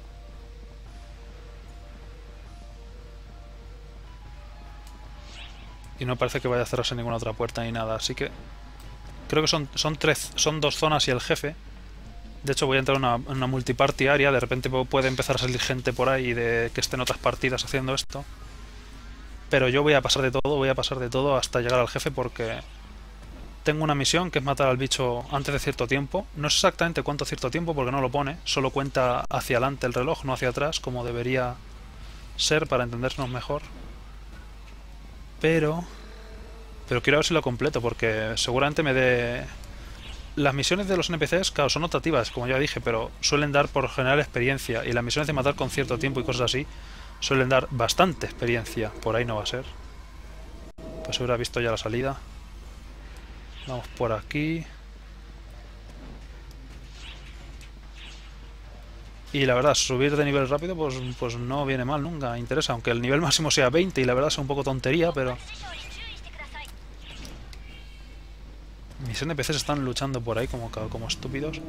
Y no parece que vaya a cerrarse ninguna otra puerta ni nada, así que... Creo que son dos zonas y el jefe. De hecho voy a entrar en una multiparty área, de repente puede empezar a salir gente por ahí de que estén otras partidas haciendo esto. Pero yo voy a pasar de todo hasta llegar al jefe porque... Tengo una misión que es matar al bicho antes de cierto tiempo. No sé exactamente cuánto cierto tiempo porque no lo pone, solo cuenta hacia adelante el reloj, no hacia atrás, como debería ser para entendernos mejor. Pero quiero ver si lo completo, porque seguramente me dé... Las misiones de los NPCs, claro, son optativas, como ya dije, pero suelen dar por general experiencia. Y las misiones de matar con cierto tiempo y cosas así suelen dar bastante experiencia. Por ahí no va a ser. Pues hubiera visto ya la salida. Vamos por aquí. Y la verdad, subir de nivel rápido pues no viene mal nunca, interesa. Aunque el nivel máximo sea 20 y la verdad es un poco tontería, pero... Mis NPCs están luchando por ahí como estúpidos.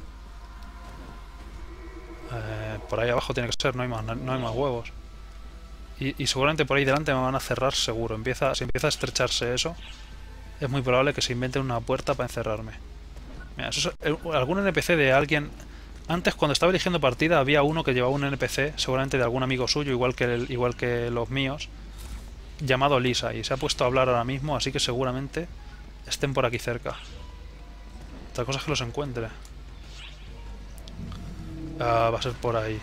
Por ahí abajo tiene que ser, no hay más huevos. Y seguramente por ahí delante me van a cerrar seguro. Si empieza a estrecharse eso, es muy probable que se inventen una puerta para encerrarme. Mira, eso es algún NPC de alguien... Antes, cuando estaba eligiendo partida, había uno que llevaba un NPC, seguramente de algún amigo suyo, igual que los míos, llamado Lisa, y se ha puesto a hablar ahora mismo, así que seguramente estén por aquí cerca. Otra cosa es que los encuentre. Ah, va a ser por ahí.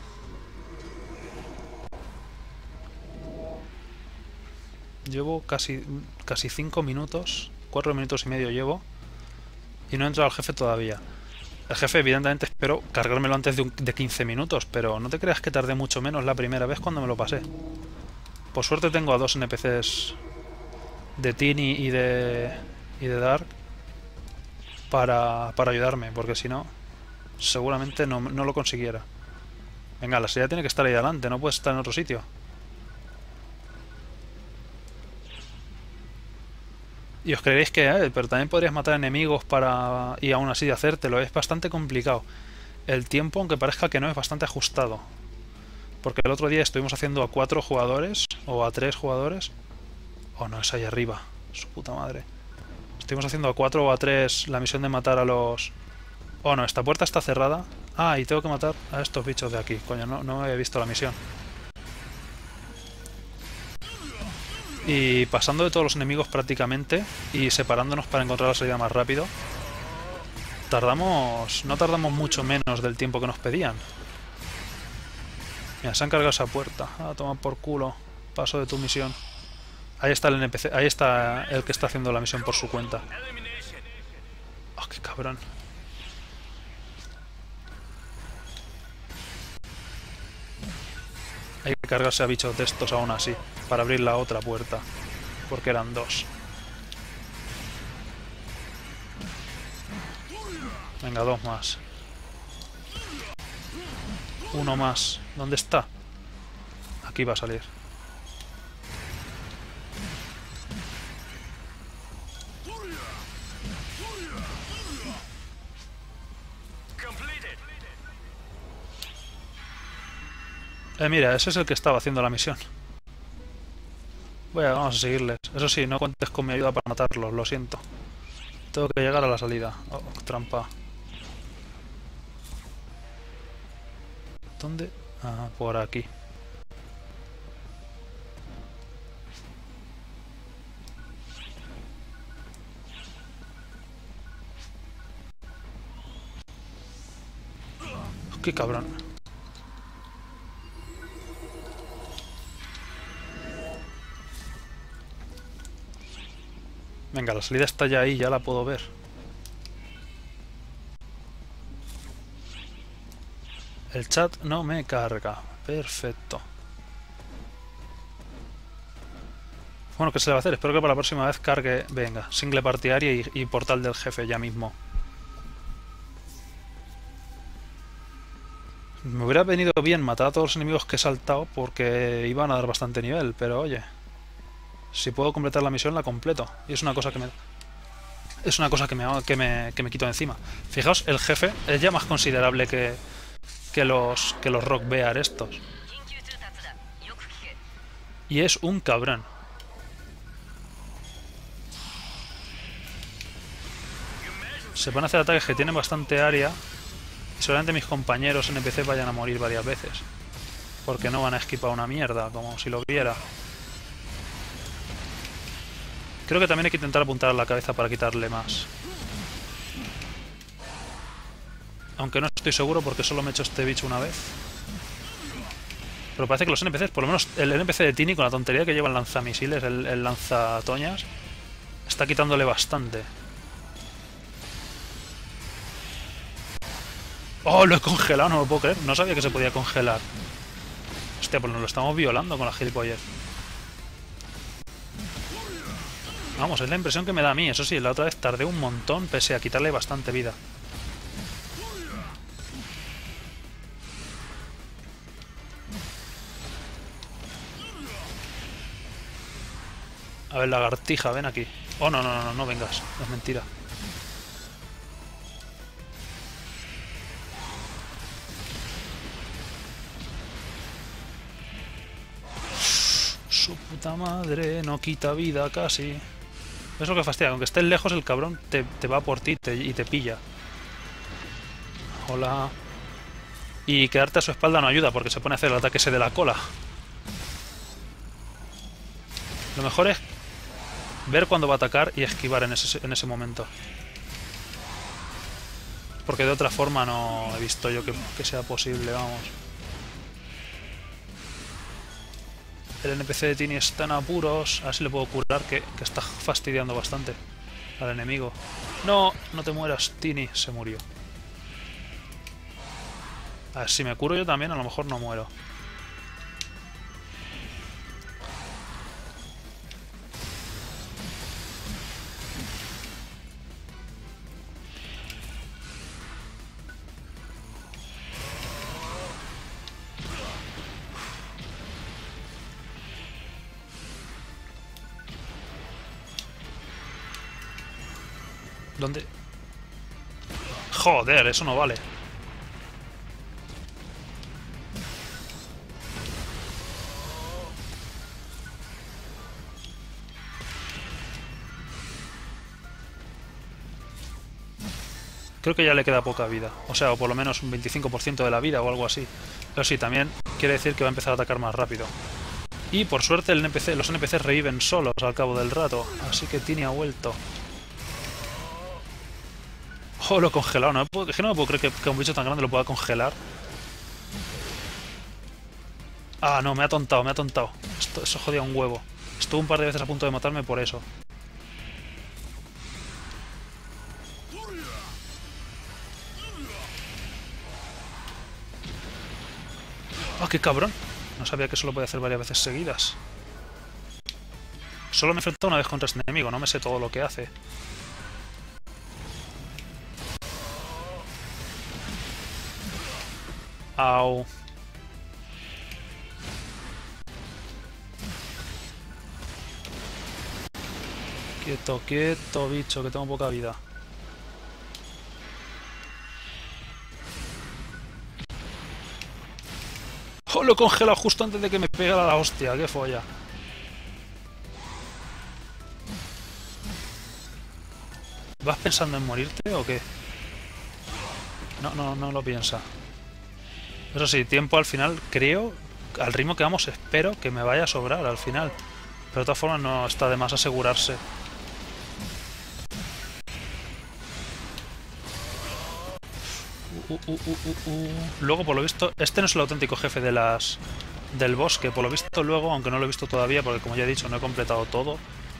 Llevo casi 5 minutos, 4 minutos y medio llevo, y no he entrado al jefe todavía. El jefe, evidentemente, espero cargármelo antes de 15 minutos, pero no te creas que tardé mucho menos la primera vez cuando me lo pasé. Por suerte tengo a 2 NPCs de Tiny y de Dark para ayudarme, porque si no, seguramente no lo consiguiera. Venga, la salida tiene que estar ahí adelante, no puede estar en otro sitio. Y os creeréis que, pero también podrías matar enemigos para y aún así hacértelo. Es bastante complicado. El tiempo, aunque parezca que no, es bastante ajustado. Porque el otro día estuvimos haciendo a 4 jugadores, o a 3 jugadores. Oh no, es ahí arriba. Su puta madre. Estuvimos haciendo a 4 o a 3 la misión de matar a los... Oh no, esta puerta está cerrada. Ah, y tengo que matar a estos bichos de aquí. Coño, no he visto la misión. Y pasando de todos los enemigos prácticamente y separándonos para encontrar la salida más rápido, no tardamos mucho menos del tiempo que nos pedían. Mira, se han cargado esa puerta. Ah, toma por culo. Paso de tu misión. Ahí está el NPC, ahí está el que está haciendo la misión por su cuenta. Oh, qué cabrón. Hay que cargarse a bichos de estos aún así, para abrir la otra puerta. Porque eran 2. Venga, 2 más. 1 más. ¿Dónde está? Aquí va a salir. Mira, ese es el que estaba haciendo la misión. Vamos a seguirles. Eso sí, no cuentes con mi ayuda para matarlos, lo siento. Tengo que llegar a la salida. Oh, trampa. ¿Dónde? Ah, por aquí. Oh, qué cabrón. Venga, la salida está ya ahí, ya la puedo ver. El chat no me carga. Perfecto. Bueno, ¿qué se le va a hacer? Espero que para la próxima vez cargue... Venga, single partidaria y portal del jefe ya mismo. Me hubiera venido bien matar a todos los enemigos que he saltado porque iban a dar bastante nivel, pero oye... Si puedo completar la misión, la completo. Y es una cosa que me... Es una cosa que me quito de encima. Fijaos, el jefe es ya más considerable que los Rock Bear estos. Y es un cabrón. Se van a hacer ataques que tienen bastante área. Y seguramente mis compañeros NPC vayan a morir varias veces. Porque no van a esquipar una mierda, como si lo viera. Creo que también hay que intentar apuntar a la cabeza para quitarle más. Aunque no estoy seguro porque solo me he hecho este bicho una vez. Pero parece que los NPCs, por lo menos el NPC de Tiny, con la tontería que lleva el lanzamisiles, el lanzatoñas, está quitándole bastante. ¡Oh, lo he congelado! No lo puedo creer. No sabía que se podía congelar. Hostia, pues nos lo estamos violando con la gilipollez. Vamos, es la impresión que me da a mí. Eso sí, la otra vez tardé un montón pese a quitarle bastante vida. A ver, lagartija, ven aquí. Oh, no vengas. Es mentira. Su puta madre, no quita vida casi. Es lo que fastidia, aunque estés lejos el cabrón te va por ti y te pilla. Hola. Y quedarte a su espalda no ayuda porque se pone a hacer el ataque ese de la cola. Lo mejor es ver cuándo va a atacar y esquivar en ese momento. Porque de otra forma no he visto yo que sea posible, vamos. El NPC de Tiny está en apuros. A ver si le puedo curar, que está fastidiando bastante al enemigo. No, no te mueras, Tiny. Se murió. A ver, si me curo yo también, a lo mejor no muero. ¿Dónde? Joder, eso no vale. Creo que ya le queda poca vida. O sea, o por lo menos un 25% de la vida o algo así. Pero sí, también quiere decir que va a empezar a atacar más rápido. Y por suerte los NPCs reviven solos al cabo del rato. Así que Tiny ha vuelto. Oh, lo he congelado. Es que no me puedo creer que un bicho tan grande lo pueda congelar. Ah, no, me ha tontado, me ha tontado. Eso jodía un huevo. Estuve un par de veces a punto de matarme por eso. ¡Ah, qué cabrón! No sabía que eso lo podía hacer varias veces seguidas. Solo me he enfrentado una vez contra este enemigo, no me sé todo lo que hace. Au. Quieto, quieto, bicho, que tengo poca vida. ¡Oh, lo he congelado justo antes de que me pegara la hostia! ¡Qué folla! ¿Vas pensando en morirte o qué? No lo piensa. Eso sí, tiempo al final, creo, al ritmo que vamos, espero que me vaya a sobrar al final. Pero de todas formas no está de más asegurarse. Luego, por lo visto, este no es el auténtico jefe del bosque. Por lo visto, luego, aunque no lo he visto todavía, porque como ya he dicho, no he completado todo.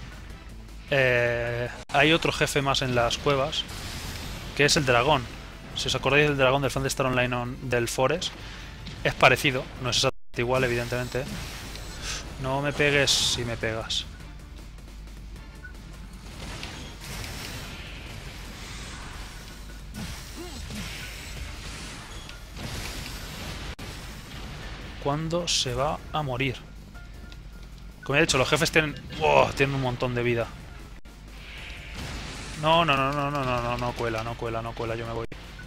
Hay otro jefe más en las cuevas, que es el dragón. Si os acordáis del dragón del Phantasy Star Online del Forest, es parecido, no es exactamente igual, evidentemente. No me pegues si me pegas. ¿Cuándo se va a morir? Como he dicho, los jefes tienen... ¡Oh! Tienen un montón de vida. No cuela, yo me voy.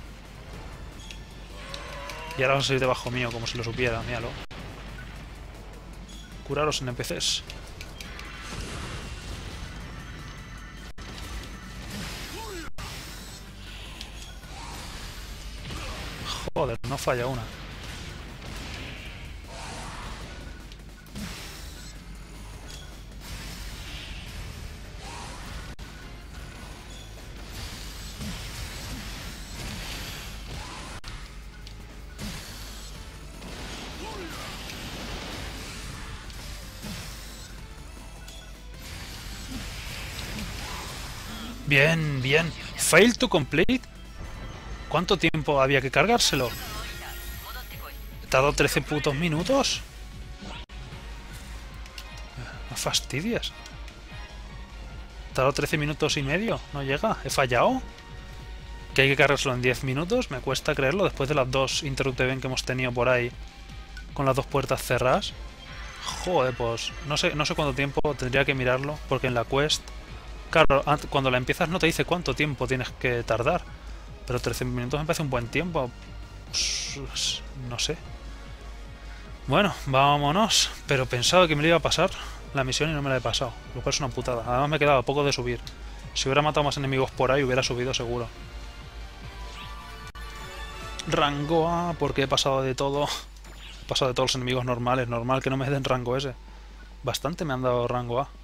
Y ahora vas a salir debajo mío, como si lo supiera, míralo. Curaros en NPCs. Joder, no falla una. Bien, bien. Fail to complete. ¿Cuánto tiempo había que cargárselo? ¿He tardado 13 putos minutos? No fastidias. ¿He tardado 13 minutos y medio? ¿No llega? ¿He fallado? ¿Que hay que cargárselo en 10 minutos? Me cuesta creerlo después de las dos Interrupt Event que hemos tenido por ahí. Con las dos puertas cerradas. Joder, pues no sé cuánto tiempo, tendría que mirarlo. Porque en la quest... Claro, cuando la empiezas no te dice cuánto tiempo tienes que tardar. Pero 13 minutos me parece un buen tiempo. Pues, no sé. Bueno, vámonos. Pero pensaba que me lo iba a pasar la misión y no me la he pasado. Lo cual es una putada. Además me quedaba poco de subir. Si hubiera matado más enemigos por ahí hubiera subido seguro. Rango A, porque he pasado de todo. He pasado de todos los enemigos normales. Normal que no me den rango S. Bastante me han dado rango A.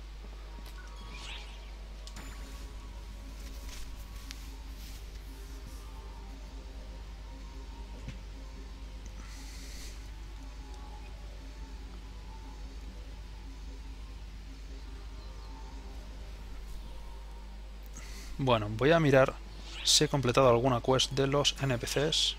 Bueno, voy a mirar si he completado alguna quest de los NPCs.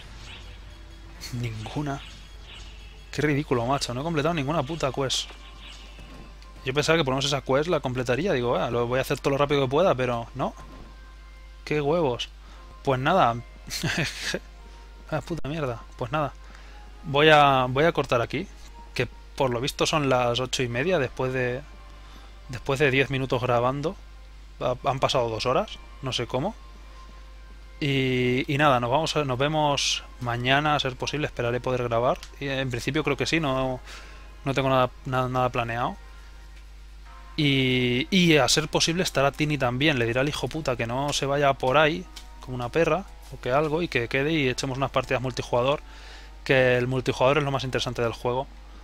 Ninguna. Qué ridículo, macho. No he completado ninguna puta quest. Yo pensaba que por lo menos esa quest la completaría. Digo, lo voy a hacer todo lo rápido que pueda, pero no. Qué huevos. Pues nada. Ah, puta mierda. Pues nada. Voy a cortar aquí. Que por lo visto son las 8:30 después de 10 minutos grabando. Han pasado 2 horas. No sé cómo. Y nada, nos vemos mañana, a ser posible. Esperaré poder grabar. Y en principio creo que sí. No tengo nada planeado. Y a ser posible estará Tini también. Le dirá al hijo puta que no se vaya por ahí como una perra o que algo y que quede y echemos unas partidas multijugador. Que el multijugador es lo más interesante del juego.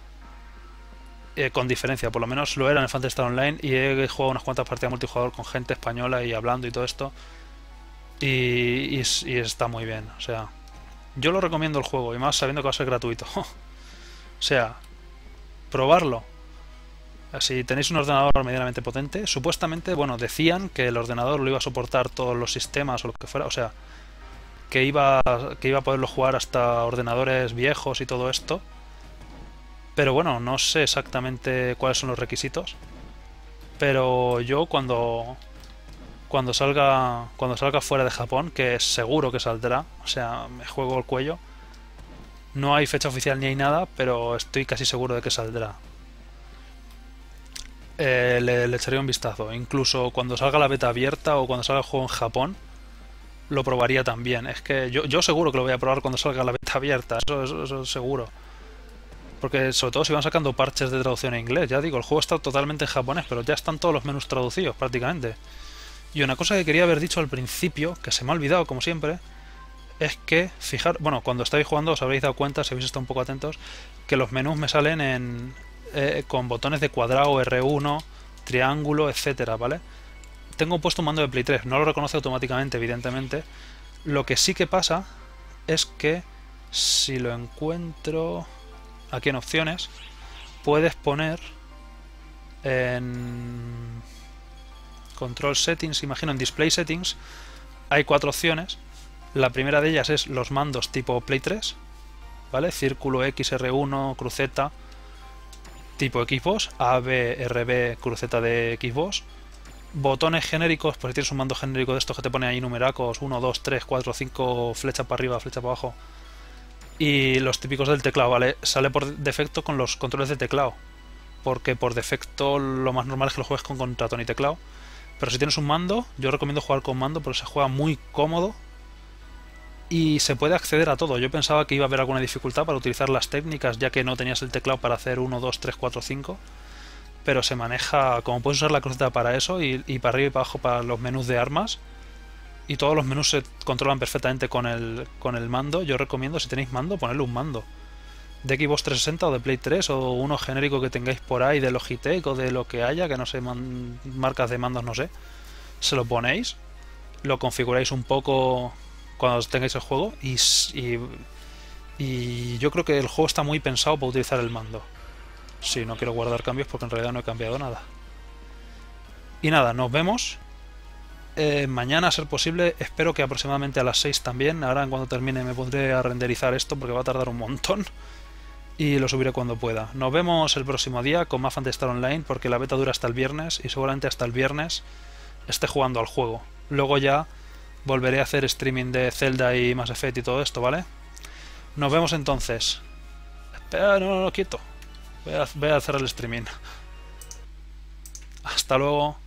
Con diferencia, por lo menos lo era en el Phantasy Star Online y he jugado unas cuantas partidas multijugador con gente española y hablando y todo esto. Y está muy bien. O sea, yo lo recomiendo el juego y más sabiendo que va a ser gratuito. O sea, probarlo. Si tenéis un ordenador medianamente potente, supuestamente, bueno, decían que el ordenador lo iba a soportar todos los sistemas o lo que fuera, o sea, que iba a poderlo jugar hasta ordenadores viejos y todo esto. Pero bueno, no sé exactamente cuáles son los requisitos. Pero yo cuando salga fuera de Japón, que seguro que saldrá, o sea, me juego el cuello. No hay fecha oficial ni hay nada, pero estoy casi seguro de que saldrá. Le echaré un vistazo. Incluso cuando salga la beta abierta o cuando salga el juego en Japón, lo probaría también. Es que yo seguro que lo voy a probar cuando salga la beta abierta, eso seguro. Porque sobre todo si van sacando parches de traducción en inglés, ya digo, el juego está totalmente en japonés, pero ya están todos los menús traducidos prácticamente. Y una cosa que quería haber dicho al principio, que se me ha olvidado como siempre, es que bueno, cuando estáis jugando os habréis dado cuenta, si habéis estado un poco atentos, que los menús me salen con botones de cuadrado, R1, triángulo, etcétera, ¿vale? Tengo puesto un mando de Play 3, no lo reconoce automáticamente, evidentemente. Lo que sí que pasa es que si lo encuentro aquí en opciones, puedes poner en Control Settings, imagino en Display Settings, hay 4 opciones. La primera de ellas es los mandos tipo Play 3, ¿vale? Círculo X, R1, cruceta, tipo Xbox, A, B, RB, cruceta de Xbox. Botones genéricos, pues si tienes un mando genérico de estos que te pone ahí numeracos, 1, 2, 3, 4, 5, flecha para arriba, flecha para abajo. Y los típicos del teclado, ¿vale? Sale por defecto con los controles de teclado. Porque por defecto lo más normal es que lo juegues con ratón y teclado. Pero si tienes un mando, yo recomiendo jugar con mando porque se juega muy cómodo. Y se puede acceder a todo. Yo pensaba que iba a haber alguna dificultad para utilizar las técnicas, ya que no tenías el teclado para hacer 1, 2, 3, 4, 5. Pero se maneja, como puedes usar la cruceta para eso y para arriba y para abajo para los menús de armas. Y todos los menús se controlan perfectamente con el mando. Yo recomiendo, si tenéis mando, ponerle un mando de Xbox 360 o de Play 3 o uno genérico que tengáis por ahí de Logitech o de lo que haya, que no sé, marcas de mandos, no sé. Se lo ponéis, lo configuráis un poco cuando tengáis el juego y yo creo que el juego está muy pensado para utilizar el mando. Sí, no quiero guardar cambios porque en realidad no he cambiado nada. Y nada, nos vemos. Mañana, a ser posible, espero que aproximadamente a las 6 también. Ahora, en cuanto termine, me pondré a renderizar esto porque va a tardar un montón. Y lo subiré cuando pueda. Nos vemos el próximo día con más Phantasy Star Online porque la beta dura hasta el viernes y seguramente hasta el viernes esté jugando al juego. Luego ya volveré a hacer streaming de Zelda y Mass Effect y todo esto, ¿vale? Nos vemos entonces. Espera, no, quieto. Voy a hacer el streaming. Hasta luego.